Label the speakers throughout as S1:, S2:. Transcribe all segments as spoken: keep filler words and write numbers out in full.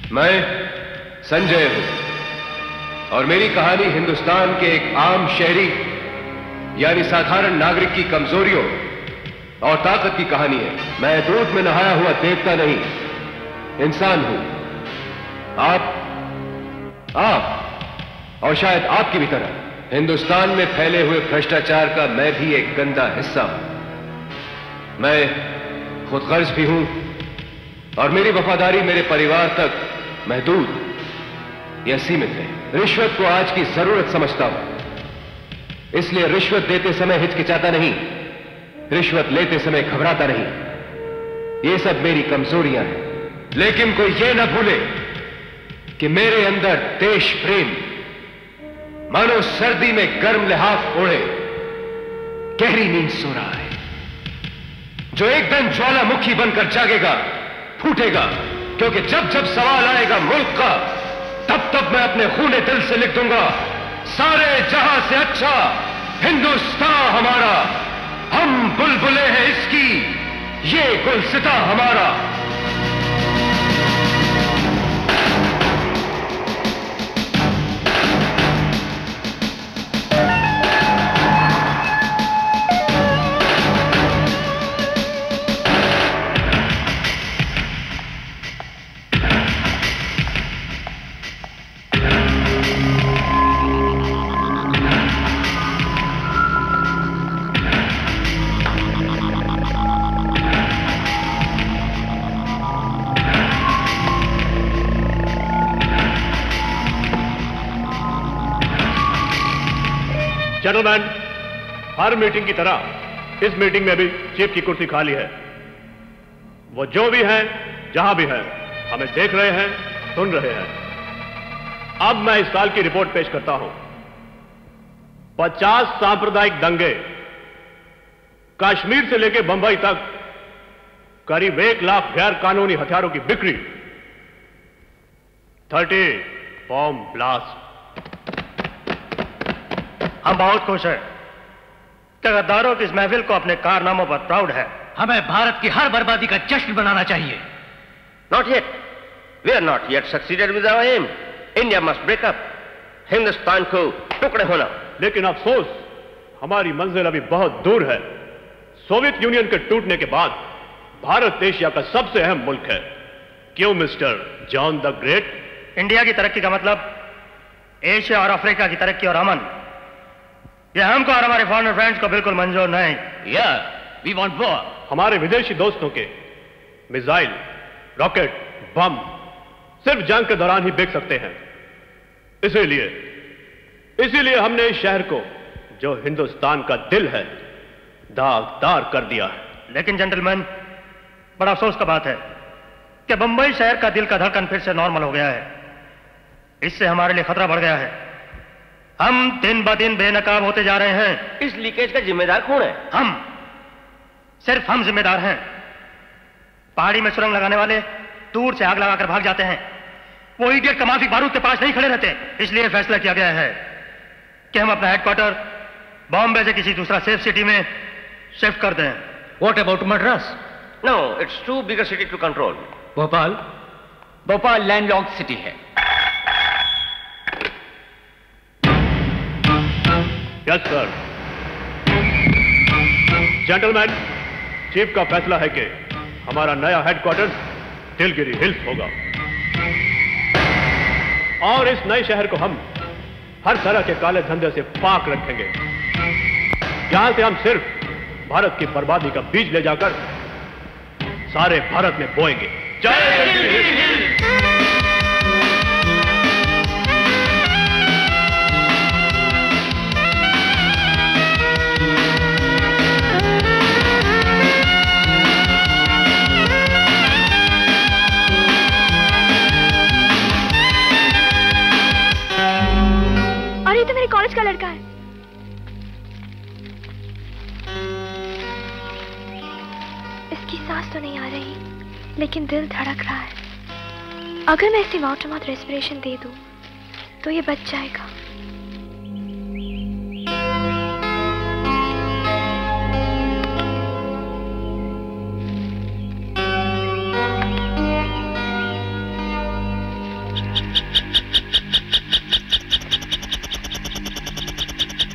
S1: मैं संजय हूं और मेरी कहानी हिंदुस्तान के एक आम शहरी यानी साधारण नागरिक की कमजोरियों और ताकत की कहानी है। मैं दूध में नहाया हुआ देवता नहीं, इंसान हूं। आप आप और शायद आपकी भी तरह हिंदुस्तान में फैले हुए भ्रष्टाचार का मैं भी एक गंदा हिस्सा हूं। मैं खुद गर्ज भी हूं और मेरी वफादारी मेरे परिवार तक महदूद या सीमित है। रिश्वत को आज की जरूरत समझता हूं, इसलिए रिश्वत देते समय हिचकिचाता नहीं, रिश्वत लेते समय घबराता नहीं। ये सब मेरी कमजोरियां हैं, लेकिन कोई ये ना भूले कि मेरे अंदर देश प्रेम मानो सर्दी में गर्म लिहाफ ओढ़े गहरी नींद सो रहा है, जो एक दिन ज्वालामुखी बनकर जागेगा, फूटेगा। क्योंकि जब जब सवाल आएगा मुल्क का, तब तब मैं अपने खूने दिल से लिख दूंगा, सारे जहां से अच्छा हिंदुस्तान हमारा। हम बुलबुले हैं इसकी, ये गुलसिता हमारा।
S2: जेंटलमैन, हर मीटिंग की तरह इस मीटिंग में भी चीफ की कुर्सी खाली है। वो जो भी हैं, जहां भी हैं, हमें देख रहे हैं, सुन रहे हैं। अब मैं इस साल की रिपोर्ट पेश करता हूं। पचास सांप्रदायिक दंगे, कश्मीर से लेकर बंबई तक करीब एक लाख गैर कानूनी हथियारों की बिक्री, थर्टी बॉम्ब ब्लास्ट।
S3: हम बहुत खुश हैं कि गद्दारों की इस महफिल को अपने कारनामों पर प्राउड है।
S4: हमें भारत की हर बर्बादी का जश्न मनाना चाहिए।
S5: Not yet. We are not yet succeeded with our aim. India must break up. Hindustan को टुकड़े होना।
S2: लेकिन अफसोस, हमारी मंजिल अभी बहुत दूर है। सोवियत यूनियन के टूटने के बाद भारत एशिया का सबसे अहम मुल्क है। क्यों mister John the great?
S3: India की तरक्की का मतलब एशिया और अफ्रीका की तरक्की और अमन। यह हमको और हमारे फॉरेन फ्रेंड्स को बिल्कुल मंजूर नहीं।
S4: Yeah, we want war.
S2: हमारे विदेशी दोस्तों के मिसाइल, रॉकेट, बम सिर्फ जंग के दौरान ही बिक सकते हैं। इसीलिए इसीलिए हमने इस शहर को, जो हिंदुस्तान का दिल है, दागदार कर दिया है।
S3: लेकिन जेंटलमैन, बड़ा अफसोस का बात है कि बंबई शहर का दिल का धड़कन फिर से नॉर्मल हो गया है। इससे हमारे लिए खतरा बढ़ गया है। हम दिन ब दिन बेनकाब होते जा रहे हैं।
S5: इस लीकेज का जिम्मेदार कौन है?
S3: हम, सिर्फ हम जिम्मेदार हैं। पहाड़ी में सुरंग लगाने वाले दूर से आग लगाकर भाग जाते हैं। वो इडियट कमाफिक बारूद के पास नहीं खड़े रहते। इसलिए फैसला किया गया है कि हम अपना हेडक्वार्टर बॉम्बे से किसी दूसरा सेफ सिटी में शिफ्ट कर दें।
S4: What about Madras?
S5: No, it's too big a city to control.
S4: Bhopal? Bhopal landlocked city है।
S2: Yes sir. जेंटलमैन, चीफ का फैसला है कि हमारा नया हेडक्वार्टर्स दिलगिरी हिल्स होगा और इस नए शहर को हम हर तरह के काले धंधे से पाक रखेंगे। यहां से हम सिर्फ भारत की बर्बादी का बीज ले जाकर सारे भारत में बोएंगे। जय दिलगिरी हिल्स।
S6: कॉलेज का लड़का है। इसकी सांस तो नहीं आ रही, लेकिन दिल धड़क रहा है। अगर मैं इसे माउथ टू माउथ रेस्पिरेशन दे दूं, तो ये बच जाएगा।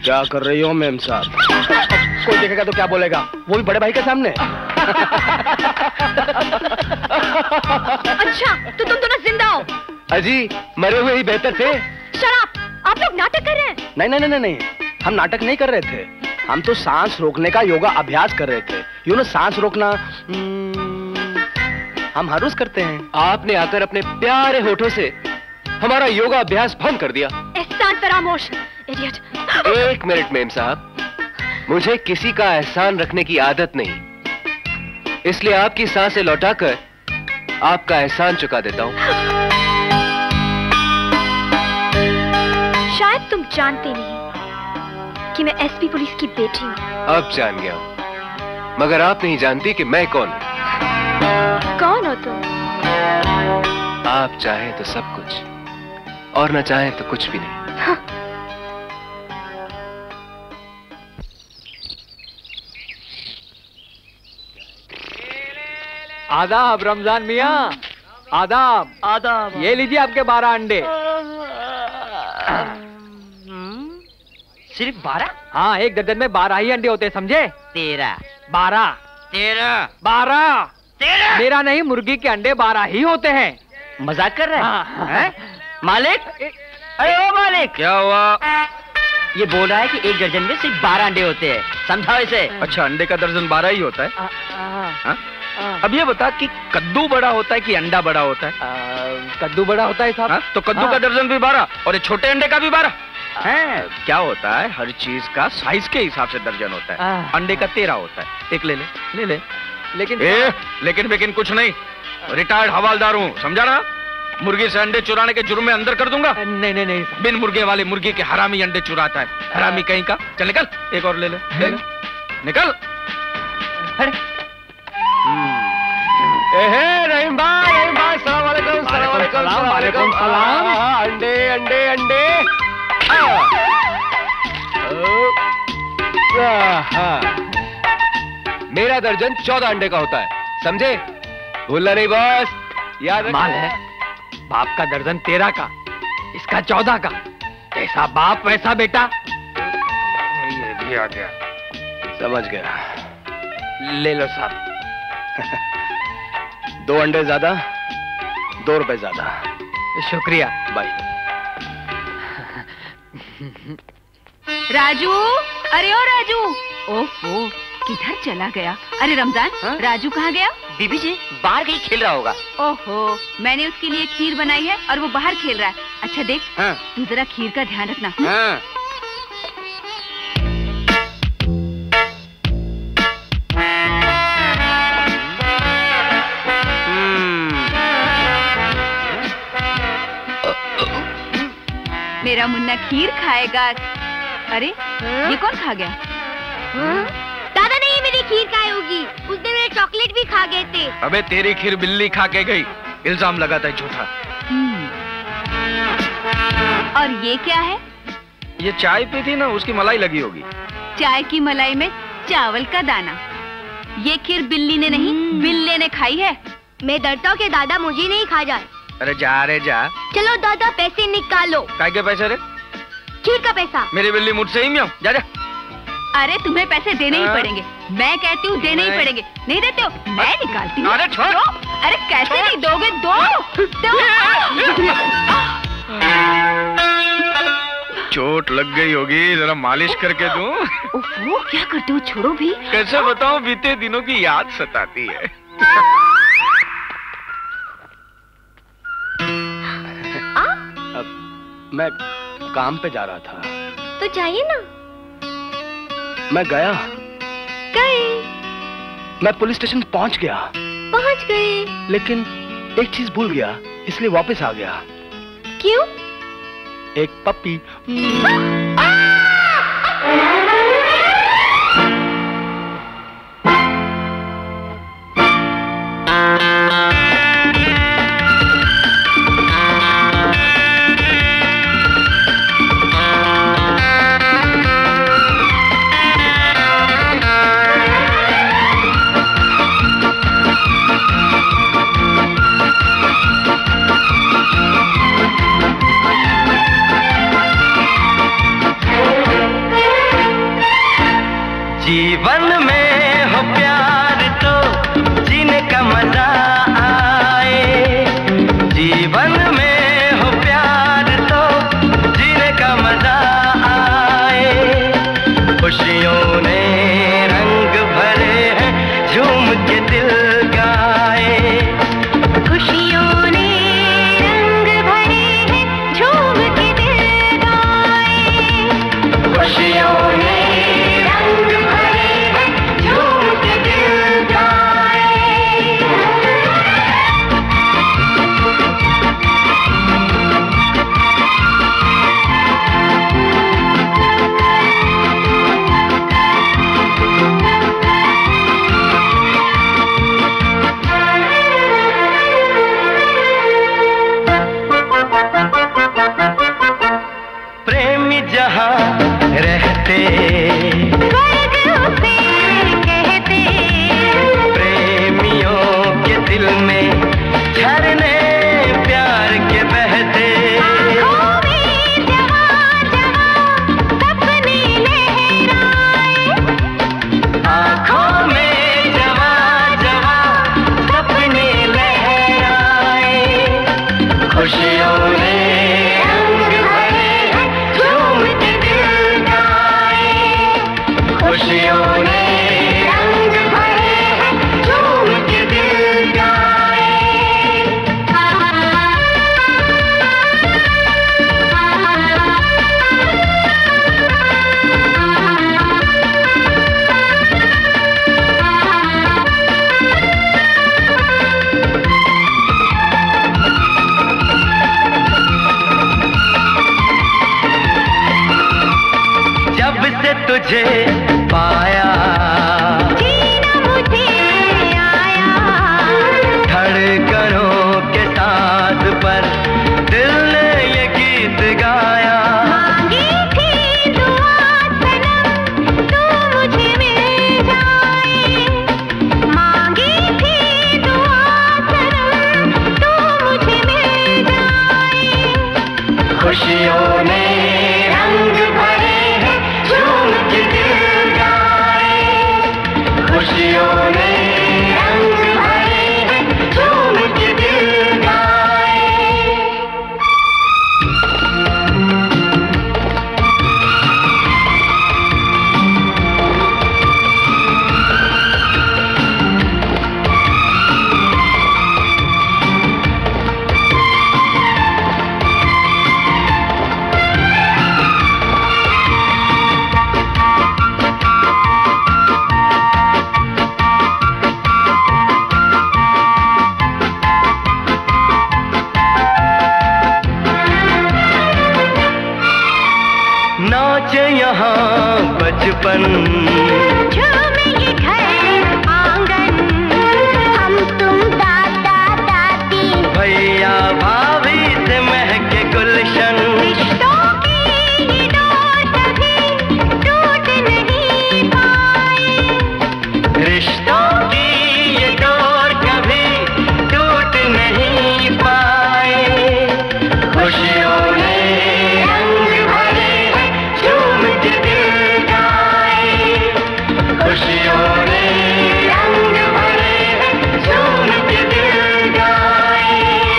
S7: क्या कर रही हो मेम साहब? कोई देखेगा तो क्या बोलेगा, वो भी बड़े भाई के सामने।
S6: अच्छा तो तुम दोनों जिंदा हो?
S1: अजी मरे हुए ही बेहतर थे।
S6: शराब, आप लोग नाटक कर रहे हैं?
S7: नहीं नहीं नहीं नहीं, हम नाटक नहीं कर रहे थे, हम तो सांस रोकने का योगा अभ्यास कर रहे थे। यू नो सांस रोकना हम हर रोज करते हैं।
S1: आपने आकर अपने प्यारे होठों से हमारा योगा अभ्यास भंग कर दिया।
S6: एहसान फरामोश, इडियट।
S1: एक मिनट मेम साहब, मुझे किसी का एहसान रखने की आदत नहीं, इसलिए आपकी सांसें लौटाकर आपका एहसान चुका देता हूं।
S6: शायद तुम जानते नहीं कि मैं एसपी पुलिस की बेटी हूँ।
S1: अब जान गया हूं, मगर आप नहीं जानती कि मैं कौन हूं।
S6: कौन हो तुम?
S1: आप चाहें तो सब कुछ और न चाहें तो कुछ भी नहीं।
S6: हाँ।
S8: आदाब रमजान मियाँ, आदाब।
S3: आदाब।
S8: ये लीजिए आपके बारह अंडे।
S3: सिर्फ बारह?
S8: हाँ, एक दर्जन में बारह ही अंडे होते हैं, समझे?
S3: तेरह।
S8: बारह।
S3: तेरह।
S8: बारह।
S3: तेरह।
S8: मेरा नहीं, मुर्गी के अंडे बारह ही होते हैं।
S3: मजाक कर रहे हैं?
S8: हाँ।
S3: हैं? मालिक, अरे ओ मालिक,
S5: क्या हुआ?
S3: ये बोल रहा है कि एक दर्जन में सिर्फ बारह अंडे होते हैं, समझाओ इसे।
S7: अच्छा, अंडे का दर्जन बारह ही होता है? हाँ? अब ये बता कि कद्दू बड़ा होता है कि अंडा बड़ा होता है?
S8: आ, कद्दू बड़ा होता है साहब।
S7: हाँ? तो कद्दू
S8: हाँ।
S7: का दर्जन भी बारह और ये छोटे अंडे का भी बारह है। क्या होता है, हर चीज का साइज के हिसाब से दर्जन होता है।
S8: हाँ।
S7: अंडे का तेरह होता है, एक ले ले ले ले।
S8: लेकिन
S7: ए, लेकिन लेकिन कुछ नहीं, रिटायर्ड हवालदार हूँ, समझा ना? मुर्गी से अंडे चुराने के जुर्म में अंदर कर दूंगा।
S8: नहीं नहीं नहीं,
S7: बिन मुर्गे वाले मुर्गी के हरामी अंडे चुराता है, हरामी कहीं का। चल निकल, एक और ले ले, ले, ले। निकल।
S1: एहे रहीम भाई, रहीम भाई, सलाम वालेकुम, सलाम वालेकुम,
S8: सलाम वालेकुम, सलाम।
S1: हाँ, अंडे अंडे अंडे। हाँ, मेरा दर्जन चौदह अंडे का होता है, समझे? भूलना नहीं बॉस, याद
S8: माल है, बाप का दर्जन तेरह का, इसका चौदह का। जैसा बाप वैसा बेटा।
S7: ये भी आ गया,
S1: समझ गया।
S8: ले लो साहब।
S7: दो अंडे ज्यादा, दो रुपए ज्यादा।
S8: शुक्रिया।
S7: बाय।
S9: राजू, अरे ओ राजू, ओहो किधर चला गया? अरे रमजान,
S3: हा?
S9: राजू कहाँ गया?
S3: बीबी जी बाहर कहीं खेल रहा होगा।
S9: ओहो, मैंने उसके लिए खीर बनाई है और वो बाहर खेल रहा है। अच्छा देख,
S3: हाँ।
S9: तू जरा खीर का ध्यान रखना।
S3: हाँ।
S9: मेरा मुन्ना खीर खाएगा। अरे ये कौन खा गया?
S6: दादा नहीं, मेरी खीर खाई होगी, उसने मेरे चॉकलेट भी खा गए थे।
S7: अबे तेरी खीर बिल्ली खा के गई, इल्जाम लगाता है झूठा।
S9: और ये क्या है?
S7: ये चाय पी थी ना, उसकी मलाई लगी होगी।
S9: चाय की मलाई में चावल का दाना। ये खीर बिल्ली ने नहीं, बिल्ले ने खाई है।
S6: मैं डरता हूँ कि दादा मुझे नहीं खा जाए।
S7: अरे जा रे जा।
S6: चलो दादा पैसे निकालो।
S7: काय के पैसे रे?
S6: खीर का पैसा।
S7: मेरी बिल्ली मुझसे ही म्याऊं, जा जा।
S9: अरे तुम्हें पैसे देने ही
S7: हाँ।
S9: पड़ेंगे, मैं कहती हूँ देने ही
S7: नहीं।
S9: पड़ेंगे। नहीं देते हो, मैं निकालती हूँ।
S7: अरे छोड़।
S9: दो। अरे कैसे नहीं दोगे? दो, दो।
S7: चोट लग गई होगी, जरा मालिश करके दूं।
S9: ओहो, क्या करते हो? छोड़ो भी।
S7: कैसे बताऊं, बीते दिनों की याद सताती है। अब मैं काम पे जा रहा था।
S6: तो जाइए ना।
S7: मैं गया,
S6: गए,
S7: मैं पुलिस स्टेशन पहुंच गया,
S6: पहुंच गए।
S7: लेकिन एक चीज भूल गया, इसलिए वापस आ गया।
S6: क्यों?
S7: एक पप्पी।
S10: बचपन,
S11: झूमे ये घर आंगन, हम तुम दादा दादी,
S10: भैया भाभी से महके गुलशन।
S11: रिश्तों की ये डोर कभी टूट नहीं पाए,
S10: रिश्तों की ये डोर कभी टूट नहीं पाए। खुशियों ने रंग भरे हैं, झूम के दिल गाए। खुशियों ने रंग भरे हैं, झूम के दिल गाए।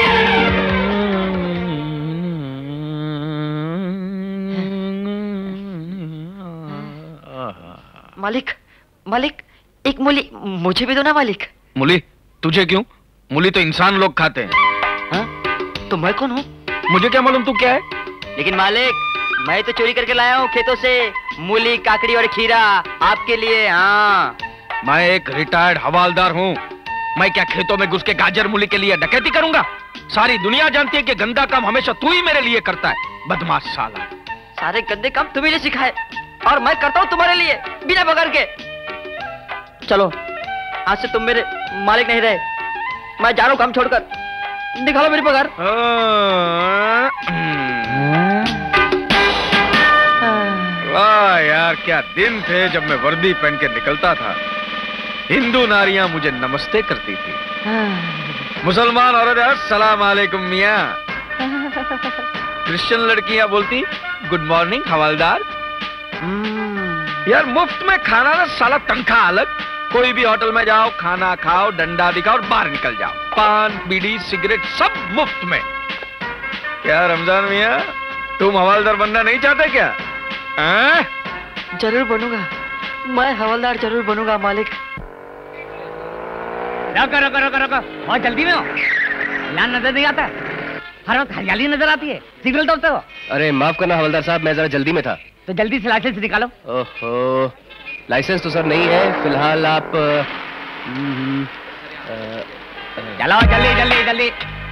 S12: मालिक, मालिक, एक मूली मुझे भी दो ना मालिक।
S7: मूली? तुझे क्यों? मूली तो इंसान लोग खाते हैं।
S12: हाँ? तो मैं कौन हूँ?
S7: मुझे क्या मालूम तू क्या है?
S12: लेकिन मालिक, मैं तो चोरी करके लाया हूँ खेतों से मूली, काकड़ी और खीरा आपके लिए। हाँ,
S7: मैं एक रिटायर्ड हवालदार हूँ। मैं क्या खेतों में घुस के गाजर मूली के लिए डकैती करूंगा? सारी दुनिया जानती है कि गंदा काम हमेशा तू ही मेरे लिए करता है, बदमाश साला।
S12: सारे गंदे काम तुम्ही ने सिखाए और मैं करता हूँ तुम्हारे लिए बिना बगैर के। चलो, आज से तुम मेरे मालिक नहीं रहे। मैं जा रहा हूँ काम छोड़कर। निकालो मेरी पगार।
S7: वाह यार, क्या दिन थे जब मैं वर्दी पहन के निकलता था। हिंदू नारियां मुझे नमस्ते करती थी, मुसलमान औरतें अस्सलाम वालेकुम मियां, क्रिश्चियन लड़कियां बोलती गुड मॉर्निंग हवालदार। यार मुफ्त में खाना ना साला, तनख्वाह अलग। कोई भी होटल में जाओ, खाना खाओ, डंडा दिखाओ और बाहर निकल जाओ। पान, बीड़ी, सिगरेट सब मुफ्त में। क्या रमजान मियां, तुम हवालदार बनना नहीं चाहते क्या? आ?
S12: जरूर बनूंगा, मैं हवालदार जरूर बनूंगा मालिक।
S8: रोको रोको रोको रोको, बहुत जल्दी में हो। यहाँ नजर नहीं आता, हर वक्त हरियाली नजर आती है। सिग्नल दबते हो।
S1: अरे माफ करना हवलदार साहब, मैं जरा जल्दी में था।
S8: तो जल्दी से लाइसेंस निकालो।
S1: ओहो, लाइसेंस तो सर नहीं है फिलहाल। आप
S8: चलो जल्दी जल्दी जल्दी।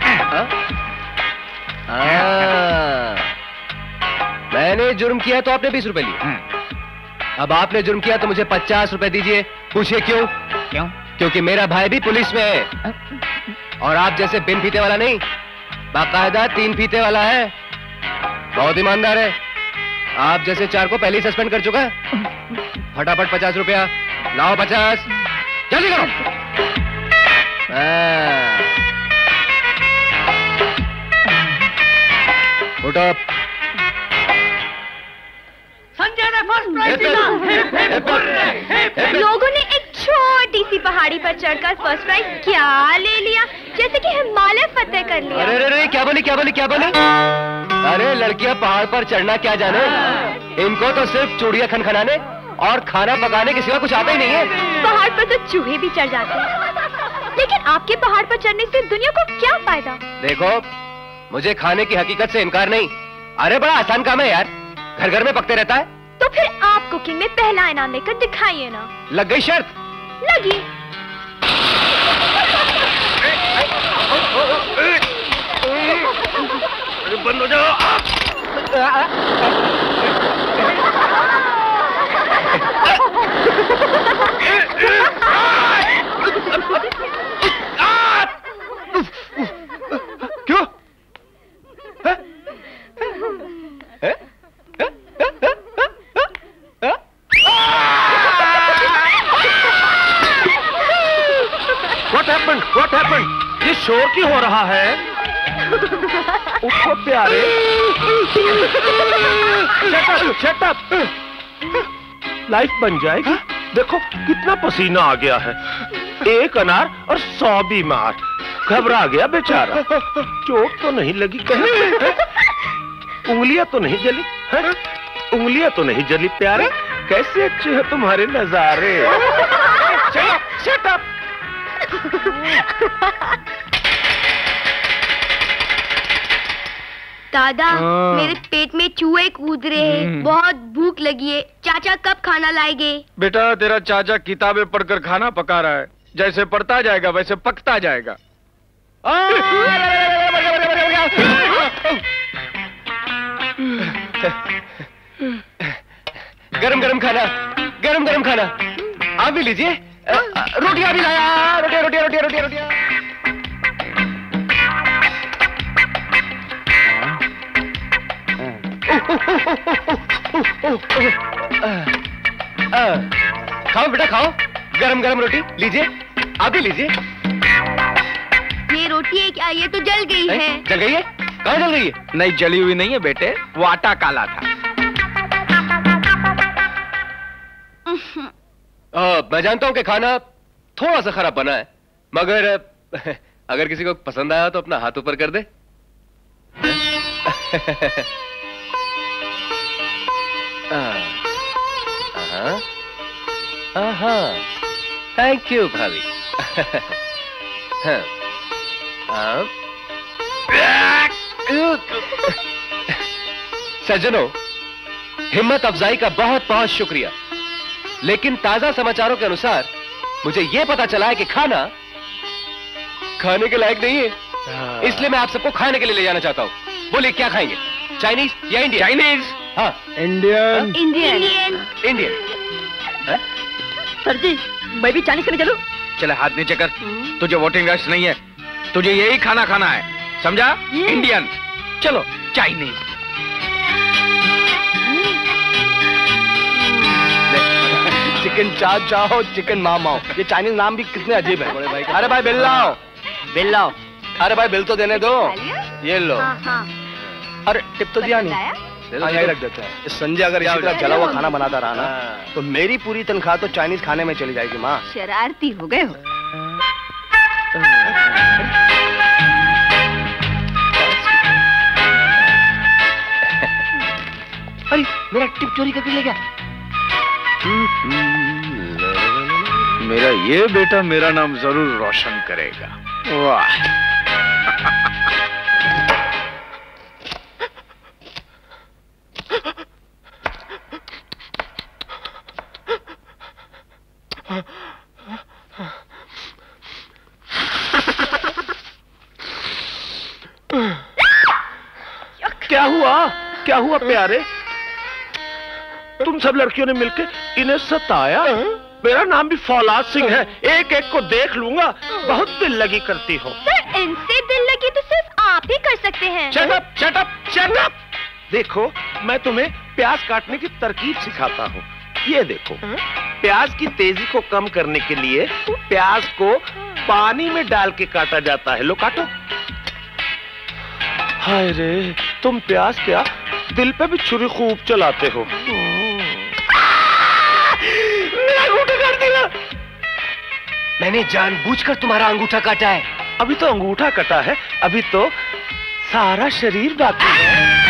S1: मैंने जुर्म किया तो आपने बीस रुपए लिए, अब आपने जुर्म किया तो मुझे पचास रुपए दीजिए। पूछिए क्यों?
S8: क्यों?
S1: क्योंकि मेरा भाई भी पुलिस में है और आप जैसे बिन फीते वाला नहीं, बाकायदा तीन फीते वाला है। बहुत ईमानदार है। आप जैसे चार को पहले ही सस्पेंड कर चुका है। फटाफट पचास रुपया लाओ, पचास जल्दी करो। उठो।
S11: संजय ने फर्स्ट प्राइज जीता। लोगों ने एक छोटी सी पहाड़ी पर चढ़कर फर्स्ट प्राइज क्या ले लिया, जैसे कि हिमालय फतेह कर लिया।
S1: अरे अरे क्या बोली क्या बोली क्या बोली? अरे लड़कियां पहाड़ पर चढ़ना क्या जाने, इनको तो सिर्फ चूड़ियां खनखनाने और खाना पकाने के सिवा कुछ आता ही नहीं है।
S11: पहाड़ पर तो चूहे भी चढ़ जाते हैं, लेकिन आपके पहाड़ पर चढ़ने से दुनिया को क्या फायदा?
S1: देखो, मुझे खाने की हकीकत से इनकार नहीं। अरे बड़ा आसान काम है यार, घर घर में पकते रहता है।
S11: तो फिर आप कुकिंग में पहला इनाम लेकर दिखाइए ना।
S1: लग गई शर्त?
S11: लगी।
S5: बंद हो जाओ।
S1: क्यों?
S5: What happened? What happened? ये शोर क्यों हो रहा है? उठो प्यारे। Shut up, shut up. Life बन जाएगी। देखो कितना पसीना आ गया है। एक अनार और सौ बीमार। घबरा गया बेचारा। चोट तो नहीं लगी कहीं? उंगलियां तो नहीं जली? उंगलियां तो नहीं जली प्यारे? कैसे अच्छे हैं तुम्हारे नजारे। Shut up, shut up.
S11: दादा, मेरे पेट में चूहे कूद रहे हैं, बहुत भूख लगी है। चाचा कब खाना लाएंगे?
S7: बेटा, तेरा चाचा किताबें पढ़कर खाना पका रहा है। जैसे पढ़ता जाएगा वैसे पकता जाएगा।
S1: गरम गरम खाना। गरम गरम खाना आप भी लीजिए। रोटियां भी लाया, रोटियां रोटियां रोटियां रोटियां रोटियां। खाओ बेटा खाओ, गरम गरम रोटी लीजिए, आप भी लीजिए।
S9: ये रोटी है क्या? ये तो जल गई है।
S1: जल गई है? कहाँ जल गई है?
S7: नहीं जली हुई नहीं है बेटे, वो आटा काला था।
S1: आ, मैं जानता हूं कि खाना थोड़ा सा खराब बना है, मगर अगर किसी को पसंद आया तो अपना हाथ ऊपर कर दे। थैंक यू भाभी। सज्जनों, हिम्मत अफजाई का बहुत बहुत शुक्रिया, लेकिन ताजा समाचारों के अनुसार मुझे यह पता चला है कि खाना खाने के लायक नहीं है, इसलिए मैं आप सबको खाने के लिए ले जाना चाहता हूँ। बोलिए क्या खाएंगे, चाइनीज या इंडियन?
S7: चाइनीज।
S1: हाँ
S8: Indian.
S9: Indian
S1: Indian.
S12: Sir ji मैं भी चाइनीज करने चलूं?
S7: चले हाथ नीचे कर, तुझे वोटिंग राइट्स नहीं है, तुझे यही खाना खाना है, समझा? इंडियन। चलो चाइनीज।
S8: चिकन चाव चाहो, चिकन मामाओ, ये चाइनीज नाम भी कितने अजीब है। अरे भाई बिल लाओ,
S12: बिल लाओ।
S8: अरे भाई बिल तो देने दो। ये लो।
S9: हाँ, हाँ।
S8: अरे टिप तो दिया नहीं। हाँ यही रख देते हैं। संजय अगर इसी तरह जला हुआ खाना बनाता रहा ना तो मेरी पूरी तनख्वाह तो चाइनीज खाने में चली जाएगी माँ।
S9: शरारती हो गए हो।
S8: अरे मेरा टिप चोरी करके ले गया।
S7: मेरा ये बेटा मेरा नाम जरूर रोशन करेगा। वाह।
S5: क्या हुआ, क्या हुआ प्यारे? तुम सब लड़कियों ने मिलकर इन्हें सताया? मेरा नाम भी फौलाद सिंह है, एक एक को देख लूंगा। बहुत दिल लगी करती हो।
S11: सर इनसे दिल लगी तो सिर्फ आप ही कर सकते हैं।
S5: Shut up, shut up, shut up. देखो मैं तुम्हें प्याज काटने की तरकीब सिखाता हूँ। ये देखो, प्याज की तेजी को कम करने के लिए प्याज को पानी में डाल के काटा जाता है। लो काटो। हाय रे, तुम प्याज क्या दिल पे भी छुरी खूब चलाते हो। मेरा अंगूठा काट दिया।
S1: मैंने जानबूझकर तुम्हारा अंगूठा काटा है।
S5: अभी तो अंगूठा कटा है, अभी तो सारा शरीर बाकी है।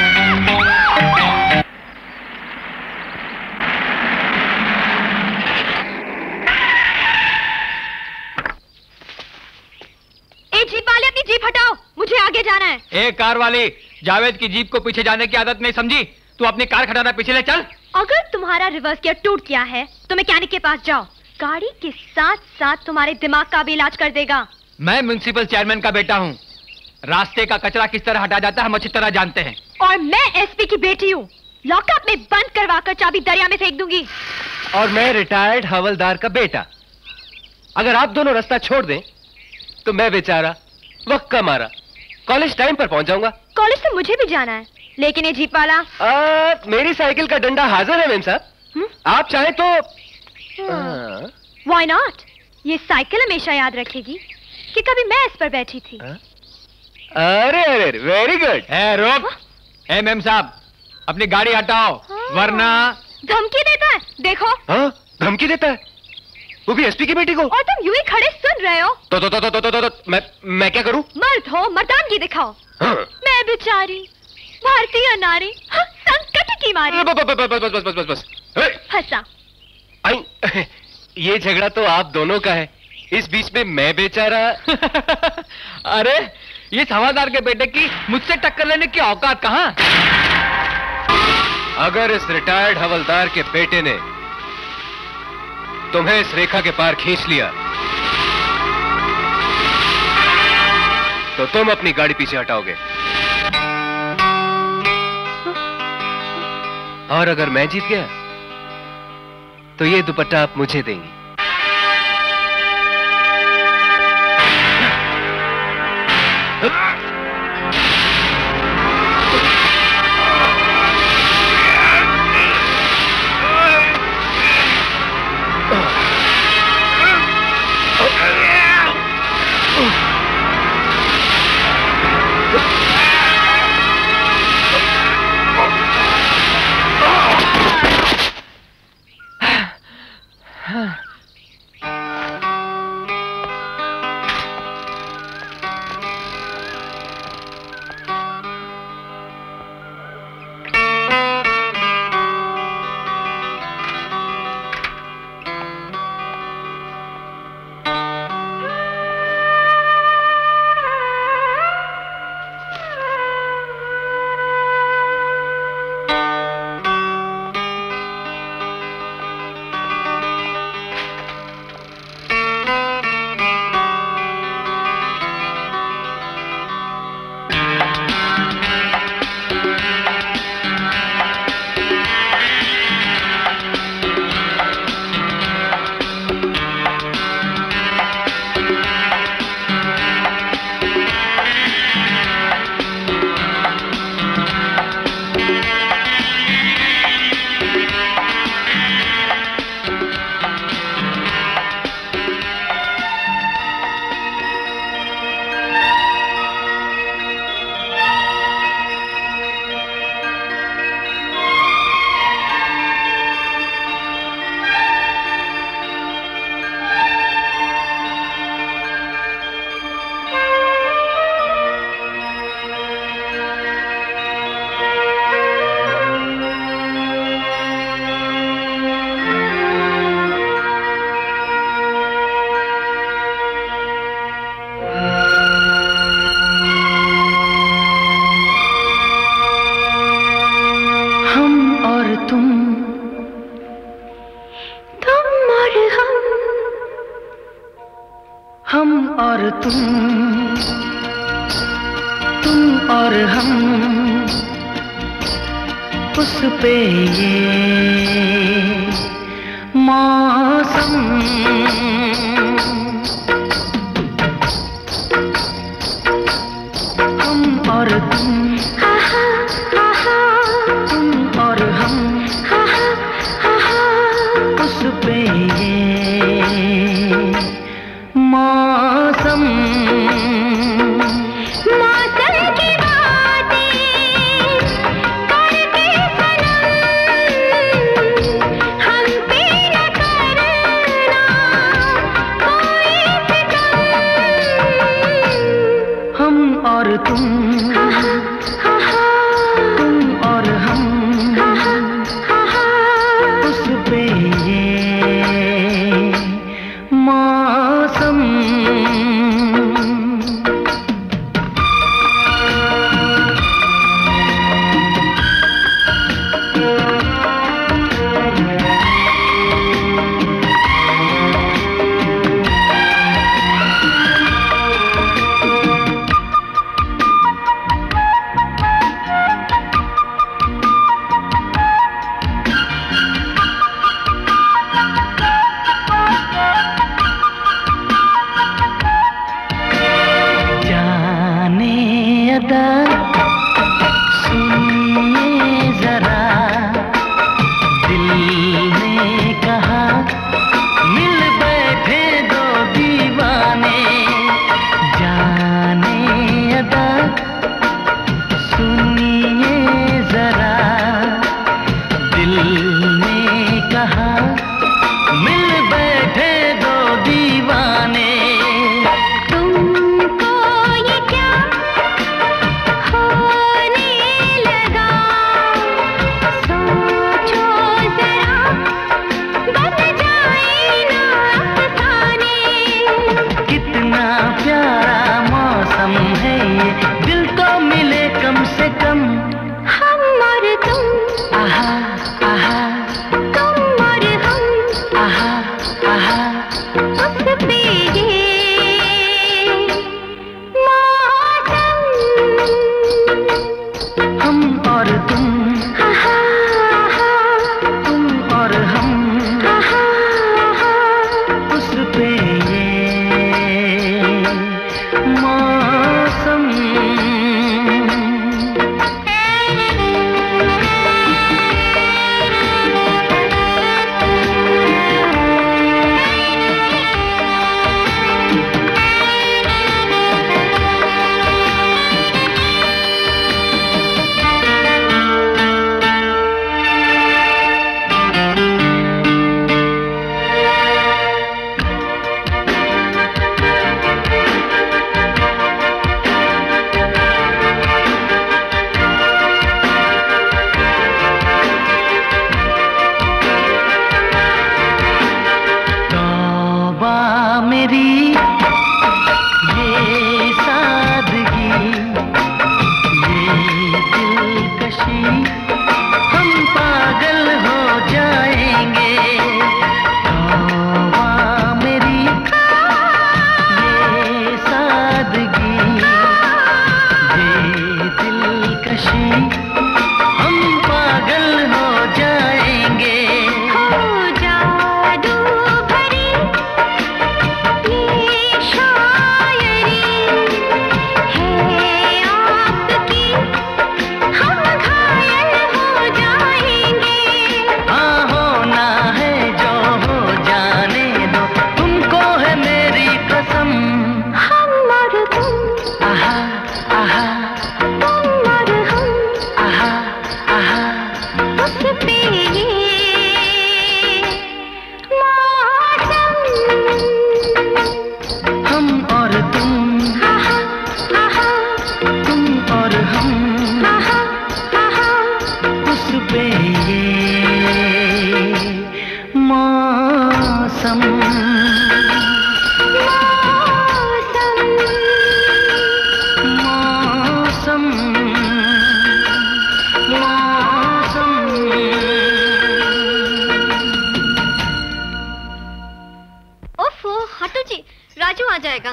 S11: ए जीप वाले अपनी जीप हटाओ, मुझे आगे जाना है।
S12: ए कार वाली, जावेद की जीप को पीछे जाने की आदत नहीं समझी? तू अपनी कार खटाना पीछे ले चल।
S11: अगर तुम्हारा रिवर्स गियर टूट गया है तो मैकेनिक के पास जाओ, गाड़ी के साथ साथ तुम्हारे दिमाग का भी इलाज कर देगा।
S12: मैं म्युनिसिपल चेयरमैन का बेटा हूँ, रास्ते का कचरा किस तरह हटा जाता है हम अच्छी तरह जानते हैं।
S11: और मैं एसपी की बेटी हूँ, लॉकअप में बंद करवाकर चाबी दरिया में फेंक दूंगी।
S1: और मैं रिटायर्ड हवलदार का बेटा। अगर आप दोनों रास्ता छोड़ दें तो मैं बेचारा वक्त का मारा कॉलेज टाइम पर पहुंच जाऊंगा।
S11: कॉलेज तो मुझे भी जाना है, लेकिन ये जीप वाला
S1: आ, मेरी साइकिल का डंडा हाजिर है मेम साहब, आप चाहे तो।
S11: Why not? ये साइकिल हमेशा याद रखेगी कि कभी मैं इस पर बैठी थी।
S1: अरे अरे वेरी गुड।
S12: ए रोक, ए मेम साहब अपनी गाड़ी हटाओ वरना।
S11: धमकी देता है, देखो।
S1: हाँ धमकी देता है, वो भी एसपी की बेटी को।
S11: और तुम यूं ही खड़े सुन रहे हो।
S1: तो तो तो तो तो, तो, तो, तो मैं मैं क्या करूं?
S11: मर्द हो, मर्दानगी दिखाओ।
S1: हाँ।
S11: मैं बेचारी भारतीय नारी, हाँ, संकट की मारी।
S1: बस बस बस बस बस बस बस
S11: फंसा।
S1: ये झगड़ा तो आप दोनों का है, इस बीच में मैं बेचारा।
S12: अरे ये हवादार के बेटे की मुझसे टक्कर लेने की औकात कहां?
S1: अगर इस रिटायर्ड हवलदार के बेटे ने तुम्हें इस रेखा के पार खींच लिया तो तुम अपनी गाड़ी पीछे हटाओगे, और अगर मैं जीत गया तो ये दुपट्टा आप मुझे देंगी।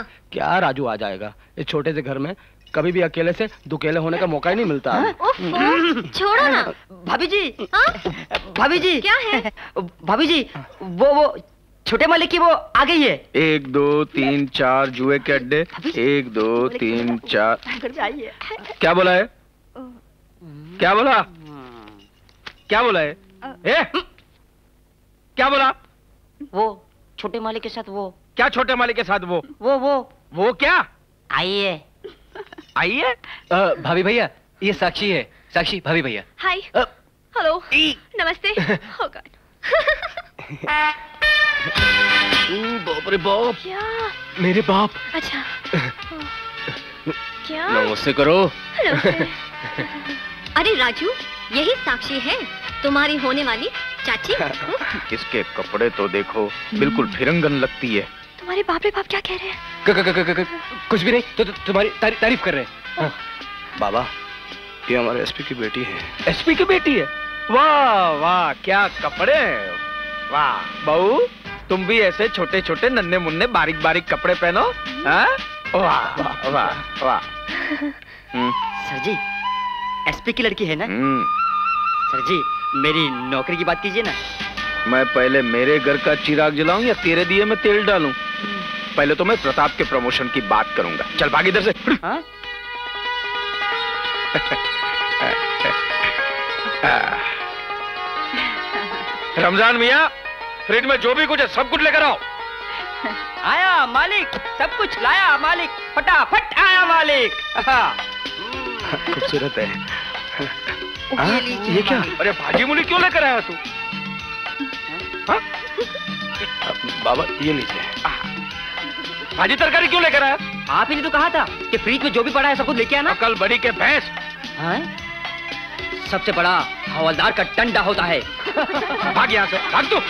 S11: जाएगा।
S8: क्या राजू आ जाएगा? इस छोटे से घर में कभी भी अकेले से दुकेले होने का मौका ही नहीं मिलता।
S11: उफ़, छोड़ो ना।
S12: भाभी जी, भाभी जी,
S11: क्या है?
S12: भाभी जी, वो वो छोटे मालिक की वो आ गई है।
S7: एक दो तीन चार जुए के अड्डे, एक दो तीन चार। क्या बोला है? क्या बोला? क्या बोला है? ए? क्या बोला?
S12: वो छोटे मालिक के साथ वो।
S7: क्या छोटे मालिक के साथ वो?
S12: वो वो
S7: वो क्या?
S12: आइए
S7: आइए।
S1: भाभी भैया, ये साक्षी है। साक्षी, भाभी भैया।
S11: Hi, hello, namaste. oh God.
S1: बाप रे बाप।
S11: क्या?
S1: मेरे बाप।
S11: अच्छा। क्या?
S1: नमस्ते करो।
S11: नमस्ते। अरे राजू, यही साक्षी है, तुम्हारी होने वाली चाची।
S7: इसके कपड़े तो देखो, बिल्कुल फिरंगन लगती है।
S11: तुम्हारे बाप रे बाप क्या कह रहे हैं?
S1: क, क, क, क, क, कुछ भी नहीं, तो, तो तुम्हारी तारी, तारीफ कर रहे हैं।
S8: बाबा, ये हमारे एसपी की बेटी है।
S7: एसपी की बेटी है? वाह वाह, क्या कपड़े हैं। वाह बहू, तुम भी ऐसे छोटे छोटे नन्हे मुन्ने बारीक बारीक कपड़े पहनो। हाँ? वाह वाह वाह वाह।
S12: सर जी, एसपी की लड़की है ना? सर जी, मेरी नौकरी की बात कीजिए ना।
S7: मैं पहले मेरे घर का चिराग जलाऊं या तेरे दिए में तेल डालूं? पहले तो मैं प्रताप के प्रमोशन की बात करूंगा। चल भाग इधर से।
S12: हाँ?
S7: रमजान मियाँ, फ्रिज में जो भी कुछ है सब कुछ लेकर आओ।
S12: आया मालिक, सब कुछ लाया मालिक, फटाफट आया मालिक।
S8: खूबसूरत है।
S7: आ, ये क्या? अरे भाजी मूली क्यों लेकर आया तू? हाँ?
S8: बाबा ये लीजिए।
S7: भाजी तरकारी क्यों लेकर आया?
S12: आप ही ने तो कहा था कि फ्रिज में जो भी पड़ा है सब कुछ लेके आना।
S7: कल बड़ी के भैंस।
S12: हाँ? सबसे बड़ा हवलदार का डंडा होता है।
S7: भाग यहाँ से, भाग तू।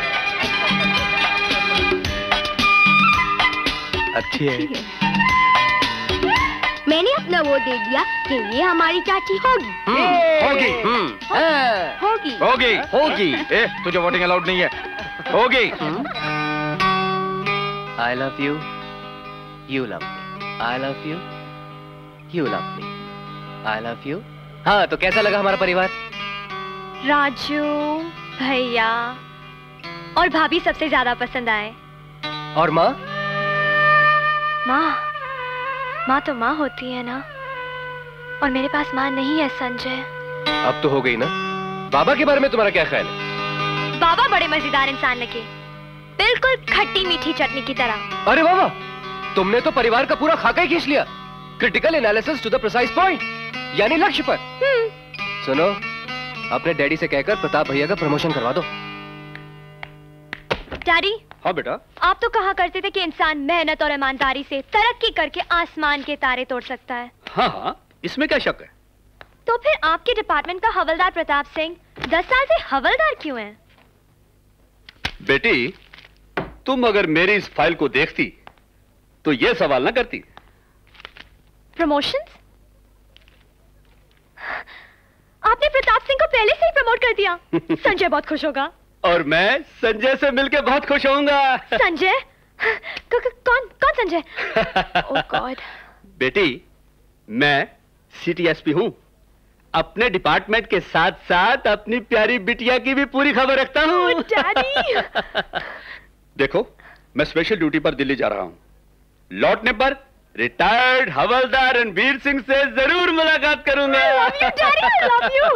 S8: अच्छी है।
S11: मैंने अपना वो दे दिया कि ये हमारी चाची होगी।
S7: होगी।
S11: होगी।
S7: होगी। होगी। ए, तुझे वोटिंग अलाउड नहीं है। होगी।
S1: I love you, you love me. I love you, you love me. I love you. हाँ, तो कैसा लगा हमारा परिवार?
S11: राजू, भैया और भाभी सबसे ज्यादा पसंद आए।
S1: और माँ?
S11: माँ, माँ तो माँ होती है ना, और मेरे पास माँ नहीं है संजय।
S1: अब तो हो गई ना। बाबा के बारे में तुम्हारा क्या ख्याल है?
S11: बाबा बड़े मजेदार इंसान लगे, बिल्कुल खट्टी मीठी चटनी की तरह।
S1: अरे बाबा, तुमने तो परिवार का पूरा खाका ही खींच लिया। Critical analysis to the precise point, यानी लक्ष्य पर। सुनो, अपने डैडी से कहकर प्रताप भैया का प्रमोशन करवा दो।
S11: डैडी।
S7: हाँ बेटा।
S11: आप तो कहा करते थे कि इंसान मेहनत और ईमानदारी से तरक्की करके आसमान के तारे तोड़ सकता है।
S2: हाँ हाँ, इसमें क्या शक है?
S11: तो फिर आपके डिपार्टमेंट का हवलदार प्रताप सिंह दस साल से हवलदार क्यों है?
S2: बेटी, तुम अगर मेरी इस फाइल को देखती तो ये सवाल ना करती।
S11: प्रमोशंस? आपने प्रताप सिंह को पहले से ही प्रमोट कर दिया। संजय बहुत खुश होगा।
S2: और मैं संजय से मिलकर बहुत खुश होऊंगा।
S11: संजय? क- क- कौन कौन संजय? ओह गॉड।
S2: बेटी, मैं सिटी एसपी हूं। अपने डिपार्टमेंट के साथ साथ अपनी प्यारी बिटिया की भी पूरी खबर रखता हूं।
S11: डैडी।
S2: देखो, मैं स्पेशल ड्यूटी पर दिल्ली जा रहा हूं। लौटने पर रिटायर्ड हवलदार रणबीर सिंह से जरूर मुलाकात करूंगा।
S11: I love you, Daddy, I love you.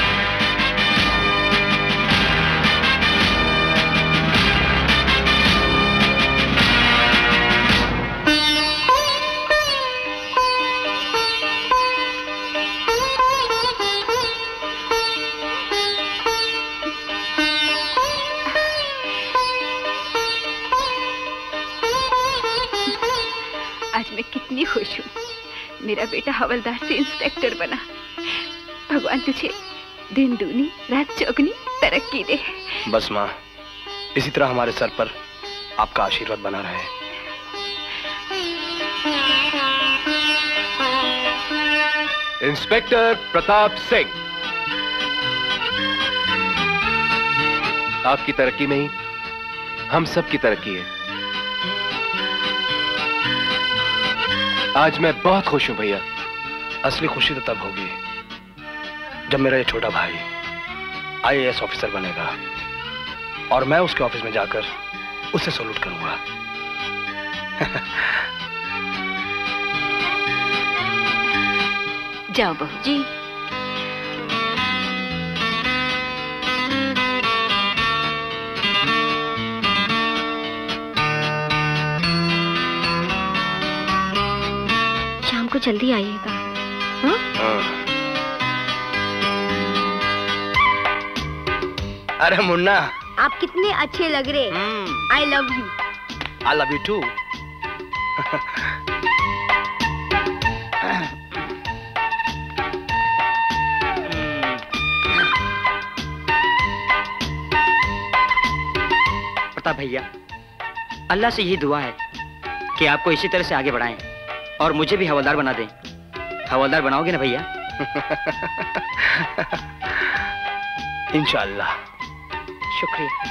S9: आज मैं कितनी खुश हूँ, मेरा बेटा हवलदार से इंस्पेक्टर बना। भगवान तुझे दिन दूनी रात चौगनी तरक्की दे।
S8: बस माँ, इसी तरह हमारे सर पर आपका आशीर्वाद बना रहे।
S1: इंस्पेक्टर प्रताप सिंह, आपकी तरक्की में ही हम सब की तरक्की है। आज मैं बहुत खुश हूं भैया।
S8: असली खुशी तो तब होगी जब मेरा ये छोटा भाई आई ए एस ऑफिसर बनेगा और मैं उसके ऑफिस में जाकर उसे सैल्यूट करूंगा।
S9: जाओ बहू
S11: जी। शाम को जल्दी आइएगा। हाँ?
S8: अरे मुन्ना,
S13: आप कितने अच्छे लग रहे। I love you.
S8: I love you too.
S12: Pratap भैया, अल्लाह से यही दुआ है कि आपको इसी तरह से आगे बढ़ाएं और मुझे भी हवलदार बना दें। हवलदार बनाओगे ना भैया?
S8: इंशाअल्लाह।
S12: शुक्रिया।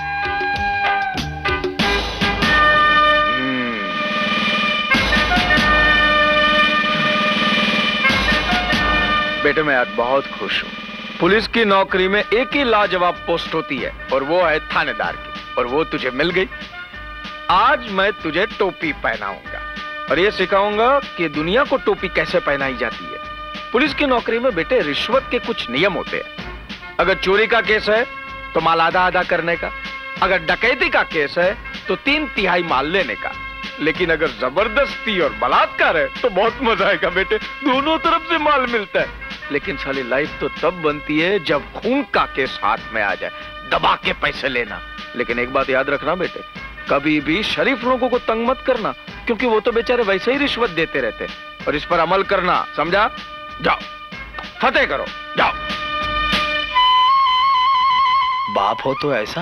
S7: बेटे मैं आज बहुत खुश हूँ। पुलिस की नौकरी में एक ही लाजवाब पोस्ट होती है और वो है थानेदार की, और वो तुझे मिल गई। आज मैं तुझे टोपी पहनाऊंगा और ये सिखाऊंगा कि दुनिया को टोपी कैसे पहनाई जाती है। पुलिस की नौकरी में बेटे रिश्वत के कुछ नियम होते हैं। अगर चोरी का केस है तो माल आधा आधा करने का, अगर डकैती का केस है तो तीन तिहाई माल लेने का, लेकिन अगर जबरदस्ती और बलात्कार है तो बहुत मजा आएगा बेटे, दोनों तरफ से माल मिलता है। लेकिन साली लाइफ तो तब बनती है जब खून का केस हाथ में आ जाए, दबा के पैसे लेना। लेकिन एक बात याद रखना बेटे, कभी भी शरीफ लोगों को तंग मत करना, क्योंकि वो तो बेचारे वैसे ही रिश्वत देते रहते, और इस पर अमल करना, समझा? जाओ फतेह करो, जाओ।
S8: बाप हो तो ऐसा।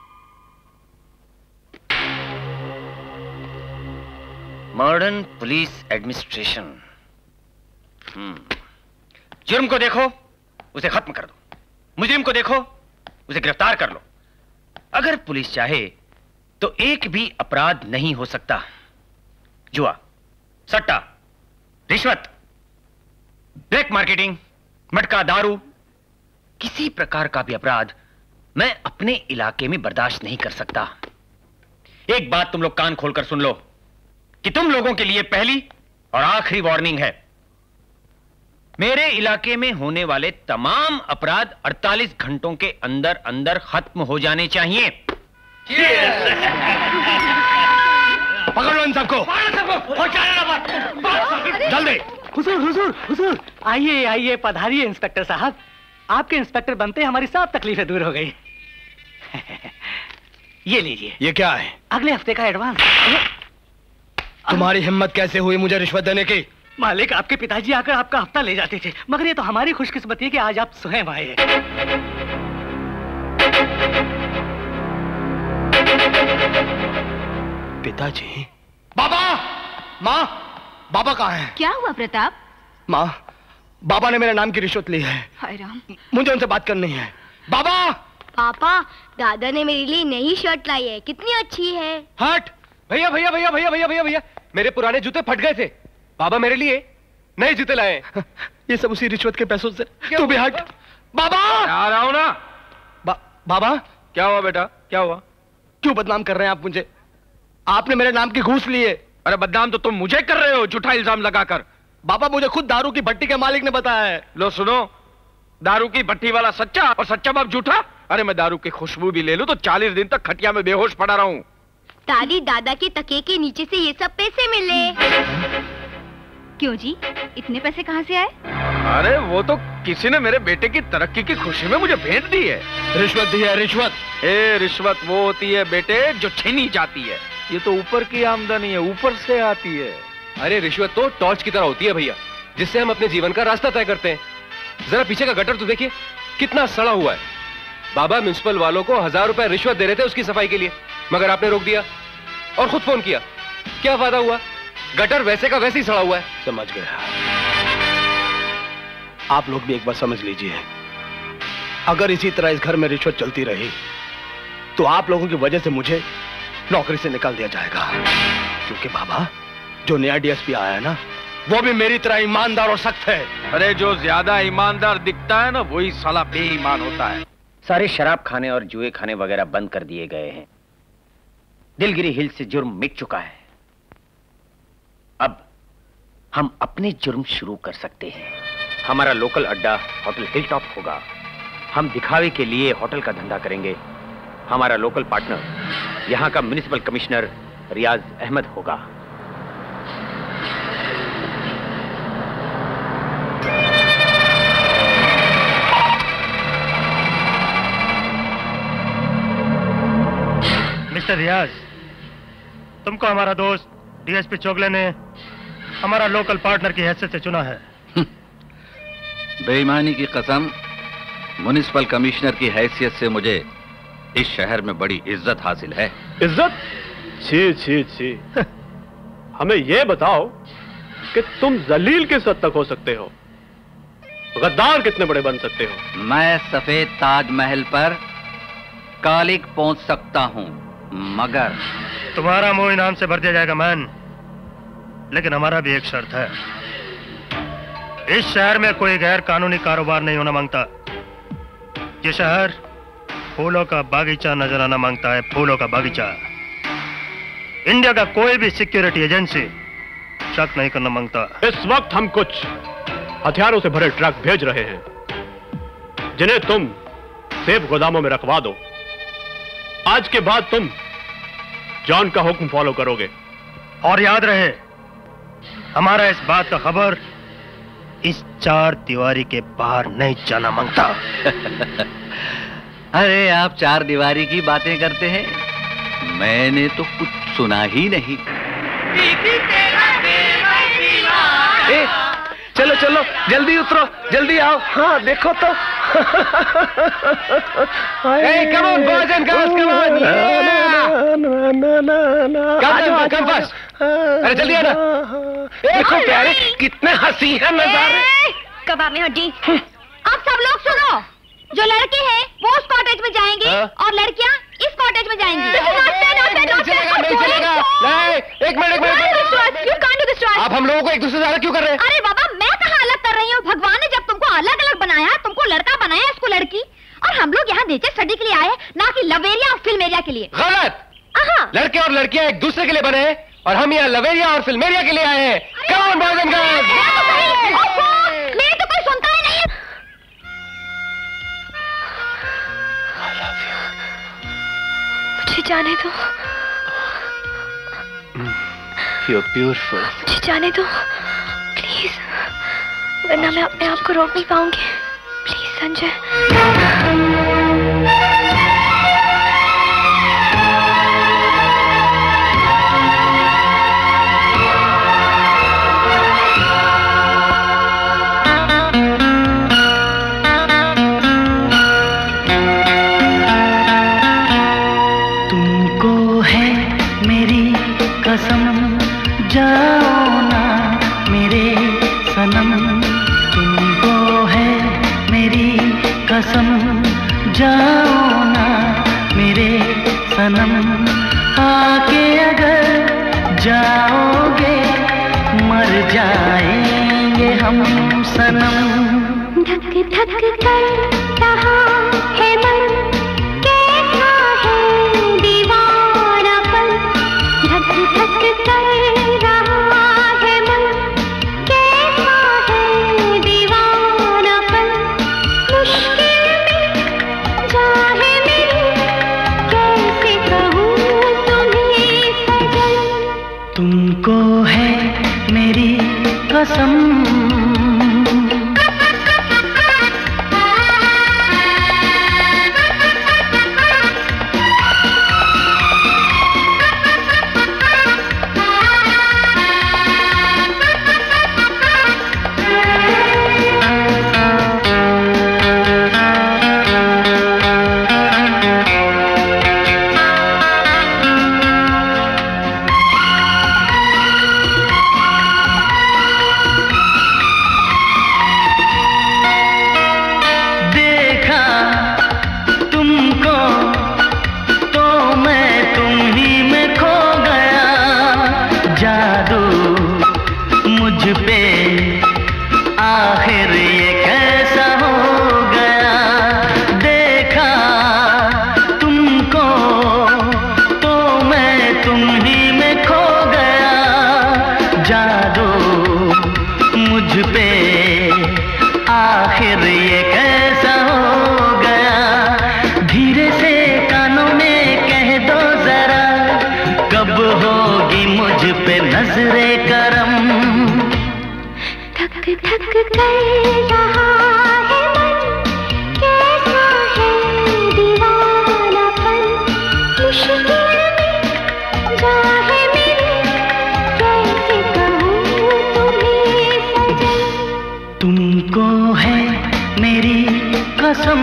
S12: Modern police administration. हम्म जुर्म को देखो, उसे खत्म कर दो। मुजरिम को देखो, उसे गिरफ्तार कर लो। अगर पुलिस चाहे तो एक भी अपराध नहीं हो सकता। जुआ, सट्टा, रिश्वत, ब्लैक मार्केटिंग, मटका, दारू, किसी प्रकार का भी अपराध मैं अपने इलाके में बर्दाश्त नहीं कर सकता। एक बात तुम लोग कान खोलकर सुन लो कि तुम लोगों के लिए पहली और आखिरी वार्निंग है। मेरे इलाके में होने वाले तमाम अपराध अड़तालीस घंटों के अंदर अंदर खत्म हो जाने चाहिए।
S8: पकड़ लो इन सबको। जल्दी।
S3: हुजूर हुजूर हुजूर, आइए आइए, पधारिए इंस्पेक्टर साहब। आपके इंस्पेक्टर बनते हमारी सब तकलीफें दूर हो गई। ये लीजिए।
S8: ये क्या है?
S3: अगले हफ्ते का एडवांस।
S8: तुम्हारी हिम्मत कैसे हुई मुझे रिश्वत देने की?
S3: मालिक, आपके पिताजी आकर आपका हफ्ता ले जाते थे, मगर ये तो हमारी खुशकिस्मती है कि आज आप स्वयं आए।
S8: पिताजी? बाबा! माँ! बाबा कहाँ हैं?
S9: क्या हुआ प्रताप?
S8: माँ, बाबा ने मेरे नाम की रिश्वत ली है।
S9: हाय राम।
S8: मुझे उनसे बात करनी है। बाबा!
S13: पापा, दादा ने मेरे लिए नई शर्ट लाई है, कितनी अच्छी है।
S1: हट! भैया भैया भैया भैया भैया भैया भैया मेरे पुराने जूते फट गए थे, बाबा मेरे लिए नए जूते लाए।
S8: ये सब उसी रिश्वत के पैसों से। तू भी हट। बाबा!
S7: आ रहा हूं ना।
S8: बा, बाबा?
S7: क्या हुआ बेटा, क्या हुआ?
S8: क्यों बदनाम कर रहे हैं आप मुझे? आपने मेरे नाम की घूस ली है।
S7: अरे बदनाम तो तुम मुझे कर रहे हो, झूठा इल्जाम लगाकर।
S8: बाबा, मुझे खुद दारू की भट्टी के मालिक ने बताया है।
S7: लो सुनो, दारू की भट्टी वाला सच्चा और सच्चा बाप झूठा। अरे मैं दारू की खुशबू भी ले लूं तो चालीस दिन तक खटिया में बेहोश पड़ा रहूं।
S13: दादी, दादा के तकिए के नीचे से ये सब पैसे मिले।
S9: क्यों जी, इतने पैसे कहाँ से आए?
S7: अरे वो तो किसी ने मेरे बेटे की तरक्की की खुशी में मुझे भेंट दी है।
S8: रिश्वत दी है, रिश्वत।
S7: ए, रिश्वत वो होती है बेटे जो छीनी जाती है, ये तो ऊपर की आमदनी है, ऊपर से आती है।
S1: अरे रिश्वत तो टॉर्च की तरह होती है भैया, जिससे हम अपने जीवन का रास्ता तय करते हैं। जरा पीछे का गटर तो देखिए, कितना सड़ा हुआ है। बाबा म्युनिसिपल वालों को हजार रुपए रिश्वत दे रहे थे उसकी सफाई के लिए, मगर आपने रोक दिया और खुद फोन किया। क्या फायदा हुआ? गटर वैसे का वैसे ही सड़ा हुआ है।
S8: समझ गया। आप लोग भी एक बार समझ लीजिए, अगर इसी तरह इस घर में रिश्वत चलती रही तो आप लोगों की वजह से मुझे नौकरी से निकाल दिया जाएगा। क्योंकि बाबा, जो नया डीएसपी आया है ना, वो भी मेरी तरह ईमानदार और सख्त है।
S7: अरे जो ज्यादा ईमानदार दिखता है ना वही साला बेईमान होता है।
S4: सारे शराब खाने और जुए खाने वगैरह बंद कर दिए गए हैं। दिलगिरी हिल से जुर्म मिट चुका है। अब हम अपने जुर्म शुरू कर सकते हैं। हमारा लोकल अड्डा होटल हिल टॉप होगा। हम दिखावे के लिए होटल का धंधा करेंगे। हमारा लोकल पार्टनर यहां का म्युनिसिपल कमिश्नर रियाज अहमद होगा।
S3: मिस्टर रियाज, तुमको हमारा दोस्त डीएसपी चोगले ने हमारा लोकल पार्टनर की हैसियत से चुना है।
S14: बेईमानी की कसम, म्युनिसिपल कमिश्नर की हैसियत से मुझे इस शहर में बड़ी इज्जत हासिल है।
S2: इज्जत? छी छी छी। हमें यह बताओ कि तुम जलील किस हद तक हो सकते हो, गद्दार कितने बड़े बन सकते हो?
S14: मैं सफेद ताजमहल पर कालिक पहुंच सकता हूं, मगर
S3: तुम्हारा मुंह इनाम से भर दिया जाएगा मैन, लेकिन हमारा भी एक शर्त है। इस शहर में कोई गैर कानूनी कारोबार नहीं होना मांगता। ये शहर फूलों का बागीचा नजर आना मांगता है, फूलों का बागीचा। इंडिया का कोई भी सिक्योरिटी एजेंसी शक नहीं करना मांगता।
S2: इस वक्त हम कुछ हथियारों से भरे ट्रक भेज रहे हैं, जिन्हें तुम सेफ गोदामों में रखवा दो। आज के बाद तुम जॉन का हुक्म फॉलो करोगे।
S3: और याद रहे, हमारा इस बात का खबर इस चार दीवारी के बाहर नहीं जाना मांगता।
S14: अरे आप चार दीवारी की बातें करते हैं, मैंने तो कुछ सुना ही नहीं।
S5: ए, चलो चलो जल्दी उतरो, जल्दी आओ। हाँ देखो तो।
S1: Hey, come on, boys and girls, come on! Come, come fast! अरे जल्दी आना।
S5: देखो प्यारे, कितने हंसी है नजारे।
S13: कबाब में हड्डी। अब सब लोग सुनो, जो लड़के हैं वो उस कॉटेज में जाएंगे और लड़कियां इस कॉटेज में जाएंगी।
S1: एक मिनट, एक मिनट। आप हम लोगों को एक दूसरे से अलग क्यों कर रहे हैं?
S13: अरे बाबा, मैं कहाँ अलग कर रही हूँ? भगवान ने जब तुमको अलग अलग बनाया, तुमको लड़का बनाया, इसको लड़की, और हम लोग यहाँ नेचर स्टडी के लिए आए, ना कि लव एरिया और फिल्म एरिया के लिए।
S1: गलत। लड़के और लड़कियां एक दूसरे के लिए बने हैं और हम यहाँ लव एरिया और फिल्म एरिया के लिए आए हैं। Come on boys and girls.
S13: मेरी तो कोई सुनता ही नहीं है।
S11: मुझे जाने दो।
S1: You're beautiful.
S11: मुझे जाने दो प्लीज, वरना मैं अपने आप को रोक नहीं पाऊंगी। प्लीज संजय।
S10: तुमको है मेरी कसम, जाओ ना मेरे सनम। तुमको है मेरी कसम, जाओ ना मेरे सनम। आके अगर जाओगे मर जाएंगे हम सनम।
S13: धक धक कर रहा है मन, कैसा है दीवानापन। धक धक कर रहा है मन, कैसा है दीवानापन। मुश्किल में जाहे मेरी, कैसे कहूँ तुम्हें सजन।
S10: तुमको है मेरी कसम। पे आखिर ये कैसा हो गया। देखा तुमको तो मैं तुम ही में खो गया। जादू मुझ पे आखिर ये कैसा हो गया। धीरे से कानों में कह दो जरा, कब होगी मुझ पे नजरे करम।
S6: थक थक कर रहा है मन, कैसा है दीवानापन। मुश्किल में जाहे मेरी, कैसे कहूँ तुम्हें सजन।
S10: तुमको है मेरी कसम।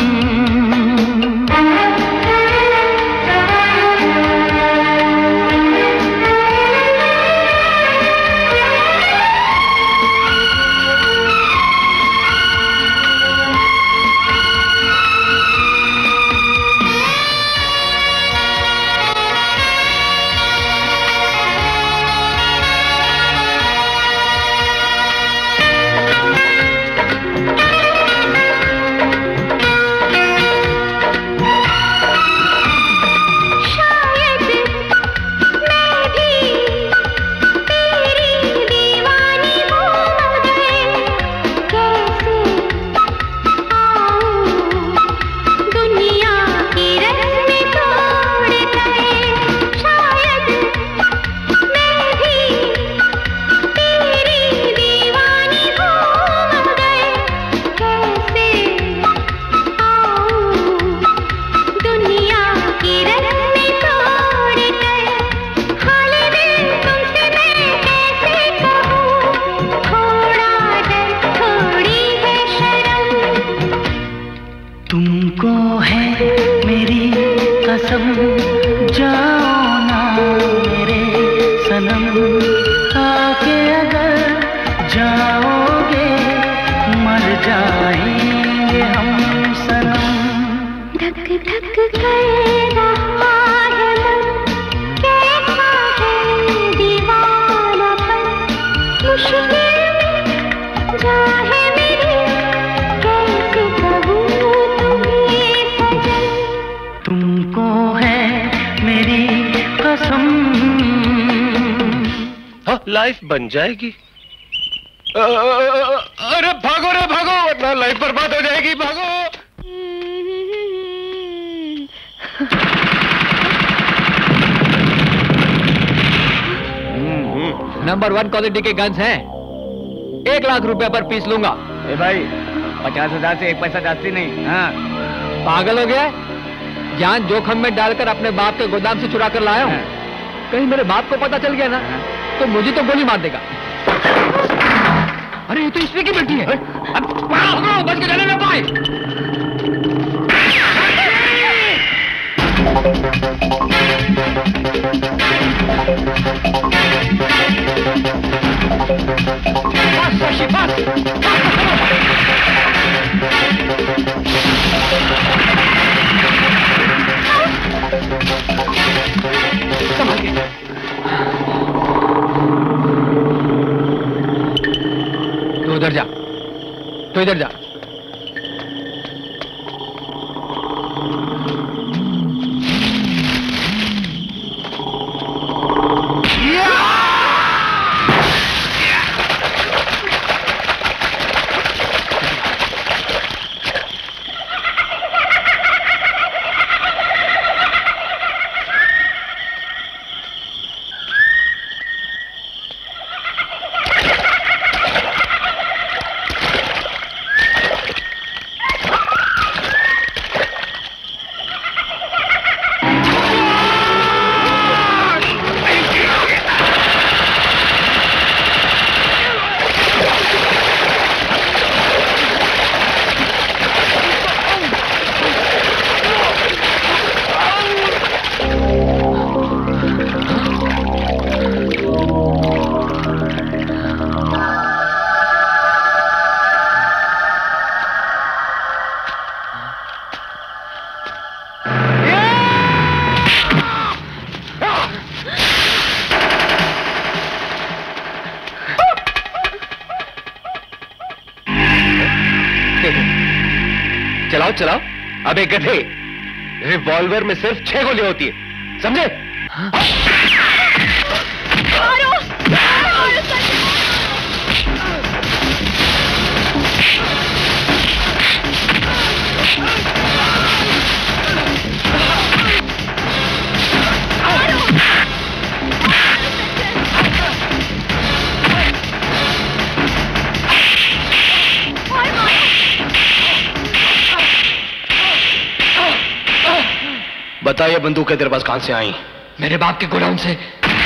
S10: तुमको है मेरी कसम, जाओ ना मेरे सनम। आके अगर जाओगे मर जाएंगे हम सनम।
S6: धक धक कर रहा है मन, कैसा है दीवानापन। मुश्किल में जाहे मेरी, कैसे कहूँ तुम्हें सजन।
S10: तुमको है मेरी कसम।
S5: हाँ, लाइफ बन जाएगी। अरे भागो रे भागो, वरना लाइफ बर्बाद हो जाएगी। भागो।
S12: नंबर वन क्वालिटी के गन्स हैं, एक लाख रुपए पर पीस लूंगा। ए भाई, पचास हजार से एक पैसा जास्ती नहीं। हाँ, पागल हो गया? जान जोखिम में डालकर अपने बाप के गोदाम से चुरा कर लाया हूँ। कहीं मेरे बाप को पता चल गया ना तो मुझे तो गोली मार देगा। अरे ये तो इसमें की बेटी है। अब भागो, बच के जाने ना पाए। बस शशि, बस। संभल के। तू उधर जा, तू इधर जा।
S1: चलाओ चलाओ। अबे गधे, रिवॉल्वर में सिर्फ छह गोलियां होती है, समझे?
S8: बताइए बंदूकें तेरे पास कहां से आई?
S7: मेरे बाप के गोडाउन से।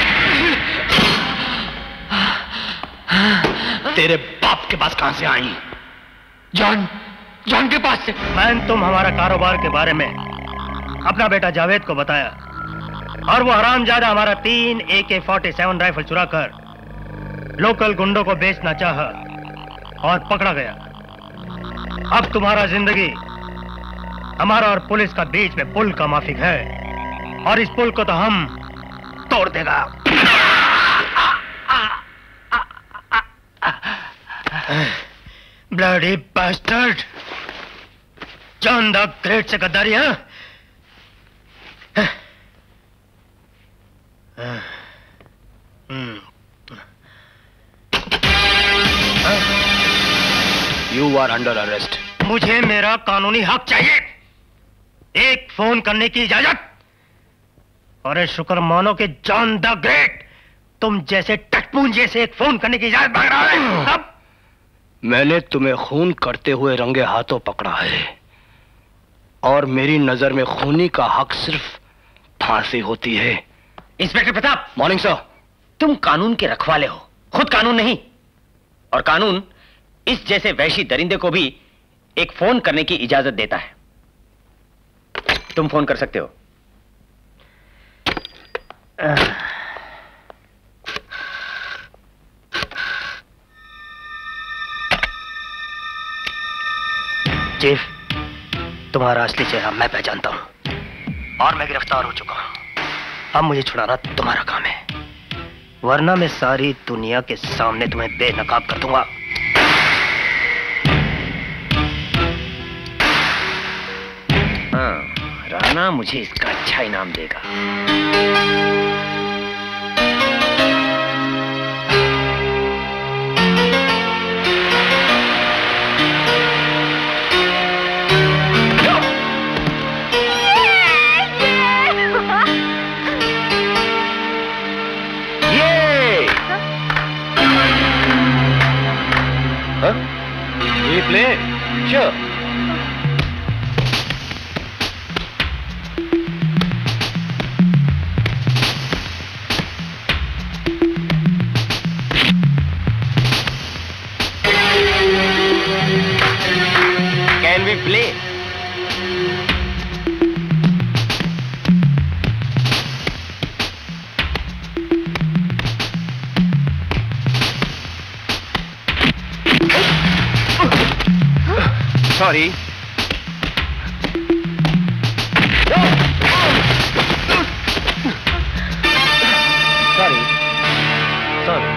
S8: तेरे बाप के पास कहां से आई?
S3: जॉन, जॉन के पास से। मैंने तुम हमारा कारोबार के बारे में अपना बेटा जावेद को बताया और वो हरामजादा हमारा तीन ए के फोर्टी सेवन राइफल चुरा कर लोकल गुंडों को बेचना चाहा और पकड़ा गया। अब तुम्हारा जिंदगी हमारा और पुलिस का बीच में पुल का माफिक है और इस पुल को तो हम तोड़ देगा। Bloody bastard, John the great से गद्दारी है।
S8: You are under arrest.
S3: मुझे मेरा कानूनी हक चाहिए, एक फोन करने की इजाजत। और शुक्र मानो कि जॉन द ग्रेट तुम जैसे टटपूंजे से एक फोन करने की इजाजत मांग रहा है। अब
S8: मैंने तुम्हें खून करते हुए रंगे हाथों पकड़ा है और मेरी नजर में खूनी का हक सिर्फ फांसी होती है।
S4: इंस्पेक्टर प्रताप।
S8: Morning sir.
S4: तुम कानून के रखवाले हो, खुद कानून नहीं। और कानून इस जैसे वैशी दरिंदे को भी एक फोन करने की इजाजत देता है। तुम फोन कर सकते हो।
S3: चीफ, तुम्हारा असली चेहरा मैं पहचानता हूं और मैं गिरफ्तार हो चुका हूं। अब मुझे छुड़ाना तुम्हारा काम है, वरना मैं सारी दुनिया के सामने तुम्हें बेनकाब कर दूंगा।
S4: हाँ, राणा मुझे इसका अच्छा इनाम देगा।
S1: We play? Sure.
S4: Can we play?
S1: Sorry. Sorry. Sorry.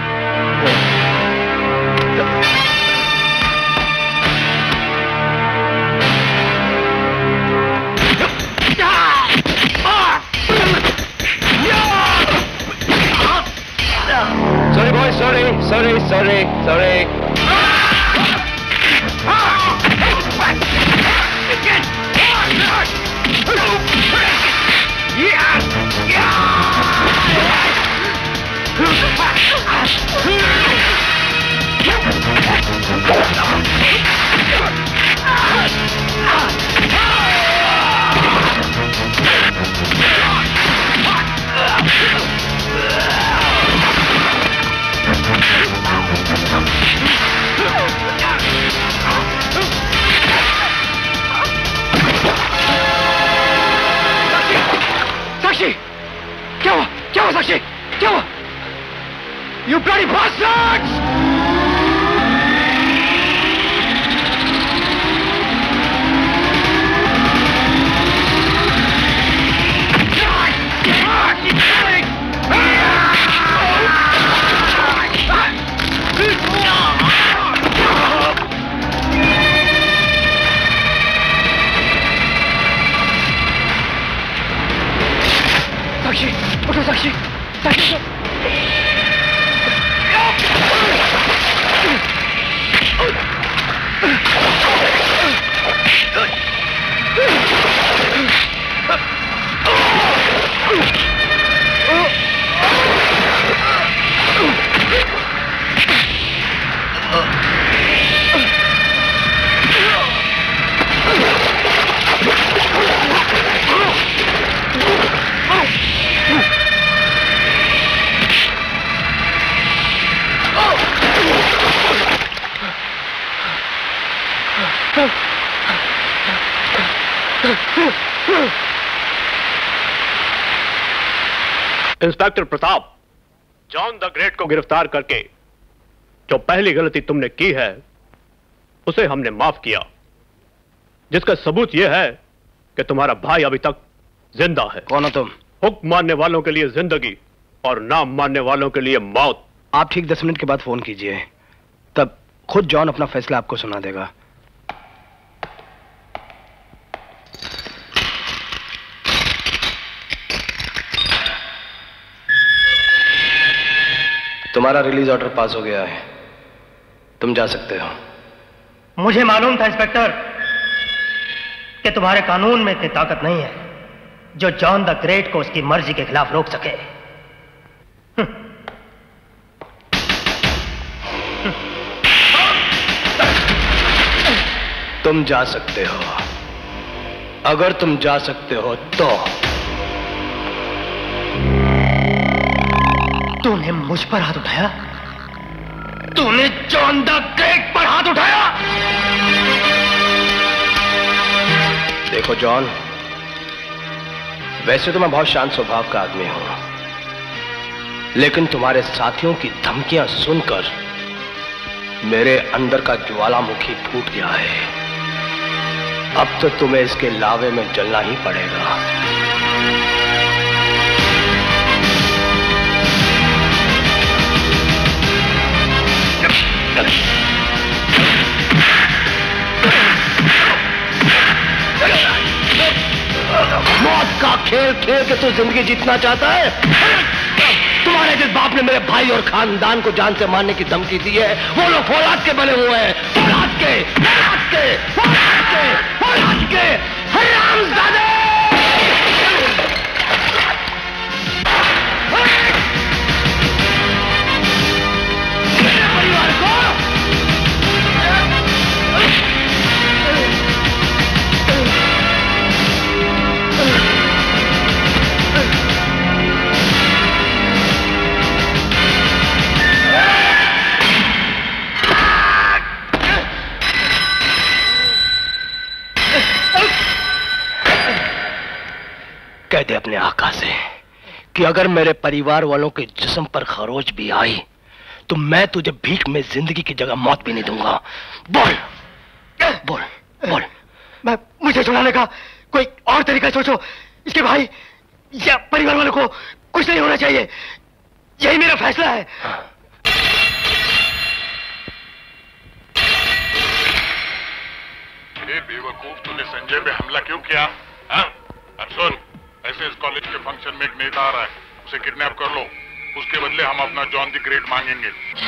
S1: Sorry, boys. Sorry. Sorry. Sorry. Sorry. साक्षी, क्या हुआ? क्या हुआ साक्षी? क्या हुआ? You bloody bastard!
S2: Inspector Pratap, John the great को गिरफ्तार करके जो पहली गलती तुमने की है उसे हमने माफ किया, जिसका सबूत यह है कि तुम्हारा भाई अभी तक जिंदा है।
S8: कौन हो तुम?
S2: हुक्म मानने वालों के लिए जिंदगी और नाम मानने वालों के लिए मौत।
S8: आप ठीक दस मिनट के बाद फोन कीजिए, तब खुद जॉन अपना फैसला आपको सुना देगा। तुम्हारा रिलीज ऑर्डर पास हो गया है, तुम जा सकते हो।
S3: मुझे मालूम था इंस्पेक्टर कि तुम्हारे कानून में इतनी ताकत नहीं है जो जॉन द ग्रेट को उसकी मर्जी के खिलाफ रोक सके।
S8: तुम जा सकते हो, अगर तुम जा सकते हो तो।
S3: तूने मुझ पर हाथ उठाया? तूने जॉन द ग्रेट पर हाथ उठाया?
S8: देखो जॉन, वैसे तो मैं बहुत शांत स्वभाव का आदमी हूं, लेकिन तुम्हारे साथियों की धमकियां सुनकर मेरे अंदर का ज्वालामुखी फूट गया है। अब तो तुम्हें इसके लावे में जलना ही पड़ेगा। मौत का खेल खेल के तू जिंदगी जीतना चाहता है? तुम्हारे जिस बाप ने मेरे भाई और खानदान को जान से मारने की धमकी दी है, वो लोग फौलाद के बने हुए हैं। फौलाद के, फौलाद के, फौलाद के, फौलाद के हरामजादे! मेरे परिवार को कह दे अपने आका से कि अगर मेरे परिवार वालों के जिस्म पर खरोच भी आई तो मैं तुझे भीख में जिंदगी की जगह मौत भी नहीं दूंगा। बोल बोल बोल।
S3: मैं मुझे छुड़ाने का कोई और तरीका सोचो। इसके भाई या परिवार वालों को कुछ नहीं होना चाहिए, यही मेरा फैसला है।
S15: ए बेवकूफ, तूने संजय पे हमला क्यों किया? हाँ? अब सुन, ऐसे इस कॉलेज के फंक्शन में एक नेता आ रहा है, उसे किडनैप कर लो, उसके बदले हम अपना जॉन द ग्रेट मांगेंगे।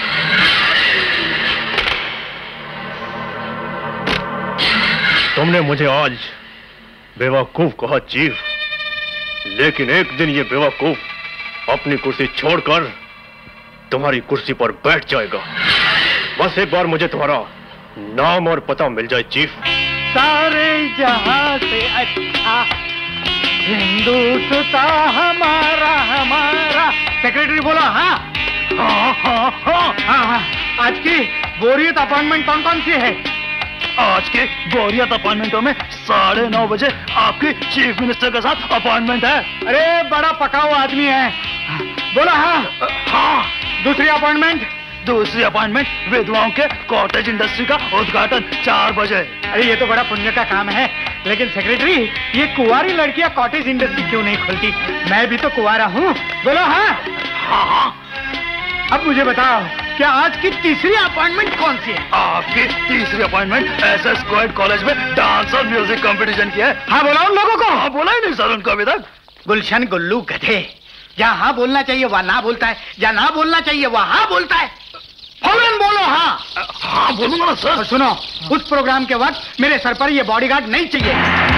S2: तुमने मुझे आज बेवकूफ कहा चीफ, लेकिन एक दिन ये बेवकूफ अपनी कुर्सी छोड़कर तुम्हारी कुर्सी पर बैठ जाएगा। बस एक बार मुझे तुम्हारा नाम और पता मिल जाए चीफ।
S16: सारे जहां से अच्छा हिंदुस्ता हमारा हमारा। सेक्रेटरी बोला हाँ हाँ हाँ हाँ हाँ। आज की बोरियत अपॉइंटमेंट कौन कौन सी है?
S17: आज के बोरियत अपॉइंटमेंटों में साढ़े नौ बजे आपके चीफ मिनिस्टर के साथ अपॉइंटमेंट है।
S16: अरे बड़ा पका हुआ आदमी है। बोला हाँ
S17: हाँ।
S16: दूसरी अपॉइंटमेंट?
S17: दूसरी अपॉइंटमेंट विधवाओं के कॉटेज इंडस्ट्री का उद्घाटन चार बजे।
S16: अरे ये तो बड़ा पुण्य का काम है, लेकिन सेक्रेटरी ये कुंवारी लड़कियां कॉटेज इंडस्ट्री क्यों नहीं खोलती? मैं भी तो कुंवारा हूँ। बोलो हाँ
S17: हाँ हाँ।
S16: अब मुझे बताओ, क्या आज की तीसरी अपॉइंटमेंट कौन सी है?
S17: आपकी तीसरी appointment S S coed college में डांस और म्यूजिक कंपटीशन की है।
S16: हाँ बोला उन लोगों को?
S17: हाँ बोला ही नहीं सर उनको अभी तक।
S16: गुलशन गुल्लू गधे, जहाँ हाँ बोलना चाहिए वहाँ ना बोलता है, जहाँ ना बोलना चाहिए वहाँ हाँ बोलता है। फौरन बोलो हाँ।
S17: हाँ बोलूंगा ना सर।
S16: और सुनो, उस प्रोग्राम के वक्त मेरे सर पर ये बॉडीगार्ड नहीं चाहिए।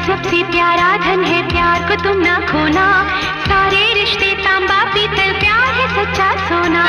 S10: सबसे प्यारा धन है, प्यार को तुम ना खोना। सारे रिश्ते तांबा पीतल, प्यार है सच्चा सोना।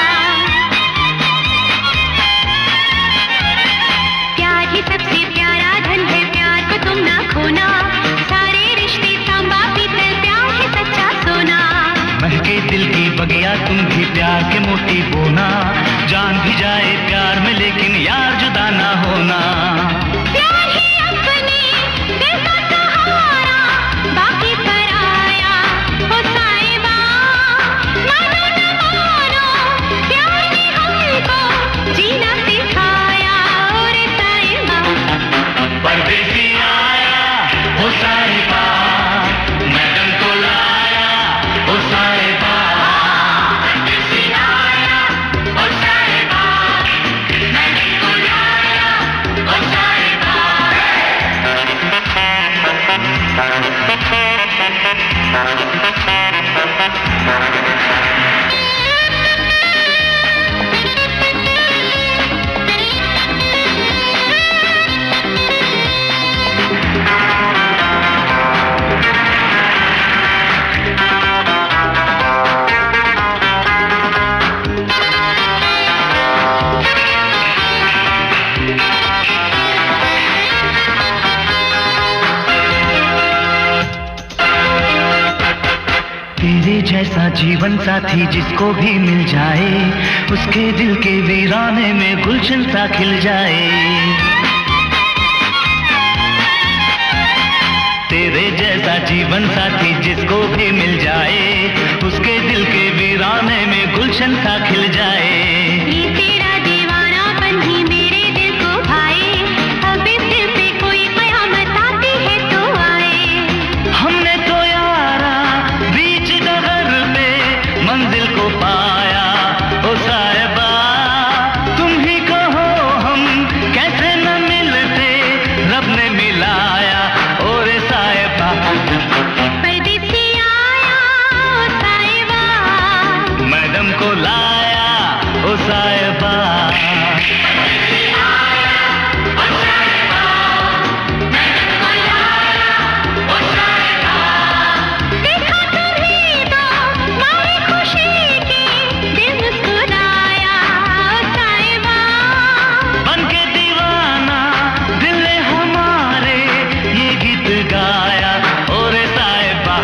S10: प्यार ही सबसे प्यारा धन है, प्यार को तुम ना खोना। सारे रिश्ते तांबा पीतल, प्यार है सच्चा सोना।
S18: महके दिल की बगिया तुम भी प्यार के मोती बोना। जान भी जाए प्यार में लेकिन यार जुदा ना होना।
S10: प्यार ही अपने दिल का सहारा, बाकी पराया हो साहिबा। मानो न मानो प्यार ने हमको जीना सिखाया और साहिबा।
S18: परदेसी आया हो साहिबा, मैडम को लाया हो साहिबा। परदेसी आया हो साहिबा, मैडम को लाया हो साहिबा। तेरे जैसा जीवन साथी जिसको भी मिल जाए, उसके दिल के वीराने में गुलशन सा खिल जाए। तेरे जैसा जीवन साथी जिसको भी मिल जाए, उसके दिल के वीराने में गुलशन सा खिल जाए।
S10: ये तेरा दीवानापन ही मेरे दिल को भाए, अब इस दिल पे कोई कयामत आती है तो आए।
S18: हमने तो यारा बीच डगर पे मंजिल को पाया ओ साहिबा। तुम ही कहो हम कैसे न मिलते, रब ने मिलाया और साहिबा।
S10: परदेसी आया ओ साहिबा,
S18: मैडम को लाया ओ साहिबा।
S10: देखा तुम्हीं तो मारी खुशी की दिल मुस्कुराया ओ साहिबा।
S18: बन के दीवाना दिल ने हमारे ये गीत गाया और साहिबा।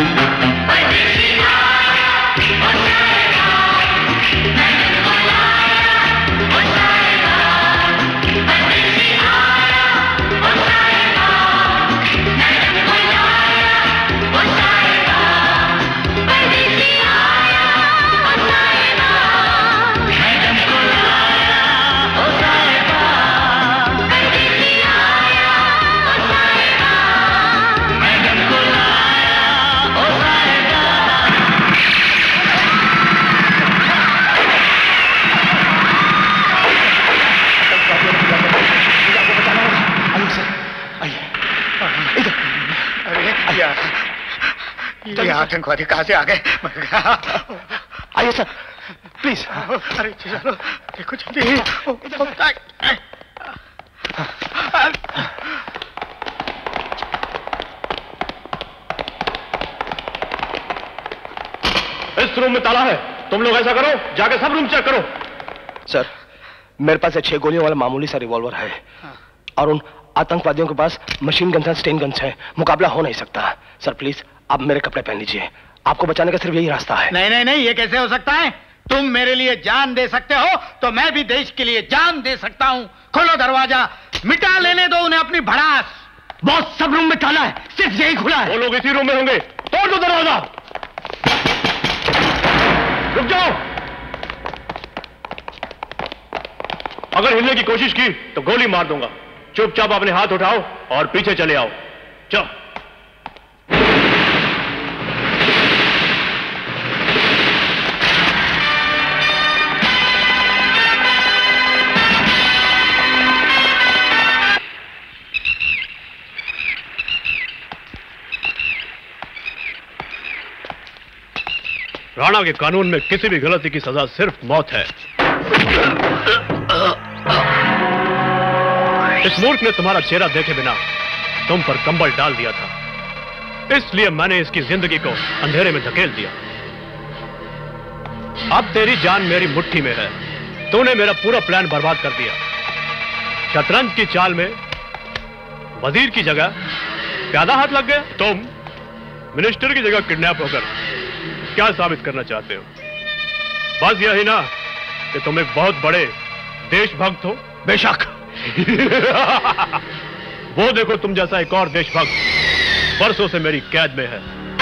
S16: ये आतंकवादी कहाँ से आ गए?
S8: आइए सर, प्लीज।
S16: अरे चलो देखो जल्दी।
S2: इस रूम में ताला है, तुम लोग ऐसा करो जाके सब रूम चेक करो।
S8: सर, मेरे पास छह गोलियों वाला मामूली सा रिवॉल्वर है और उन आतंकवादियों के पास मशीन गन्स और स्टेन गन्स है। मुकाबला हो नहीं सकता। सर प्लीज आप मेरे कपड़े पहन लीजिए, आपको बचाने का सिर्फ यही रास्ता है।
S16: नहीं नहीं नहीं, ये कैसे हो सकता है? तुम मेरे लिए जान दे सकते हो तो मैं भी देश के लिए जान दे सकता हूँ। खोलो दरवाजा, मिटा लेने दो उन्हें अपनी भड़ास।
S8: बॉस, सब रूम में ताला है, सिर्फ यही खुला है।
S2: वो लोग इसी रूम में होंगे, तोड़ दो दरवाजा। रुक जाओ, अगर हिलने की कोशिश की तो गोली मार दूंगा। चुपचाप अपने हाथ उठाओ और पीछे चले आओ। चलो। राणा के कानून में किसी भी गलती की सजा सिर्फ मौत है। इस मूर्ख ने तुम्हारा चेहरा देखे बिना तुम पर कंबल डाल दिया था। इसलिए मैंने इसकी जिंदगी को अंधेरे में धकेल दिया। अब तेरी जान मेरी मुट्ठी में है। तूने मेरा पूरा प्लान बर्बाद कर दिया। शतरंज की चाल में वजीर की जगह प्यादा हाथ लग गया। तुम मिनिस्टर की जगह किडनैप होकर क्या साबित करना चाहते हो? बस यही ना कि तुम एक बहुत बड़े देशभक्त हो?
S7: बेशक।
S2: वो देखो, तुम जैसा एक और देशभक्त वर्षों से मेरी कैद में है।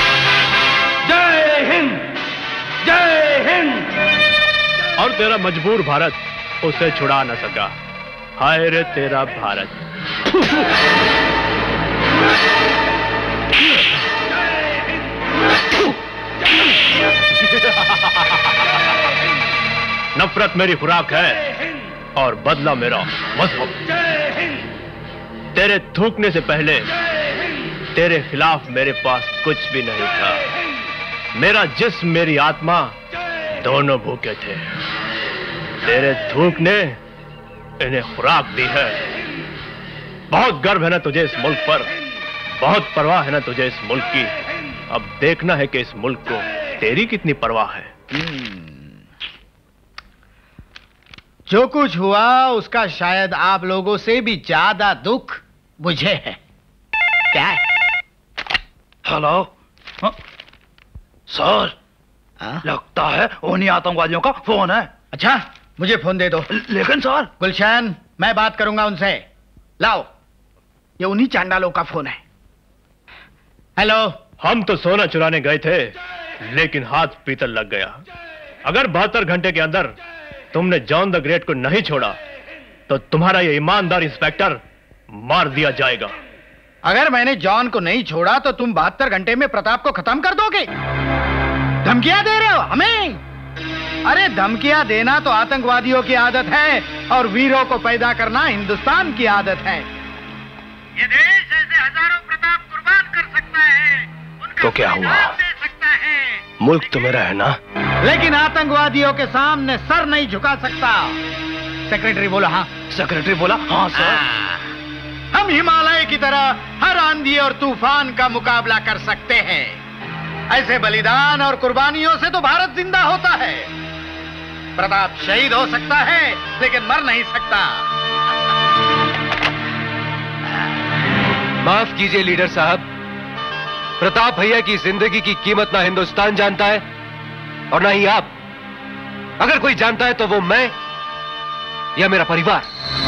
S7: जय हिंद, जय हिंद।
S2: और तेरा मजबूर भारत उसे छुड़ा न सका। हाय रे तेरा भारत। नफरत मेरी खुराक है और बदला मेरा मजहब। तेरे थूकने से पहले तेरे खिलाफ मेरे पास कुछ भी नहीं था। मेरा जिस्म, मेरी आत्मा दोनों भूखे थे। तेरे थूक ने इन्हें खुराक दी है। बहुत गर्व है ना तुझे इस मुल्क पर, बहुत परवाह है ना तुझे इस मुल्क की। अब देखना है कि इस मुल्क को तेरी कितनी परवाह है।
S16: जो कुछ हुआ उसका शायद आप लोगों से भी ज्यादा दुख मुझे है। क्या है?
S17: हेलो सर, लगता है उन्हीं आतंकवादियों का फोन है।
S16: अच्छा, मुझे फोन दे दो।
S17: लेकिन सर,
S16: गुलशन, मैं बात करूंगा उनसे। लाओ, ये उन्हीं चांडालों का फोन है। हेलो।
S2: हम तो सोना चुराने गए थे, लेकिन हाथ पीतल लग गया। अगर बहत्तर घंटे के अंदर तुमने जॉन द ग्रेट को नहीं छोड़ा तो तुम्हारा ये ईमानदार इंस्पेक्टर मार दिया जाएगा।
S16: अगर मैंने जॉन को नहीं छोड़ा तो तुम बहत्तर घंटे में प्रताप को खत्म कर दोगे? धमकियां दे रहे हो हमें? अरे धमकियां देना तो आतंकवादियों की आदत है और वीरों को पैदा करना हिंदुस्तान की आदत है।
S19: ये देश ऐसे हजारों प्रताप कुर्बान कर सकता है।
S8: तो क्या हुआ? मुल्क तो मेरा है ना?
S16: लेकिन आतंकवादियों के सामने सर नहीं झुका सकता। सेक्रेटरी बोला हाँ।
S17: सेक्रेटरी बोला हाँ सर।
S16: हम हिमालय की तरह हर आंधी और तूफान का मुकाबला कर सकते हैं। ऐसे बलिदान और कुर्बानियों से तो भारत जिंदा होता है। प्रताप शहीद हो सकता है लेकिन मर नहीं सकता।
S1: माफ कीजिए लीडर साहब, प्रताप भैया की जिंदगी की कीमत ना हिंदुस्तान जानता है और ना ही आप। अगर कोई जानता है तो वो मैं या मेरा परिवार।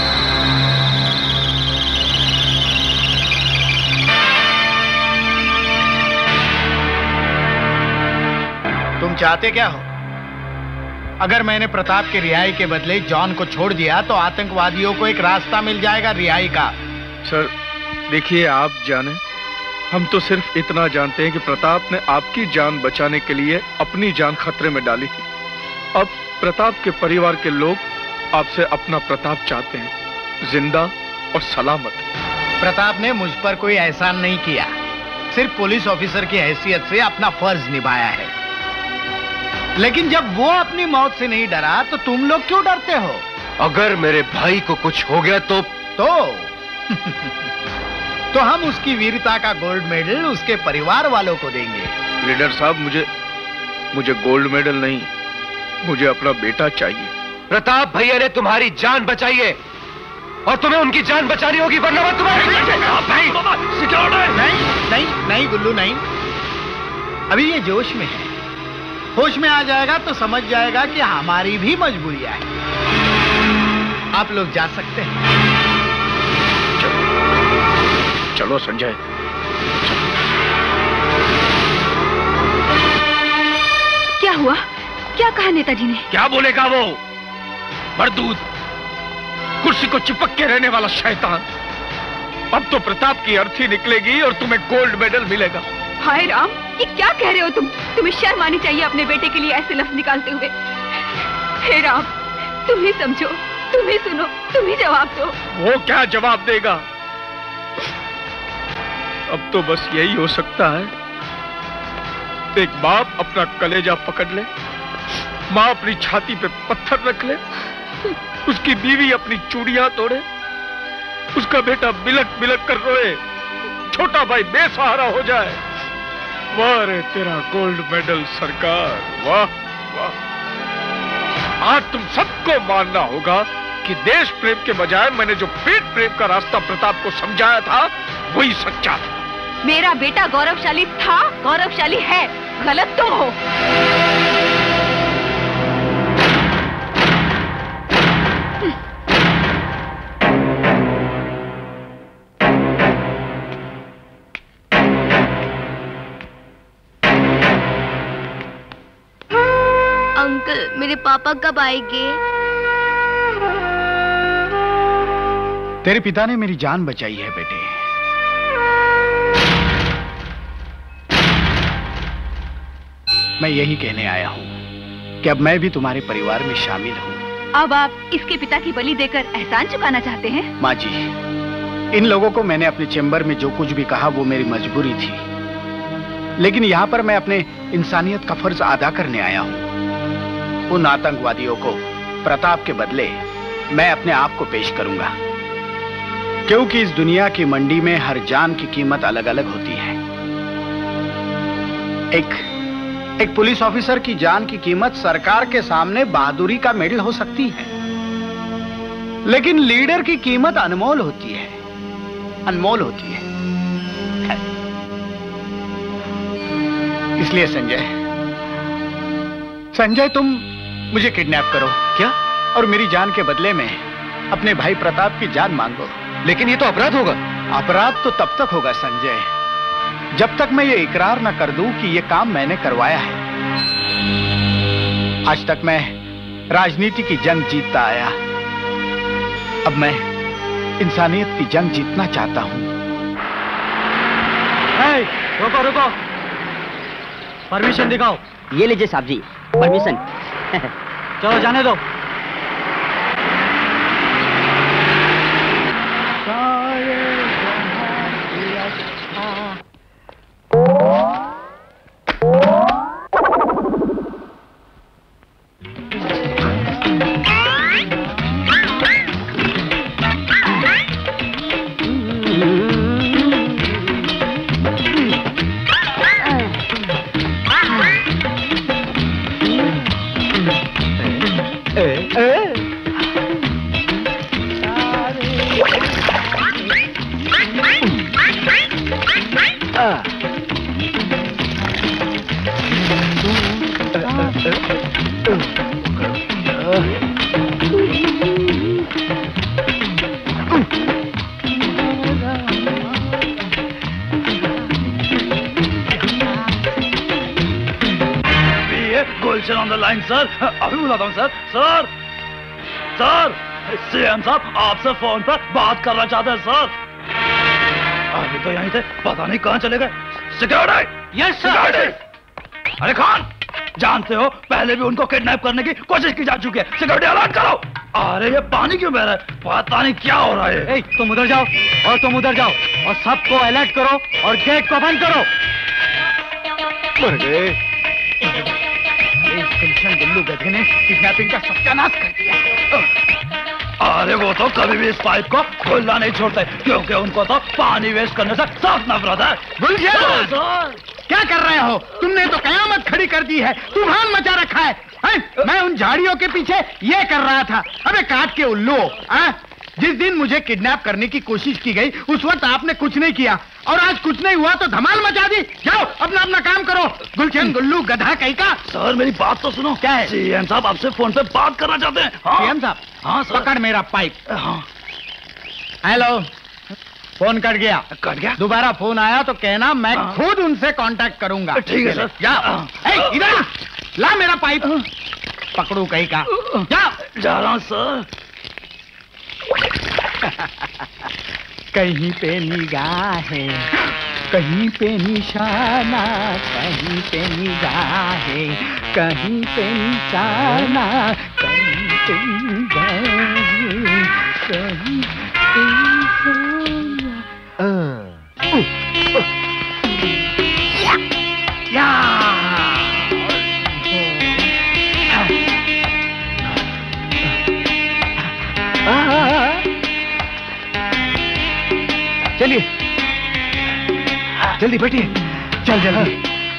S16: तुम चाहते क्या हो? अगर मैंने प्रताप के रिहाई के बदले जॉन को छोड़ दिया तो आतंकवादियों को एक रास्ता मिल जाएगा रिहाई का।
S7: सर देखिए, आप जाने, हम तो सिर्फ इतना जानते हैं कि प्रताप ने आपकी जान बचाने के लिए अपनी जान खतरे में डाली थी। अब प्रताप के परिवार के लोग आपसे अपना प्रताप चाहते हैं, जिंदा और सलामत।
S16: प्रताप ने मुझ पर कोई एहसान नहीं किया, सिर्फ पुलिस ऑफिसर की हैसियत से अपना फर्ज निभाया है। लेकिन जब वो अपनी मौत से नहीं डरा तो तुम लोग क्यों डरते हो?
S1: अगर मेरे भाई को कुछ हो गया तो
S16: तो तो हम उसकी वीरता का गोल्ड मेडल उसके परिवार वालों को देंगे।
S7: लीडर साहब, मुझे मुझे गोल्ड मेडल नहीं, मुझे अपना बेटा चाहिए।
S1: प्रताप भैया ने तुम्हारी जान बचाई है और तुम्हें उनकी जान बचानी होगी, वरना वो तुम्हारी
S16: नहीं नहीं नहीं नहीं गुल्लू नहीं, अभी ये जोश में है। होश में आ जाएगा तो समझ जाएगा कि हमारी भी मजबूरियां हैं। आप लोग जा सकते हैं।
S7: चलो संजय।
S9: क्या हुआ? क्या कहा नेताजी ने?
S7: क्या बोलेगा वो मरदूद, कुर्सी को चिपक के रहने वाला शैतान। अब तो प्रताप की अर्थी निकलेगी और तुम्हें गोल्ड मेडल मिलेगा।
S9: हाय राम, ये क्या कह रहे हो तुम? तुम्हें शर्म आनी चाहिए अपने बेटे के लिए ऐसे लफ्ज निकालते हुए। हे राम, तुम ही समझो, तुम ही सुनो, तुम ही जवाब दो।
S7: वो क्या जवाब देगा? अब तो बस यही हो सकता है, एक बाप अपना कलेजा पकड़ ले, माँ अपनी छाती पे पत्थर रख ले, उसकी बीवी अपनी चूड़ियां तोड़े, उसका बेटा बिलक बिलक कर रोए, छोटा भाई बेसहारा हो जाए वाह रे तेरा गोल्ड मेडल सरकार, वाह वाह। आज तुम सबको मानना होगा कि देश प्रेम के बजाय मैंने जो पेट प्रेम का रास्ता प्रताप को समझाया था वही सच्चा था।
S9: मेरा बेटा गौरवशाली था, गौरवशाली है, गलत तुम हो।
S11: अंकल, मेरे पापा कब आएंगे?
S16: तेरे पिता ने मेरी जान बचाई है बेटे। मैं यही कहने आया हूँ कि अब मैं भी तुम्हारे परिवार में शामिल हूँ।
S9: अब आप इसके पिता की बलि देकर एहसान चुकाना चाहते हैं?
S16: माँ जी, इन लोगों को मैंने अपने चेंबर में जो कुछ भी कहा वो मेरी मजबूरी थी, लेकिन यहाँ पर मैं अपने इंसानियत का फर्ज अदा करने आया हूँ। उन आतंकवादियों को प्रताप के बदले मैं अपने आप को पेश करूंगा, क्योंकि इस दुनिया की मंडी में हर जान की कीमत अलग अलग होती है। एक एक पुलिस ऑफिसर की जान की कीमत सरकार के सामने बहादुरी का मेडल हो सकती है, लेकिन लीडर की कीमत अनमोल होती है, अनमोल होती है। इसलिए संजय, संजय तुम मुझे किडनैप करो क्या, और मेरी जान के बदले में अपने भाई प्रताप की जान मांगो।
S1: लेकिन ये तो अपराध होगा।
S16: अपराध तो तब तक होगा संजय, जब तक मैं ये इकरार न कर दूं कि ये काम मैंने करवाया है। आज तक मैं राजनीति की जंग जीतता आया, अब मैं इंसानियत की जंग जीतना चाहता हूं।
S3: hey, रुको रुको, परमिशन दिखाओ।
S12: ये लीजिए साहब जी, परमिशन।
S3: चलो जाने दो।
S17: Gulshan on the line sir, अभी बुलाता हूँ सर। सर सर सीएम साहब आपसे फोन पर बात करना चाहते हैं सर। अभी तो यहीं थे, पता नहीं कहाँ चले गए। Security, yes sir. अरे खान, जानते हो पहले भी उनको किडनैप करने की कोशिश की जा चुकी है। सिक्योरिटी अलर्ट करो। अरे ये पानी क्यों बह रहा है, पता नहीं क्या हो रहा है।
S3: ए, तुम उधर जाओ और तुम उधर जाओ और सबको अलर्ट करो और गेट को बंद करो।
S16: मर गए। गुलशन गुल्लू गधे ने किडनैपिंग का सत्यानाश कर दिया।
S17: अरे वो तो कभी भी इस पाइप को खुला नहीं छोड़ते, क्योंकि उनको तो पानी वेस्ट करने से सख्त नफरत है।
S16: गुलशन, क्या कर रहे हो? तुमने तो कयामत खड़ी कर दी है, तूफान मचा रखा है, है? मैं उन झाड़ियों के पीछे ये कर रहा था। अबे काट के उल्लू, है? जिस दिन मुझे किडनैप करने की कोशिश की गई उस वक्त आपने कुछ नहीं किया, और आज कुछ नहीं हुआ तो धमाल मचा दी। जाओ अपना अपना काम करो। गुलशन गुल्लू गधा कहीं का।
S17: सर मेरी बात तो सुनो।
S16: क्या है?
S17: सीएम साहब आपसे फोन पे बात करना चाहते हैं। हाँ?
S16: सीएम साहब?
S17: हाँ सर।
S16: पकड़ मेरा पाइप।
S17: हाँ।
S16: हेलो, फोन कट गया।
S17: कट गया?
S16: दोबारा फोन आया तो कहना मैं
S17: हाँ।
S16: खुद उनसे कांटेक्ट करूंगा।
S17: ठीक है सर।
S16: जा इधर ला मेरा पाइप। पकड़ू कहीं का। जा
S17: जा रहा हूँ सर।
S16: कहीं पे निगाहें, कहीं पे निशाना, कहीं पे निगाहें, कहीं पे निशाना, कहीं पे निगाहें, कहीं पे निशाना। या चलिए जल्दी बैठिए। चल जल्दी।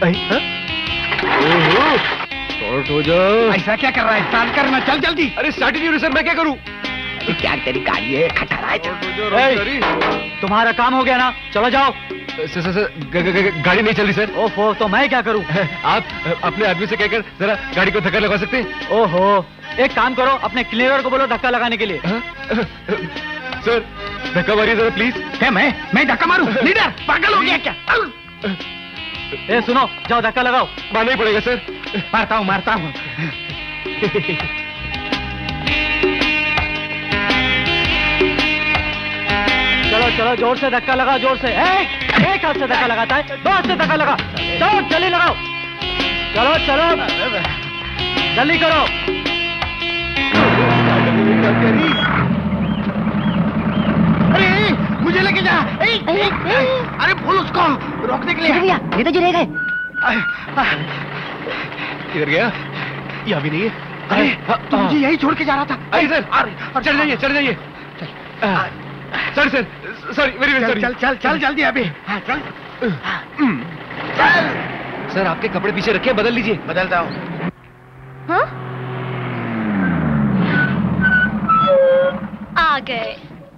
S1: शॉर्ट हो जा।
S16: ऐसा क्या कर रहा है? स्टार्ट करना, चल जल्दी।
S1: अरे स्टार्ट ही नहीं हो रही सर, मैं क्या करूं?
S16: क्या तेरी गाड़ी है, खतरा है।
S17: तुम्हारा काम हो गया ना, चलो जाओ।
S1: सर सर सर गाड़ी नहीं चल रही सर।
S17: ओहो, तो मैं क्या करूं?
S1: आप अपने आदमी से कहकर जरा गाड़ी को धक्का लगा सकते हैं?
S17: ओहो, एक काम करो, अपने क्लीनर को बोलो धक्का लगाने के लिए।
S1: सर धक्का मारिए जरा प्लीज।
S16: क्या मैं मैं धक्का मारूं? लीडर पागल हो गया क्या?
S17: ए सुनो, जाओ धक्का लगाओ।
S1: मारना ही पड़ेगा सर।
S16: मारता हूँ मारता हूँ।
S17: चलो चलो, जोर से धक्का लगा, जोर से। एक एक हाथ से धक्का लगाता है, दो हाथ से धक्का लगा। चलो जल्दी लगाओ, चलो चलो जल्दी करो।
S16: अरे मुझे लेके जा। ए, ए, ए, अरे भूल उसको रोकने के लिए।
S12: भैया ये तो जो रह गए।
S1: किधर गया? यहाँ भी नहीं है।
S16: अरे तू मुझे यही छोड़ के जा रहा था।
S1: अरे सर चल जाइए चल जाइए। Sir sir sorry very very sorry.
S16: चल चल चल जल्दी अभी। हाँ चल चल।
S1: सर आपके कपड़े पीछे रखे, बदल लीजिए।
S16: बदलता हूँ।
S11: हाँ? आ गए।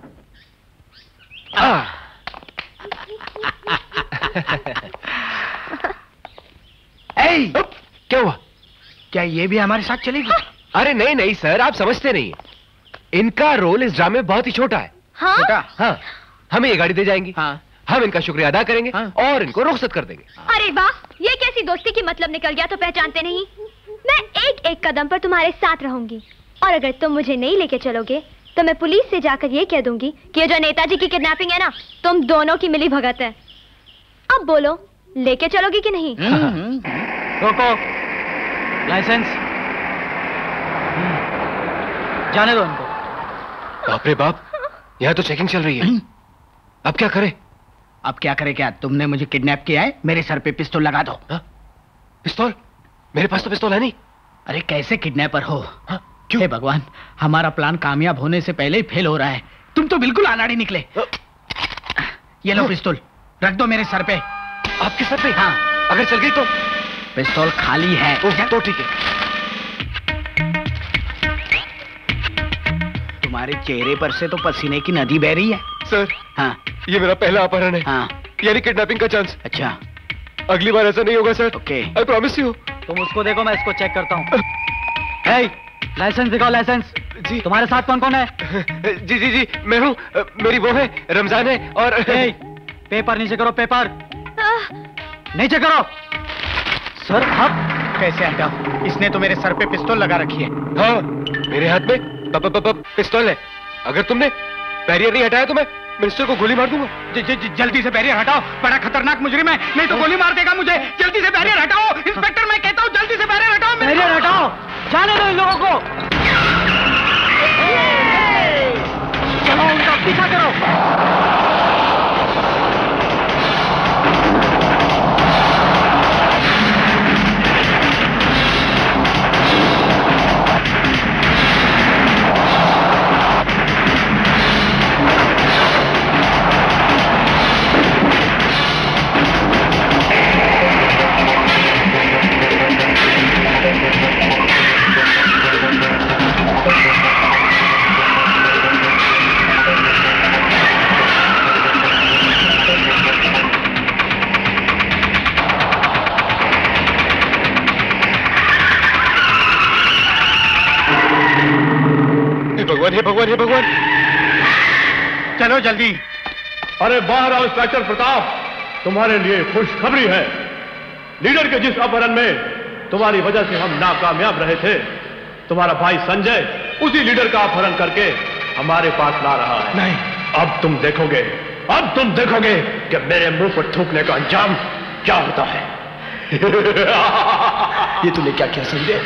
S16: ए,
S1: क्या हुआ?
S16: क्या ये भी हमारे साथ चलेगी?
S1: अरे नहीं नहीं सर, आप समझते नहीं। इनका रोल इस ड्रामे में बहुत ही छोटा है।
S11: हाँ?
S1: छोटा? हाँ। हमें ये गाड़ी दे जाएंगी। हाँ। हम इनका शुक्रिया अदा करेंगे। हाँ। और इनको रुखसत कर देंगे।
S11: अरे वाह, ये कैसी दोस्ती की मतलब निकल गया तो पहचानते नहीं। मैं एक एक कदम पर तुम्हारे साथ रहूंगी, और अगर तुम मुझे नहीं लेके चलोगे तो मैं पुलिस से जाकर ये कह दूंगी कि ये जो नेताजी की किडनैपिंग है ना, तुम दोनों की मिली भगत है। अब बोलो, लेके चलोगी कि नहीं?
S17: रोको, लाइसेंस जाने दो इनको।
S1: बाप रे बाप, यहाँ तो चेकिंग चल रही है। अब क्या करें?
S16: अब क्या करें? क्या तुमने मुझे किडनैप किया है? मेरे सर पे पिस्तौल लगा दो।
S1: हा? पिस्तौल? मेरे पास तो पिस्तौल है नहीं।
S16: अरे कैसे किडनैपर हो? हा? क्यों? हे भगवान, हमारा प्लान कामयाब होने से पहले ही फेल हो रहा है। तुम तो बिल्कुल अनाड़ी निकले। ये लो पिस्तौल, रख दो मेरे सर पे।
S1: आपके सर पे?
S16: हाँ।
S1: अगर चल गई तो?
S16: पिस्तौल खाली है।
S1: तो ठीक है।
S16: तुम्हारे चेहरे पर से तो पसीने की नदी बह रही है।
S1: सर
S16: हाँ,
S1: ये मेरा पहला अपहरण है।
S16: हाँ,
S1: यानी किडनैपिंग का चांस।
S16: अच्छा,
S1: अगली बार ऐसा नहीं होगा sir.
S16: Okay,
S1: I promise you.
S17: तुम उसको देखो, मैं इसको चेक करता हूँ। hey, लाइसेंस दिखाओ, लाइसेंस।
S1: जी।
S17: तुम्हारे साथ कौन कौन है?
S1: जी जी जी मैं हूँ, मेरी वो है, रमजान है। और
S17: hey, पेपर नीचे करो, पेपर नीचे करो।
S16: सर आप कैसे हटाओ? इसने तो मेरे सर पे पिस्तौल लगा रखी है।
S1: हाँ, मेरे हाथ में प, प, प, प, पिस्तौल है। अगर तुमने बैरियर नहीं हटाया तो मैं मिनिस्टर को गोली मार दूंगा।
S16: ज, ज, ज, जल्दी से बैरियर हटाओ, बड़ा खतरनाक मुजरिम है, नहीं तो गोली मार देगा मुझे। जल्दी से बैरियर हटाओ इंस्पेक्टर, मैं कहता हूँ जल्दी से बैरियर हटाओ।
S17: बैरियर हटाओ, जाने दो इन लोगों को। चलो उनका पीछा करो।
S1: भगवान हे भगवान हे भगवान।
S16: चलो जल्दी।
S2: अरे बाहर आओ इंस्पेक्टर प्रताप, तुम्हारे लिए खुशखबरी है। लीडर के जिस अपहरण में तुम्हारी वजह से हम नाकामयाब रहे थे, तुम्हारा भाई संजय उसी लीडर का अपहरण करके हमारे पास ला रहा है।
S16: नहीं,
S2: अब तुम देखोगे, अब तुम देखोगे कि मेरे मुंह पर थूकने का अंजाम क्या होता है।
S8: ये तूने क्या क्या संजय?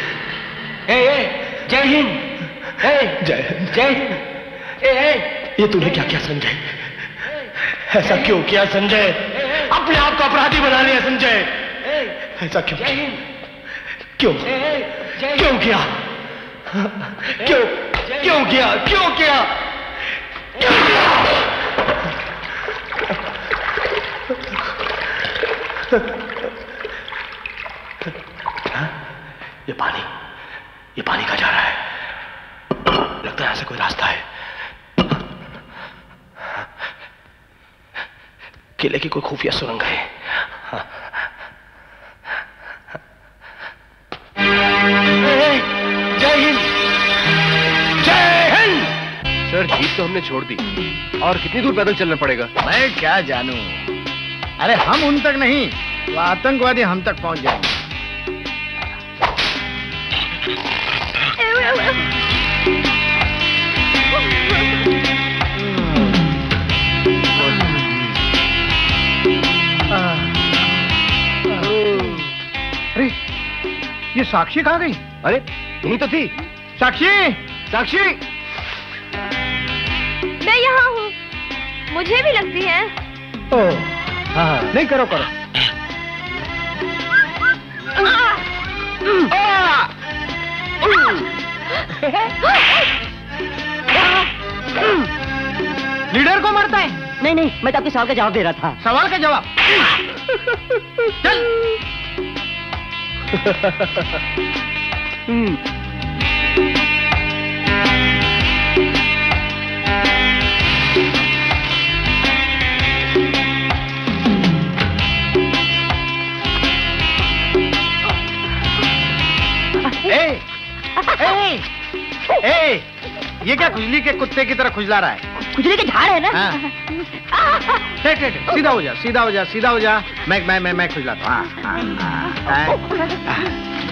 S16: जय हिंद।
S8: जय जय ये तूने क्या क्या संजय? ऐसा क्यों किया संजय? अपने आप को अपराधी बना लिया संजय। ऐसा क्यों क्यों क्यों किया? क्यों क्यों किया क्यों किया क्यों किया? पानी, ये पानी कहाँ जा रहा है? लगता है यहाँ से कोई रास्ता है। किले की कोई खुफिया सुरंग है। जय हिंद, जय हिंद।
S1: सर जीप तो हमने छोड़ दी, और कितनी दूर पैदल चलना पड़ेगा?
S16: मैं क्या जानूं। अरे हम उन तक नहीं, वो आतंकवादी हम तक पहुंच जाएंगे। अरे ये साक्षी कहाँ गई?
S1: अरे यही तो थी।
S16: साक्षी, साक्षी,
S11: मैं यहाँ हूँ, मुझे भी लगती है।
S16: ओह, हाँ, नहीं करो करो। लीडर को मारता है?
S12: नहीं नहीं, मैं तो आपके सवाल का जवाब दे रहा था।
S16: सवाल का जवाब? चल।
S1: हम्म।
S16: ए, ए, ए, ये क्या खुजली के कुत्ते की तरह खुजला रहा है?
S12: खुजली के झाड़ है ना?
S16: हाँ। ठीक ठीक, सीधा हो जा, सीधा हो जा, सीधा हो जा। मैं मैं मैं मैं खुजलाता हूँ। हाँ, हाँ, हाँ, हाँ।